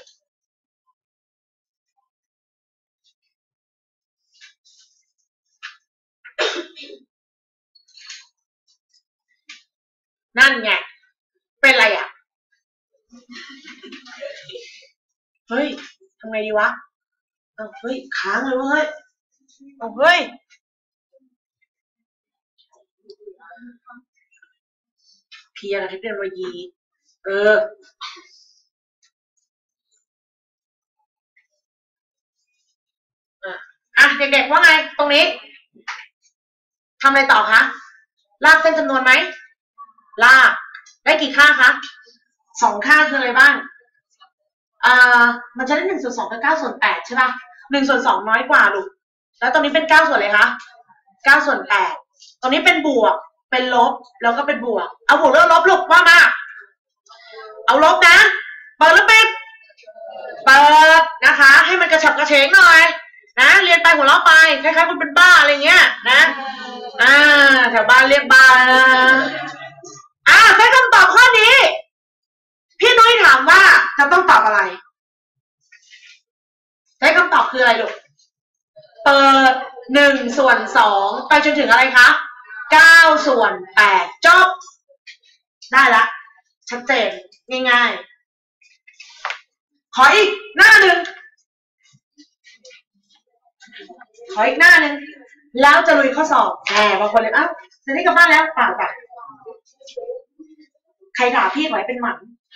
นั่นไงเป็นอะไรอ่ะเฮ้ยทำไงดีวะเอาเฮ้ยค้างเลยเว้ยเอาเฮ้ยเพียร์เทคโนโลยีเอออ่ะเด็กๆว่าไงตรงนี้ทำอะไรต่อคะลากเส้นจำนวนไหมลากได้กี่ค่าคะสองค่าคืออะไรบ้างอ่ามันจะได้หนึ่งส่วนสองกับเก้าส่วนแปดใช่ป่ะหนึ่งส่วนสองน้อยกว่าลูกแล้วตรงนี้เป็นเก้าส่วนอะไรคะเก้าส่วนแปดตรงนี้เป็นบวกเป็นลบแล้วก็เป็นบวกเอาบวกแล้วลบลูกว่ามาเอาลบนะเปิดหรือปิดเปิดนะคะให้มันกระฉับกระเฉงหน่อยนะเรียนไปหัวเราะไปคล้ายๆคุณเป็นบ้าอะไรเงี้ยนะอ่าแถวบ้านเรียกบ้าอ่าใช้คำตอบข้อนี้พี่นุ้ยถามว่าจะต้องตอบอะไรใช้คำตอบคืออะไรลูกเปิดหนึ่งส่วนสองไปจนถึงอะไรคะเก้าส่วนแปดจบได้ละชัดเจนง่ายๆขออีกหน้าหนึ่งขออีกหน้านึงแล้วจะลุยข้อสอบแหมบางคนเลยอ้าวจะได้กลับบ้านแล้วป่าวป่ะใครด่าพี่ขอให้เป็นหมัน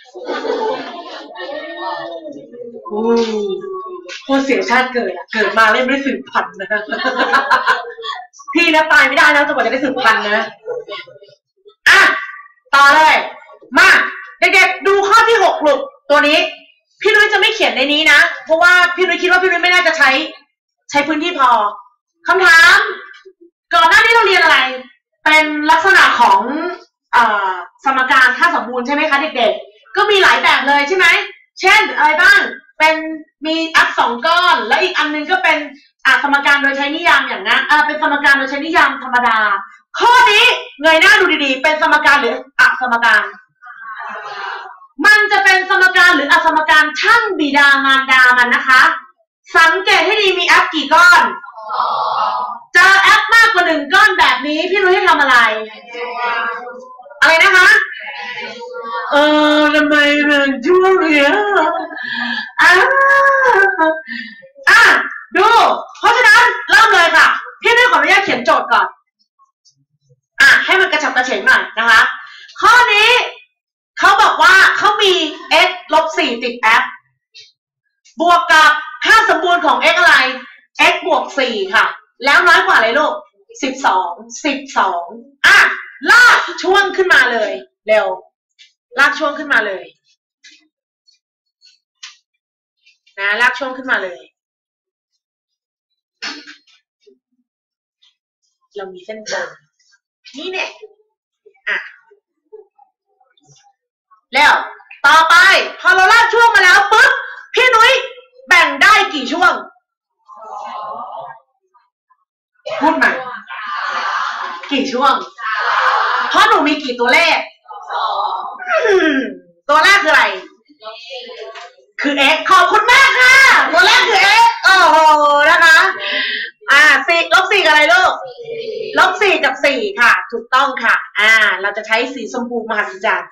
อู้โคตรเสียชาติเกิดอะเกิดมาเล่นไม่ได้สืบพันธุ์นะพี่นะตายไม่ได้นะจนกว่าจะได้สืบพันธุ์นะอ่ะต่อเลยมาเด็กๆดูข้อที่หกลูกตัวนี้พี่นุ้ยจะไม่เขียนในนี้นะเพราะว่าพี่นุ้ยคิดว่าพี่นุ้ยไม่น่าจะใช้ใช้พื้นที่พอคำถามก่อนหน้านี้เราเรียนอะไรเป็นลักษณะของเอ่อสมการค่าสมบูรณ์ใช่ไหมคะเด็กๆก็มีหลายแบบเลยใช่ไหมเช่นอะไรบ้างเป็นมี f สองก้อนแล้วอีกอันนึงก็เป็นอ่าสมการโดยใช้นิยามอย่างนั้นอ่าเป็นสมการโดยใช้นิยามธรรมดาข้อนี้เงยหน้าดูดีๆเป็นสมการหรืออสมการมันจะเป็นสมการหรืออสมการช่างบิดามารดามันนะคะสังเกตให้ดีมี f กี่ก้อนเจอ f มากกว่าหนึ่งก้อนแบบนี้พี่นุ้ยให้ทำอะไรอะไรนะคะเออทำไมมันชั่วเลยอ่ะอ่าอ่ะดูเพราะฉะนั้นเริ่มเลยค่ะพี่นุ้ยขออนุญาตเขียนโจทย์ก่อนอ่ะให้มันกระฉับกระเฉงหน่อยนะคะข้อนี้เขาบอกว่าเขามี x ลบสี่ติด f บวกกับค่าสมบูรณ์ของ x อะไร x บวกสี่ค่ะแล้วน้อยกว่าอะไรลูกสิบสองสิบสองอ่ะลากช่วงขึ้นมาเลยเร็วลากช่วงขึ้นมาเลยนะลากช่วงขึ้นมาเลยเรามีเส้นตรงนี่เนี่ยอ่ะแล้วต่อไปพอเราลากช่วงมาแล้วปุ๊บพี่นุ้ยแบ่งได้กี่ช่วงพูดใหม่กี่ช่วงเพราะหนูมีกี่ตัวเลขตัวแรกคืออะไรคือ x ขอบคุณมากค่ะตัวแรกคือ x โอ้โหนะคะอ่าสี่ลบสี่กับอะไรลูกลบสี่กับสี่ค่ะถูกต้องค่ะอ่าเราจะใช้สีชมพูมหัศจรรย์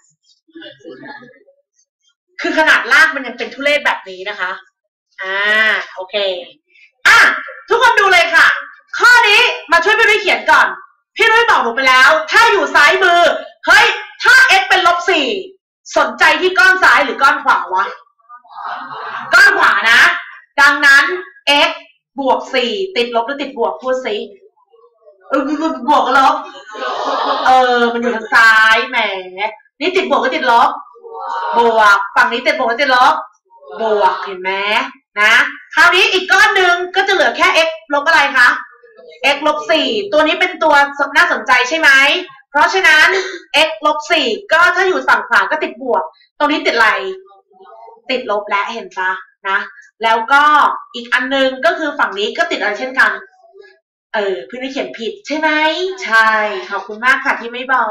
คือขนาดลากมันยังเป็นทุเรศแบบนี้นะคะอ่าโอเคอ่ะทุกคนดูเลยค่ะข้อนี้มาช่วยพี่นุ้ยเขียนก่อนพี่นุ้ยบอกหนูไปแล้วถ้าอยู่ซ้ายมือเฮ้ยถ้า x เป็นลบสี่สนใจที่ก้อนซ้ายหรือก้อนขวาวะก้อนขวานะดังนั้น x บวกสี่ติดลบหรือติดบวกพูดสิเออบวกกับลบเออมันอยู่ทางซ้ายแหมนี่ติดบวกก็ติดลบบวกฝั่งนี้ติดบวกก็ติดลบบวกเห็นไหมนะคราวนี้อีกก้อนหนึ่งก็จะเหลือแค่ x ลบอะไรคะ x ลบสี่ตัวนี้เป็นตัวน่าสนใจใช่ไหมเพราะฉะนั้น x ลบสี่ก็ถ้าอยู่ฝั่งขวาก็ติดบวกตรงนี้ติดอะไรติดลบและเห็นปะนะแล้วก็อีกอันนึงก็คือฝั่งนี้ก็ติดอะไรเช่นกันเออพี่นุ้ยเขียนผิดใช่ไหมใช่ขอบคุณมากค่ะที่ไม่บอก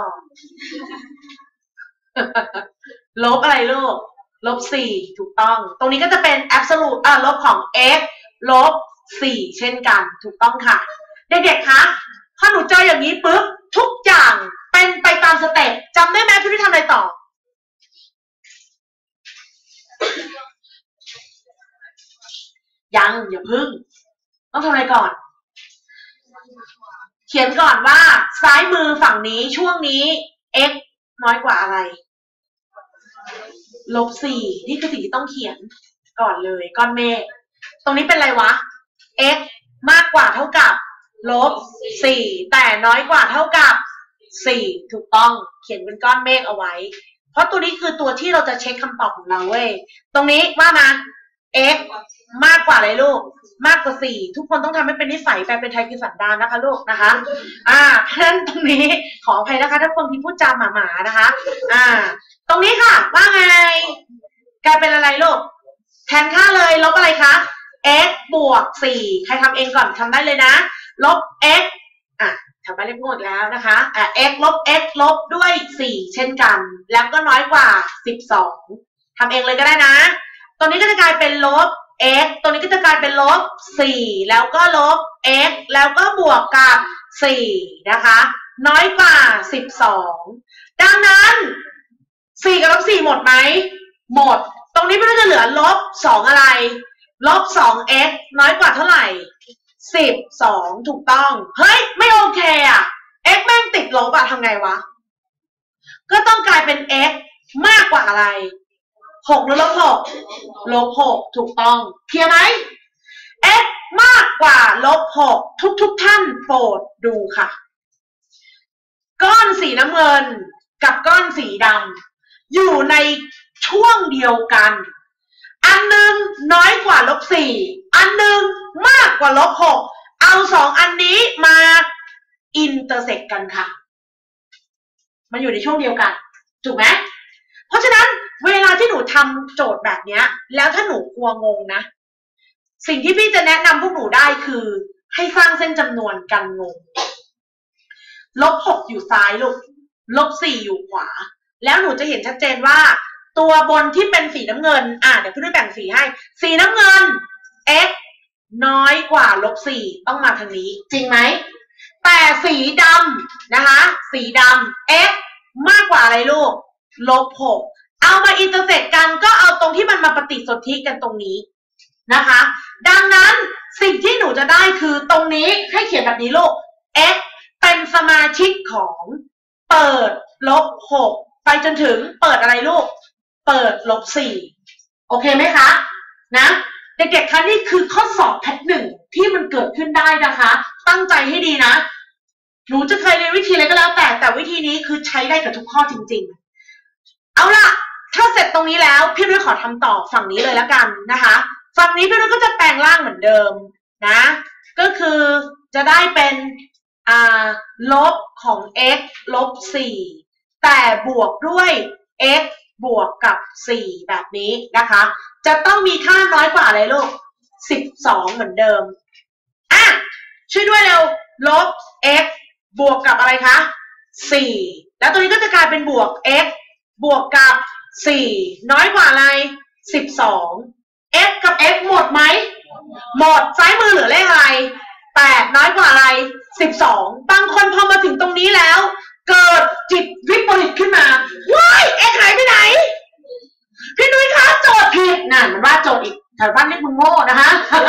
ลบอะไรลูกลบสี่ถูกต้องตรงนี้ก็จะเป็น absolute อ่าลบของ x ลบสี่เช่นกันถูกต้องค่ะเด็กๆคะพอหนูเจออย่างนี้ปุ๊บทุกอย่างเป็นไปตามสเต็ปจำได้ไหมพี่นุ้ยทำอะไรต่อยังอย่าพึ่งต้องทำอะไรก่อนเขียนก่อนว่าซ้ายมือฝั่งนี้ช่วงนี้ x น้อยกว่าอะไรลบสี่นี่คือสิ่งที่ต้องเขียนก่อนเลยก้อนเมฆตรงนี้เป็นอะไรวะ x มากกว่าเท่ากับลบสี่แต่น้อยกว่าเท่ากับสี่ถูกต้องเขียนเป็นก้อนเมฆเอาไว้เพราะตัวนี้คือตัวที่เราจะเช็คคำตอบของเราเว้ยตรงนี้ว่ามา x มากกว่าอะไรลูกมากกว่าสี่ทุกคนต้องทำให้เป็นนิสัยแปลเป็นไทยคือสันดานนะคะลูกนะคะอ่าเพราะฉะนั้นตรงนี้ขออภัยนะคะถ้าคนที่พูดจาหมาๆนะคะอ่าตรงนี้ค่ะว่าไงกลายเป็นอะไรลูกแทนค่าเลยลบอะไรคะ x บวกสี่ใครทำเองก่อนทำได้เลยนะลบ x อ่ะทำไปเรียบร้อยแล้วนะคะอ่ะ x ลบ x ลบด้วยสี่เช่นกันแล้วก็น้อยกว่าสิบสองทำเองเลยก็ได้นะตรงนี้ก็จะกลายเป็นลบ x ตรงนี้ก็จะกลายเป็นลบสี่แล้วก็ลบ x แล้วก็บวกกับสี่นะคะน้อยกว่าสิบสองดังนั้นสี่กับลบสี่หมดไหมหมดตรงนี้มันจะเหลือลบสองอะไรลบสอง x น้อยกว่าเท่าไหร่สิบสองถูกต้องเฮ้ยไม่โอเคอ่ะ x แม่งติดลบอะทำไงวะก็ต้องกลายเป็น x มากกว่าอะไรหกหรือลบหกลบหกถูกต้องเคลียร์ไหม x มากกว่าลบหกทุกทุกท่านโปรดดูค่ะก้อนสีน้ำเงินกับก้อนสีดำอยู่ในช่วงเดียวกันอันหนึ่งน้อยกว่าลบสี่อันหนึ่งมากกว่าลบหกเอาสองอันนี้มาอินเตอร์เซ็กกันค่ะมันอยู่ในช่วงเดียวกันถูกไหมเพราะฉะนั้นเวลาที่หนูทำโจทย์แบบนี้แล้วถ้าหนูกลัวงงนะสิ่งที่พี่จะแนะนำพวกหนูได้คือให้สร้างเส้นจำนวนกันงงลบหกอยู่ซ้ายลูกลบสี่อยู่ขวาแล้วหนูจะเห็นชัดเจนว่าตัวบนที่เป็นสีน้ำเงินอ่ะเดี๋ยวพี่ด้วยแบ่งสีให้สีน้ำเงิน x น้อยกว่าลบสี่ต้องมาทางนี้จริงไหมแต่สีดำนะคะสีดำ x มากกว่าอะไรลูกลบหกเอามาอินเตอร์เซ็กกันก็เอาตรงที่มันมาปฏิสนธิกันตรงนี้นะคะดังนั้นสิ่งที่หนูจะได้คือตรงนี้ให้เขียนแบบนี้ลูก x เป็นสมาชิกของเปิดลบหกไปจนถึงเปิดอะไรลูกเปิดลบสี่โอเคไหมคะนะเด็กๆคะนี่คือข้อสอบแพทหนึ่งที่มันเกิดขึ้นได้นะคะตั้งใจให้ดีนะหนูจะเคยเรียนวิธีอะไรก็แล้วแต่แต่วิธีนี้คือใช้ได้กับทุกข้อจริงๆเอาล่ะถ้าเสร็จตรงนี้แล้วพี่นุ้ยขอทำต่อฝั่งนี้เลยแล้วกันนะคะฝั่งนี้พี่นุ้ยก็จะแปลงร่างเหมือนเดิมนะก็คือจะได้เป็นอ่าลบของ x ลบสี่แต่บวกด้วย x บวกกับสี่แบบนี้นะคะจะต้องมีค่าน้อยกว่าอะไรลูกสิบสองเหมือนเดิมอ่ะช่วยด้วยเร็วลบ x บวกกับอะไรคะสี่แล้วตัวนี้ก็จะกลายเป็นบวก x บวกกับสี่น้อยกว่าอะไรสิบสอง x กับ x หมดไหมหมดซ้ายมือเหลือเลขอะไรแปดน้อยกว่าอะไรสิบสองบางคนพอมาถึงตรงนี้แล้วเกิดจิตวิปริตขึ้นมาว้าย x หายไปไหนพี่นุ้ยคะโจทย์ผิดนั่นมันว่าโจทย์อีกแถวบ้านเรียกมึงโง่นะคะ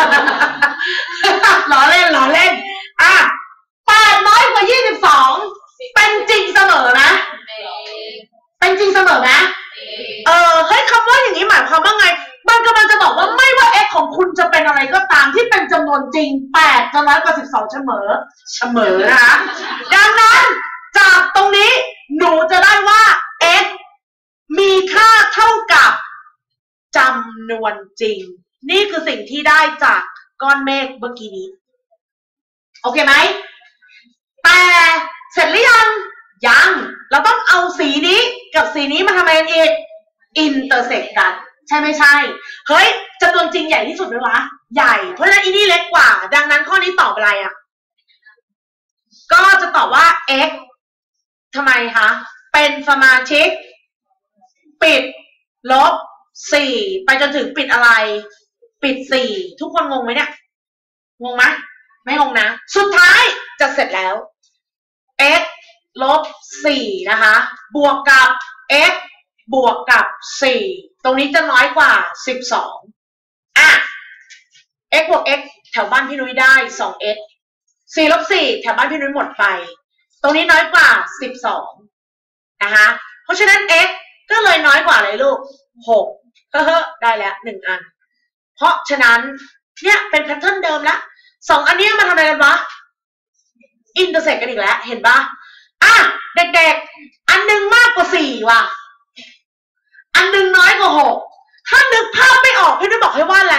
ล้อเล่นล้อเล่นอ่ะแปดน้อยกว่ายี่สิบสองเป็นจริงเสมอนะเป็นจริงเสมอนะเออเฮ้ยคำว่าอย่างนี้หมายความว่าไงมันกำลังจะบอกว่าไม่ว่า x ของคุณจะเป็นอะไรก็ตามที่เป็นจำนวนจริงแปดจะน้อยกว่าสิบสองเสมอเสมอนะคะดังนั้นจากตรงนี้หนูจะได้ว่า x มีค่าเท่ากับจำนวนจริงนี่คือสิ่งที่ได้จากก้อนเมฆเมื่อกี้นี้โอเคไหมแต่เสร็จหรือยังยังเราต้องเอาสีนี้กับสีนี้มาทำอะไรกันอีกอินเตอร์เซ็กกันใช่ไม่ใช่เฮ้ยจำนวนจริงใหญ่ที่สุดเลยวะใหญ่เพราะฉะนั้นอีนี่เล็กกว่าดังนั้นข้อนี้ตอบอะไรอ่ะก็จะตอบว่า x ทำไมคะเป็นสมาชิกปิดลบสี่ไปจนถึงปิดอะไรปิดสี่ทุกคนงงไหมเนี่ยงงไหมไม่งงนะสุดท้ายจะเสร็จแล้ว x ลบสี่นะคะบวกกับ x บวกกับสี่ตรงนี้จะน้อยกว่าสิบสองอ่ะ x บวก x แถวบ้านพี่นุ้ยได้ สอง x สี่ลบสี่แถวบ้านพี่นุ้ยหมดไปตรงนี้น้อยกว่าสิบสองนะคะเพราะฉะนั้น x ก็เลยน้อยกว่าอะไรลูกหกเฮ้อได้แล้วหนึ่งอันเพราะฉะนั้นเนี่ยเป็นแพทเทิร์นเดิมแล้วสองอันนี้มาทำอะไรกันวะอินเตอร์เซ็กกันอีกแล้วเห็นปะอ่ะเด็กๆอันหนึ่งมากกว่าสี่ว่ะอันหนึ่งน้อยกว่าหกถ้านึกภาพไม่ออกพี่นุ้ยบอกให้ว่าอะไร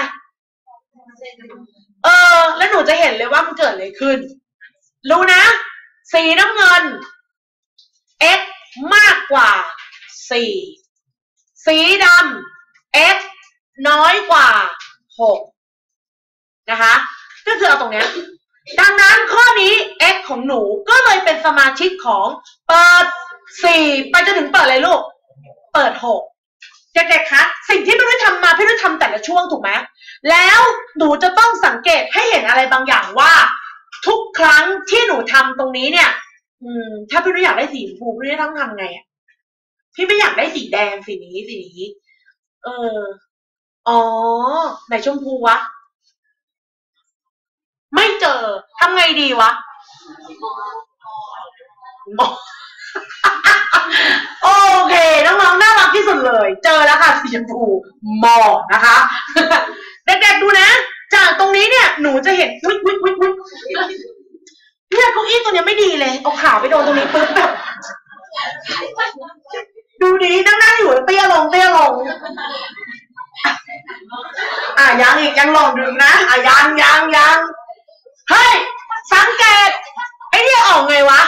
เออแล้วหนูจะเห็นเลยว่ามันเกิดอะไรขึ้นรู้นะสีน้ำเงิน x มากกว่าสี่สีดำ x น้อยกว่าหกนะคะก็คือเอาตรงเนี้ยดังนั้นข้อนี้ x ของหนูก็เลยเป็นสมาชิกของเปิดสี่ไปจนถึงเปิดอะไรลูกเปิดหกเด็กๆคะสิ่งที่พี่นุ้ยทำมาพี่นุ้ยทำแต่ละช่วงถูกไหมแล้วหนูจะต้องสังเกตให้เห็นอะไรบางอย่างว่าทุกครั้งที่หนูทำตรงนี้เนี่ยอืมถ้าพี่นุ้ยอยากได้สีชมพูพี่นุ้ยต้องทำไงอ่ะพี่ไม่อยากได้สีแดงสีนี้สีนี้เอออ๋อไหนชมพูวะไม่เจอทำไงดีวะโอเคน้องๆน่ารักที่สุดเลยเจอแล้วค่ะสีชมพูมอนะคะเด็กๆดูนะจากตรงนี้เนี่ยหนูจะเห็นอุ๊ยอุ๊ยอุ๊ยอุ๊ยเนี่ยเก้าอี้ตัวเนี้ยไม่ดีเลยเอาขาไปโดนตรงนี้ปึ๊บแบบดูดีนั่งนั่งอยู่เตี้ยลงเตี้ยลงอ่ะยังอีกยังลองดูนะอ่ะยังยังยังเฮ้ยสังเกตไอ้เนี่ยออกไงวะ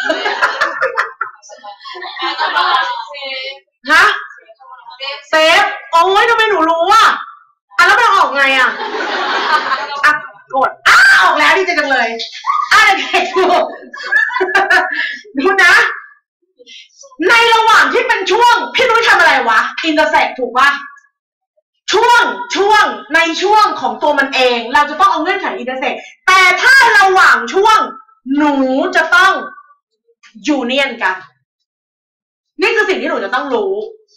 ฮะเซฟโอ้ยทำไมหนูรู้อ่ะอ่ะแล้วมันออกไงอ่ะอ่ะกดอ้าออกแล้วดีใจจังเลยอ่ะเด็กๆดูดูนะในระหว่างที่เป็นช่วงพี่นุ้ยทำอะไรวะอินเตอร์เซ็กถูกปะช่วงช่วงในช่วงของตัวมันเองเราจะต้องเอาเงื่อนไขอินเตอร์เซ็กแต่ถ้าระหว่างช่วงหนูจะต้องยูเนียนกันนี่คือสิ่งที่หนูจะต้องรู้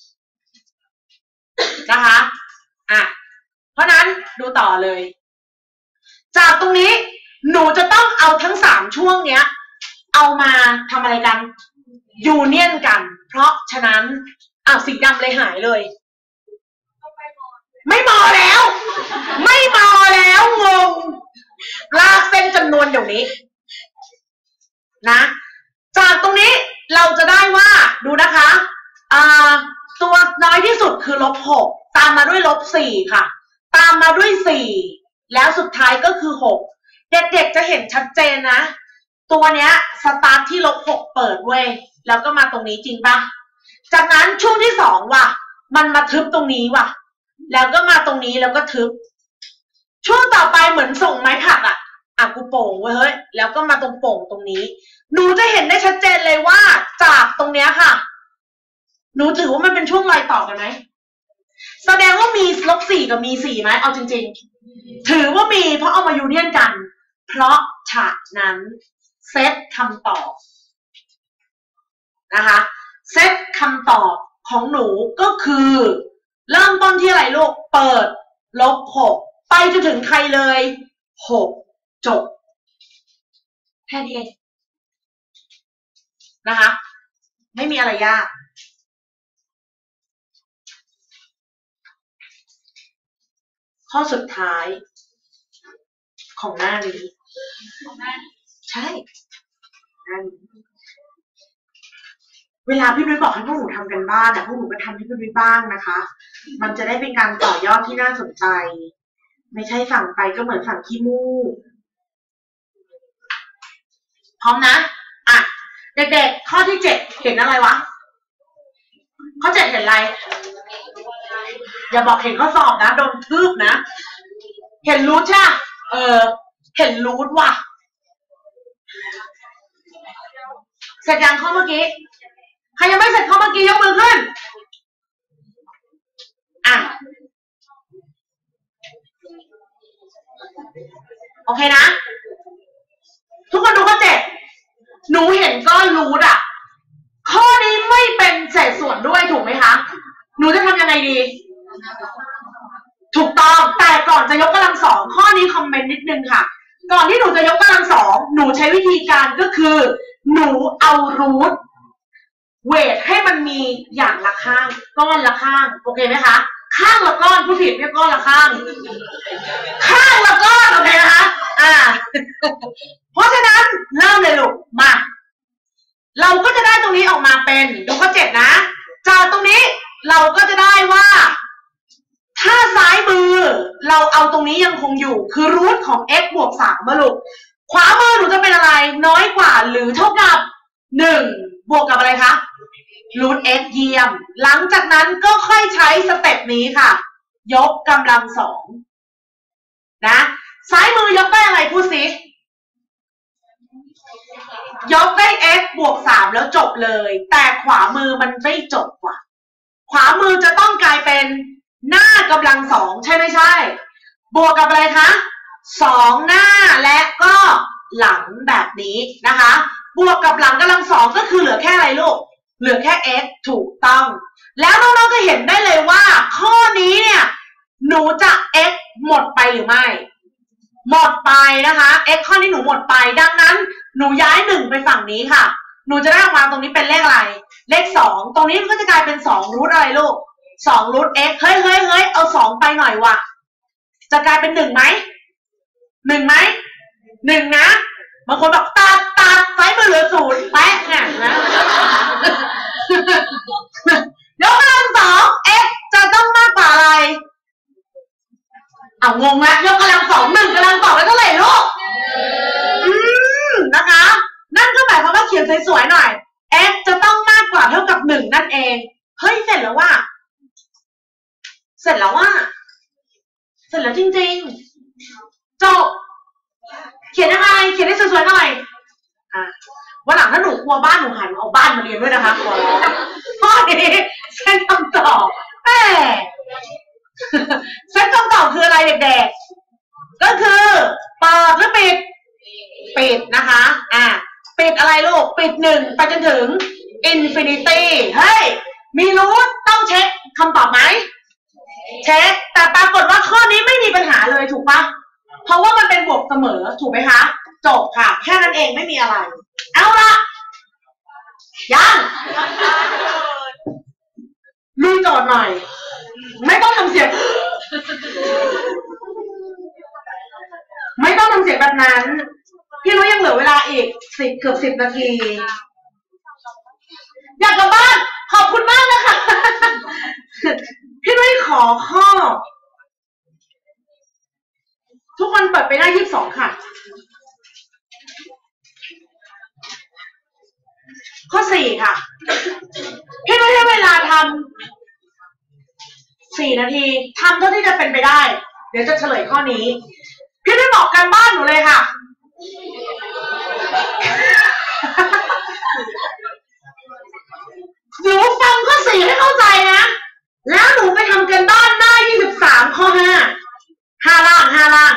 นะคะอ่ะเพราะนั้นดูต่อเลยจากตรงนี้หนูจะต้องเอาทั้งสามช่วงเนี้ยเอามาทำอะไรกันยูเนียนกันเพราะฉะนั้นอ้าวสีดำเลยหายเลยไม่มอแล้วไม่มอแล้วงงลากเส้นจำนวนเดี๋ยวนี้นะจากตรงนี้เราจะได้ว่าดูนะคะอ่าตัวน้อยที่สุดคือลบหกตามมาด้วยลบสี่ค่ะตามมาด้วยสี่แล้วสุดท้ายก็คือหกเด็กๆจะเห็นชัดเจนนะตัวเนี้ยสตาร์ทที่ลบหกเปิดเว้ยแล้วก็มาตรงนี้จริงปะจากนั้นช่วงที่สองว่ะมันมาทึบตรงนี้ว่ะแล้วก็มาตรงนี้แล้วก็ทึบช่วงต่อไปเหมือนส่งไม้ผักอ่ะอ่ะกูโป่งเว้ยเฮ้ยแล้วก็มาตรงโป่งตรงนี้หนูจะเห็นได้ชัดเจนเลยว่าจากตรงเนี้ยค่ะหนูถือว่ามันเป็นช่วงรอยต่อกันไหมแสดงว่ามีลบสี่กับมีสี่ไหมเอาจริงๆถือว่ามีเพราะเอามายูเนียนกันเพราะฉะนั้นเซตคำตอบนะคะเซตคำตอบของหนูก็คือเริ่มต้นที่อะไรลูกเปิดลบหกไปจนถึงใครเลยหกจบแค่นี้เองนะคะไม่มีอะไรยากข้อสุดท้ายของหน้านี้ใช่หน้านี้เวลาพี่นุ้ยบอกให้พวกหนูทำกันบ้านแต่พวกหนูก็ทำให้พี่นุ้ยบ้างนะคะมันจะได้เป็นการต่อยอดที่น่าสนใจไม่ใช่สั่งไปก็เหมือนสั่งขี้มูกพร้อมนะอ่ะเด็กๆข้อที่เจ็ดเห็นอะไรวะข้อเจ็ดเห็นอะไรอย่าบอกเห็นข้อสอบนะโดนทืบนะเห็นรูทใช่เออเห็นรูทว่ะเสร็จยังข้อเมื่อกี้ใครยังไม่เสร็จข้อเมื่อกี้ยกมือขึ้นอ่ะโอเคนะทุกคนดูข้อเจ็ดหนูเห็นก้อนรูทอ่ะข้อนี้ไม่เป็นเศษส่วนด้วยถูกไหมคะหนูจะทำยังไงดีถูกต้องแต่ก่อนจะยกกำลังสองข้อนี้คอมเมนต์นิดนึงค่ะก่อนที่หนูจะยกกำลังสองหนูใช้วิธีการก็คือหนูเอารูทเวทให้มันมีอย่างละข้างก้อนละข้างโอเคไหมคะข้างละก้อนผู้ผิดเรียกก้อนละข้างข้างละก้อนโอเคนะคะอ่าเพราะฉะนั้นเริ่มเลยลูกมาเราก็จะได้ตรงนี้ออกมาเป็นดูข้อเจ็ดนะจากตรงนี้เราก็จะได้ว่าถ้าซ้ายมือเราเอาตรงนี้ยังคงอยู่คือรูทของ x บวกสามมาลูกขวามือหนูจะเป็นอะไรน้อยกว่าหรือเท่ากับหนึ่งบวกกับอะไรคะรูท x เยี่ยมหลังจากนั้นก็ค่อยใช้สเต็ปนี้ค่ะยกกำลังสองนะซ้ายมือยกได้อะไรพูดสิยกได้ x บวกสามแล้วจบเลยแต่ขวามือมันไม่จบว่ะขวามือจะต้องกลายเป็นหน้ากำลังสองใช่ไม่ใช่บวกกับอะไรคะสองหน้าและก็หลังแบบนี้นะคะบวกกับหลังกำลังสองก็คือเหลือแค่อะไรลูกเหลือแค่ x ถูกต้องแล้วน้องๆจะเห็นได้เลยว่าข้อนี้เนี่ยหนูจะ x หมดไปหรือไม่หมดไปนะคะ x ข้อนี้หนูหมดไปดังนั้นหนูย้ายหนึ่งไปฝั่งนี้ค่ะหนูจะได้ออกมาตรงนี้เป็นเลขอะไรเลขสองตรงนี้ก็จะกลายเป็นสองรูทอะไรลูกสองรูท x เฮ้ยเฮ้ยเฮ้ยเอาสองไปหน่อยว่ะจะกลายเป็นหนึ่งไหมหนึ่งไหมหนึ่งนะบางคนบอกตัดตัดไซส์มือเหลือศูนย์แป๊ะเนี่ยนะยกกำลังสอง x จะต้องมากกว่าอะไรเอางงละยกกำลังสองหนึ่งกำลังสองแล้วเท่าไหร่ลูกอืมนะคะนั่นก็หมายความว่าเขียนสวยๆหน่อย x จะต้องมากกว่าเท่ากับหนึ่งนั่นเองเฮ้ยเสร็จแล้วว่าเสร็จแล้วว่าเสร็จแล้วจริงๆจบเขียนยังไงเขียนให้สวยๆหน่อยอ่ะวันหลังถ้าหนูกลัวบ้านหนูหันเอาบ้านมาเรียนด้วยนะคะขอร้องข้อนี้เส้นคำตอบแหมเส้นคำตอบคืออะไรเด็กๆก็คือเปิดหรือปิดปิดนะคะอ่ะปิดอะไรลูกปิดหนึ่งไปจนถึงอินฟินิตี้เฮ้ยมีรู้ต้องเช็คคำตอบไหมเช็คแต่ปรากฏว่าข้อนี้ไม่มีปัญหาเลยถูกปะเพราะว่ามันเป็นบวกเสมอถูกไหมคะจบค่ะแค่นั้นเองไม่มีอะไรเอาละยังลุยโจทย์หน่อยไม่ต้องทำเสียงไม่ต้องทำเสียงแบบนั้นพี่รู้ยังเหลือเวลาอีกสิบเกือบสิบนาทีอยากกลับบ้านขอบคุณมากนะคะพี่นุ้ยขอข้อทุกคนเปิดไปหน้ายี่สิบสองค่ะข้อสี่ค่ะพี่นุ้ยให้เวลาทำสี่นาทีทำเท่าที่จะเป็นไปได้เดี๋ยวจะเฉลยข้อนี้พี่นุ้ยบอกการบ้านหนูเลยค่ะหนูฟังข้อสี่ให้เข้าใจนะแล้วหนูไปทำกันบ้านหน้ายี่สิบสามข้อห้าห้าล่างห้าล่าง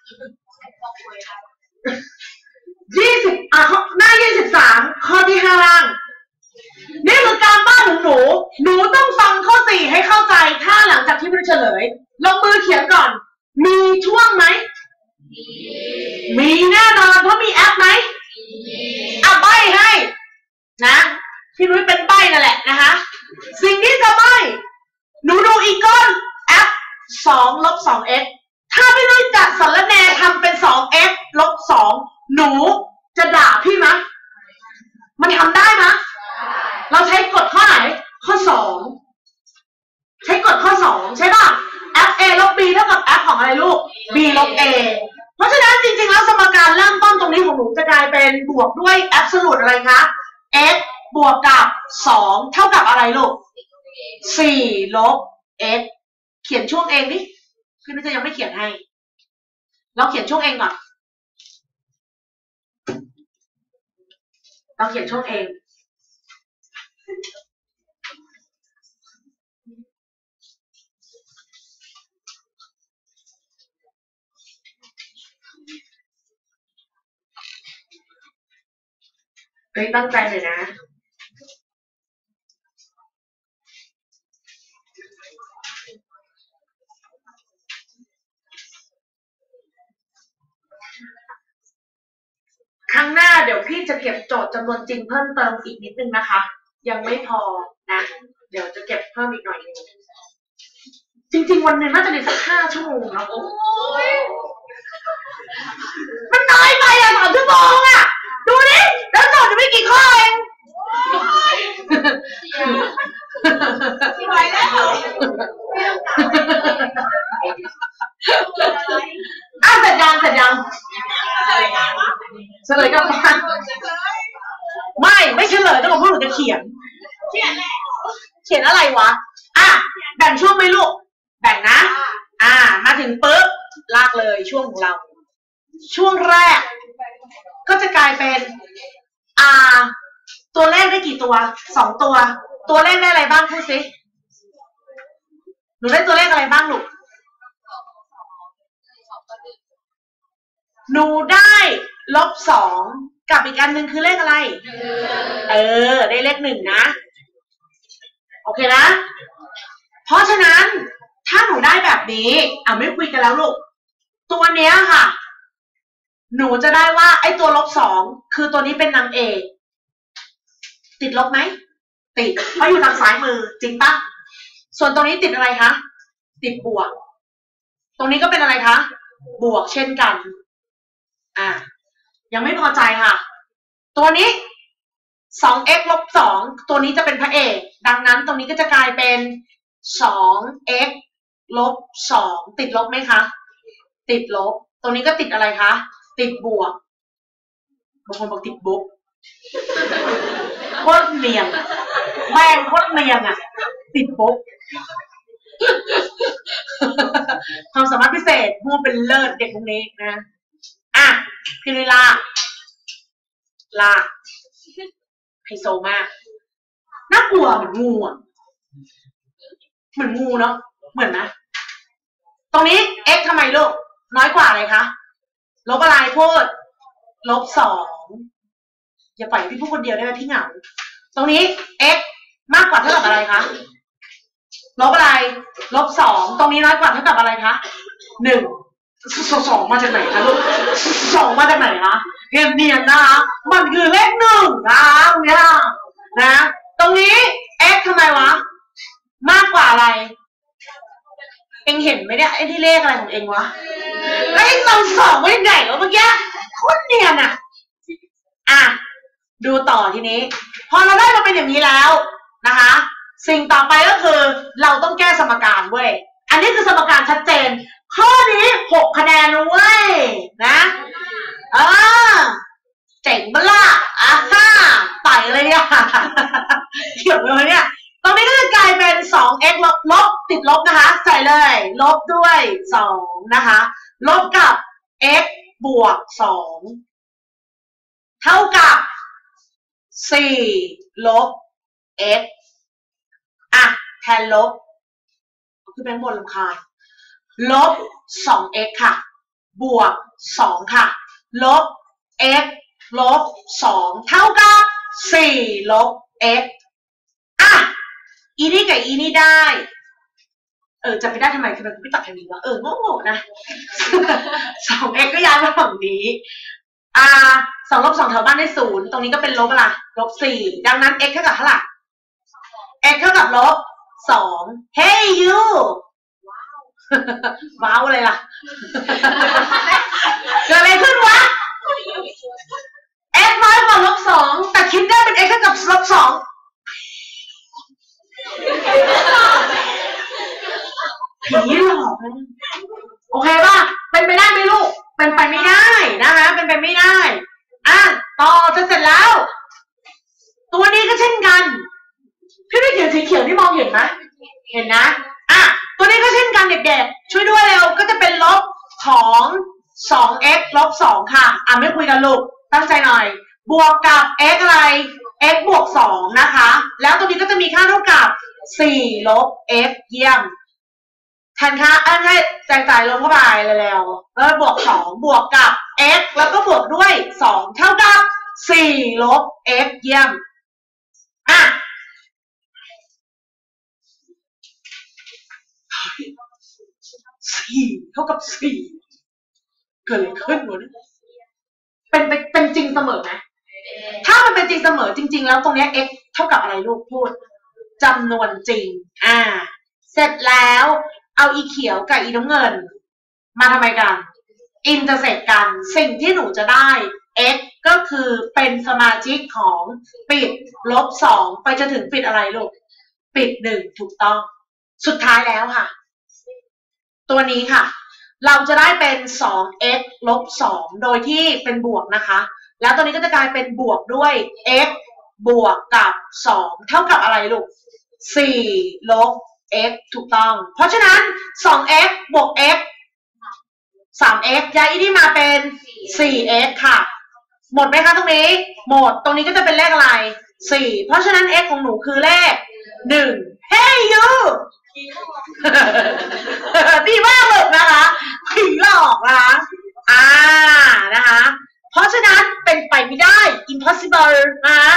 ยี่สิบอ่ะหน้ายี่สิบสามข้อที่ห้าล่างนี่คือการบ้านของหนูหนูต้องฟังข้อสี่ให้เข้าใจถ้าหลังจากที่พี่เฉลยลงมือเขียนก่อนมีช่วงไหมมีแน่นอนเพราะมีแอปไหมอ่ะใบ้ให้นะพี่นุ้ยเป็นใบ้นั่นแหละนะคะสิ่งที่จะใบ้หนูดูอีกก้อน f สองลบสอง x ถ้าพี่นุ้ยจัดสารแนทำเป็นสอง x ลบสองหนูจะด่าพี่มั้ยมันทำได้มั้ยเราใช้กฎข้อไหนข้อสองใช้กฎข้อสองใช่ป่ะ f a ลบ b เท่ากับ f ของอะไรลูก b ลบ a เพราะฉะนั้นจริงๆแล้วสมการเริ่มต้นตรงนี้ของหนูจะกลายเป็นบวกด้วย absolute อะไรคะ x บวกกับสองเท่ากับอะไรลูกสี่ลบ x เขียนช่วงเองดิพี่นุ้ยจะยังไม่เขียนให้เราเขียนช่วงเองก่อนเราเขียนช่วงเองเฮ้ยตั้งใจเลยนะครั้งหน้าเดี๋ยวพี่จะเก็บโจทย์จำนวนจริงเพิ่มเติมอีกนิดนึงนะคะยังไม่พอนะเดี๋ยวจะเก็บเพิ่มอีกหน่อยนึงจริงๆวันหนึ่งน่าจะได้สักห้าชั่วโมงนะโอ้ยมันน้อยไปอ่ะสามชั่วโมงอ่ะดูดิแล้วโจทย์จะไม่กี่ข้อเองไหวแล้วอ่ะเสร็จยังเสร็จยังเฉลยกันบ้างไม่ไม่เฉลยต้องบอกว่าหนูจะเขียนเขียนแหละเขียนอะไรวะอ่ะแบ่งช่วงไหมลูกแบ่งนะอ่ามาถึงปุ๊บลากเลยช่วงของเราช่วงแรกก็จะกลายเป็นอ่าตัวเลขได้กี่ตัวสองตัวตัวเลขได้อะไรบ้างพูดสิหนูได้ตัวเลขอะไรบ้างลูกหนูได้ลบสองกับอีกอันหนึ่งคือเลขอะไรเออได้เลขหนึ่งนะโอเคนะเพราะฉะนั้นถ้าหนูได้แบบนี้อ่ะไม่คุยกันแล้วลูกตัวเนี้ยค่ะหนูจะได้ว่าไอ้ตัวลบสองคือตัวนี้เป็นนางเอกติดลบไหมติดเพราะอยู่ทางซ้ายมือจริงปะส่วนตรงนี้ติดอะไรคะติดบวกตรงนี้ก็เป็นอะไรคะบวกเช่นกันอ่ายังไม่พอใจค่ะตัวนี้ สอง เอ็กซ์ ลบสองตัวนี้จะเป็นพระเอกดังนั้นตรงนี้ก็จะกลายเป็น สอง เอ็กซ์ ลบสองติดลบไหมคะติดลบตรงนี้ก็ติดอะไรคะติดบวกบางคนบอกติดบุ๊กโคตรเนียนแม่งโคตรเนียนอ่ะติดบุ๊กความสามารถพิเศษมั่วเป็นเลิศเด็กพวกนี้นะอ่ะพิริลาลาไฮโซมากน่ากลัวเหมือนงูอ่ะเหมือนงูเนาะเหมือนนะตรงนี้ x ทำไมลูกน้อยกว่าอะไรคะลบอะไรพูดลบสองอย่าปล่อยพี่พูดคนเดียวได้ไหมพี่เหงาตรงนี้ x มากกว่าเท่ากับอะไรคะลบอะไรลบสองตรงนี้น้อยกว่าเท่ากับอะไรคะหนึ่งสองมาจากไหนคะลูกสองมาจากไหนคะเนียนเนียนนะคะมันคือเลขหนึ่งนะตรงนี้นะตรงนี้ x ทำไมวะมากกว่าอะไรเอ็งเห็นไหมเนี่ยไอ้ที่เลขอะไรของเอ็งวะไอ้สองสองไม่ใหญ่แล้วเมื่อกี้โคตรเนียนอ่ะอ่ะดูต่อทีนี้พอเราได้มาเป็นอย่างนี้แล้วนะคะสิ่งต่อไปก็คือเราต้องแก้สมการเว้ยอันนี้คือสมการชัดเจนข้อนี้หกคะแนนนะเว้ยนะเออเจ๋งบ้าล่ะอ่ะฮ่าไต่เลยอ่ะเกี่ยวเลยเนี่ยตรงนี้ก็จะกลายเป็น สอง เอ็กซ์ ลบลบติดลบนะคะใส่เลยลบด้วยสองนะคะลบกับ x บวกสองเท่ากับสี่ลบ x อ่ะแทนลบคือแบงค์บนลำคาญลบ สอง เอ็กซ์ ค่ะบวกสองค่ะลบ x ลบสองเท่ากับสี่ลบ x อ่ะอีนี่กับอีนี่ได้เออจะไม่ได้ทำไมคือมันไม่ตัดทางนี้วะเออโง่ๆนะ สอง เอ็กซ์ ก็ย้ายมาฝั่งนี้อ่าสองลบสองแถวบ้านได้ศูนย์ตรงนี้ก็เป็นลบอะไรลบสี่ดังนั้น x เท่ากับเท่าไหร่ x เท่ากับลบสองเฮ้ยยูว้าวอะไรล่ะเกิดอะไรขึ้นวะ x น้อยกว่าลบสองแต่คิดได้เป็น x เท่ากับลบสองผีหลอกนะโอเคป่ะเป็นไปได้ไหมลูกเป็นไปไม่ได้นะคะเป็นไปไม่ได้อ่ะต่อจะเสร็จแล้วตัวนี้ก็เช่นกันพี่ไม่เขียนสีเขียวที่มองเห็นไหมเห็นนะอ่ะตัวนี้ก็เช่นกันเด็กๆช่วยด้วยเร็วก็จะเป็นลบของ สอง เอ็กซ์ ลบสองค่ะอ่ะไม่คุยกันลูกตั้งใจหน่อยบวกกับ x อะไร x บวกสองนะคะแล้วตัวนี้ก็จะมีค่าเท่ากับสี่ลบ x เยี่ยมแทนค่าอันให้แจกจ่ายลงเข้าไปแล้วแล้วบวกสองบวกกับ x แล้วก็บวกด้วยสองเท่ากับสี่ลบ x เยี่ยมอ่ะสี่เท่ากับสี่เกิดอะไรขึ้นวะเนี่ยเป็นเป็นจริงเสมอไหมถ้ามันเป็นจริงเสมอจริงๆแล้วตรงนี้ x เท่ากับอะไรลูกพูดจำนวนจริงอ่าเสร็จแล้วเอาอีเขียวกับอีน้ำเงินมาทำไมกันอินเตอร์เซกกันสิ่งที่หนูจะได้ x ก็คือเป็นสมาชิกของปิดลบสองไปจนถึงปิดอะไรลูกปิดหนึ่งถูกต้องสุดท้ายแล้วค่ะตัวนี้ค่ะเราจะได้เป็น สอง เอ็กซ์ ลบสองโดยที่เป็นบวกนะคะแล้วตัวนี้ก็จะกลายเป็นบวกด้วย x บวกกับสองเท่ากับอะไรลูกสี่ลบ x ถูกต้องเพราะฉะนั้น สอง เอ็กซ์ บวก x สาม x ย้ายอีนี่มาเป็น สี่ x ค่ะหมดไหมคะตรงนี้หมดตรงนี้ก็จะเป็นเลขอะไรสี่เพราะฉะนั้น x ของหนูคือเลขหนึ่งเฮ้ยยูดีมากเลยนะคะผีหลอกนะคะอ่านะคะเพราะฉะนั้นเป็นไปไม่ได้ impossible นะคะ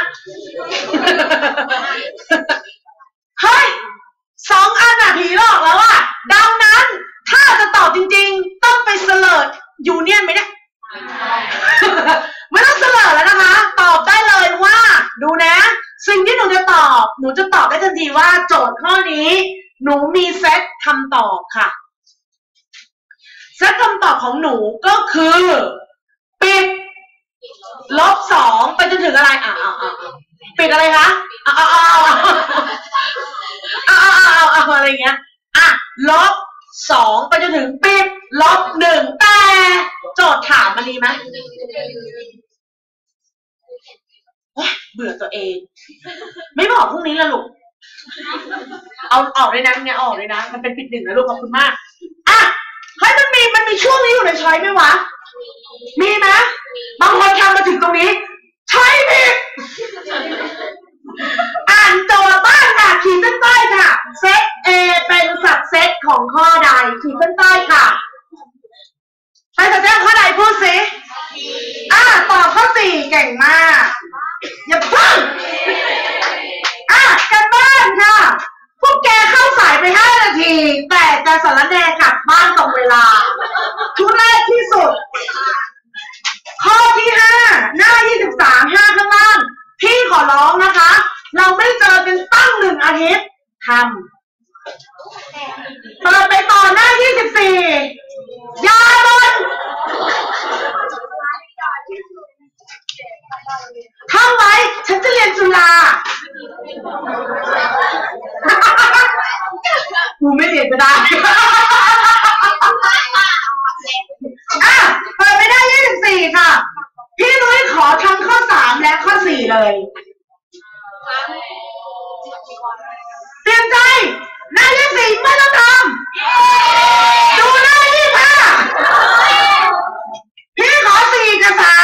เฮ้ยสองอันน่ะผีหลอกแล้วอ่ะดังนั้นถ้าจะตอบจริงๆต้องไปเสลิดยูเนียนไหมเนี่ยทย์ข้อนี้หนูมีเซตคำตอบค่ะเซตคำตอบของหนูก็คือปิดลบสองไปจนถึงอะไรอ่ะอ่ะอ่ะปิดอะไรคะอ่ะอ่ะอ่ะอ่ะอ่ะอ่ะอ่ะอะไรเงี้ยอ่ะลบสองไปจนถึงปิดลบหนึ่งแต่โจทย์ถามมันดีไหมเบื่อตัวเองไม่บอกพรุ่งนี้ละลูกเอาออกเลยนะเนี่ยออกเลยนะมันเป็นปิดหนึ่งนะลูกขอบคุณมากอ่ะให้มันมีมันมีช่วงนี้อยู่ในช้อยไหมวะมีนะบางคนทำมาถึงตรงนี้ใช่ผิดอ่านโจทย์บ้างค่ะขีดเส้นใต้ค่ะเซต A เป็นสับเซตของข้อใดขีดเส้นใต้ค่ะใครจะแจ้งข้อใดพูดสิอ่ะตอบข้อสี่เก่งมากอย่าพึ่งอ่ะกันบ้านค่ะพวกแกเข้าสายไปห้านาทีแต่จะสารแนกลับบ้านตรงเวลาทุเรศที่สุดข้อที่ห้าหน้ายี่สิบสามห้าข้างล่างพี่ขอร้องนะคะเราไม่เจอกันตั้งหนึ่งอาทิตย์ทำเปิดไปต่อหน้ายี่สิบสี่ยาบนท่องไว้ฉันจะเรียนจุฬากูไม่เรียนก็ได้อ่ะเปิดไปได้ยี่สิบสี่ค่ะพี่นุ้ยขอทั้งข้อสามและข้อสี่เลยเตรียมใจหน้ายี่สิบสี่ไม่ต้องทำดูหน้ายี่สิบห้าพี่ขอสี่กับสาม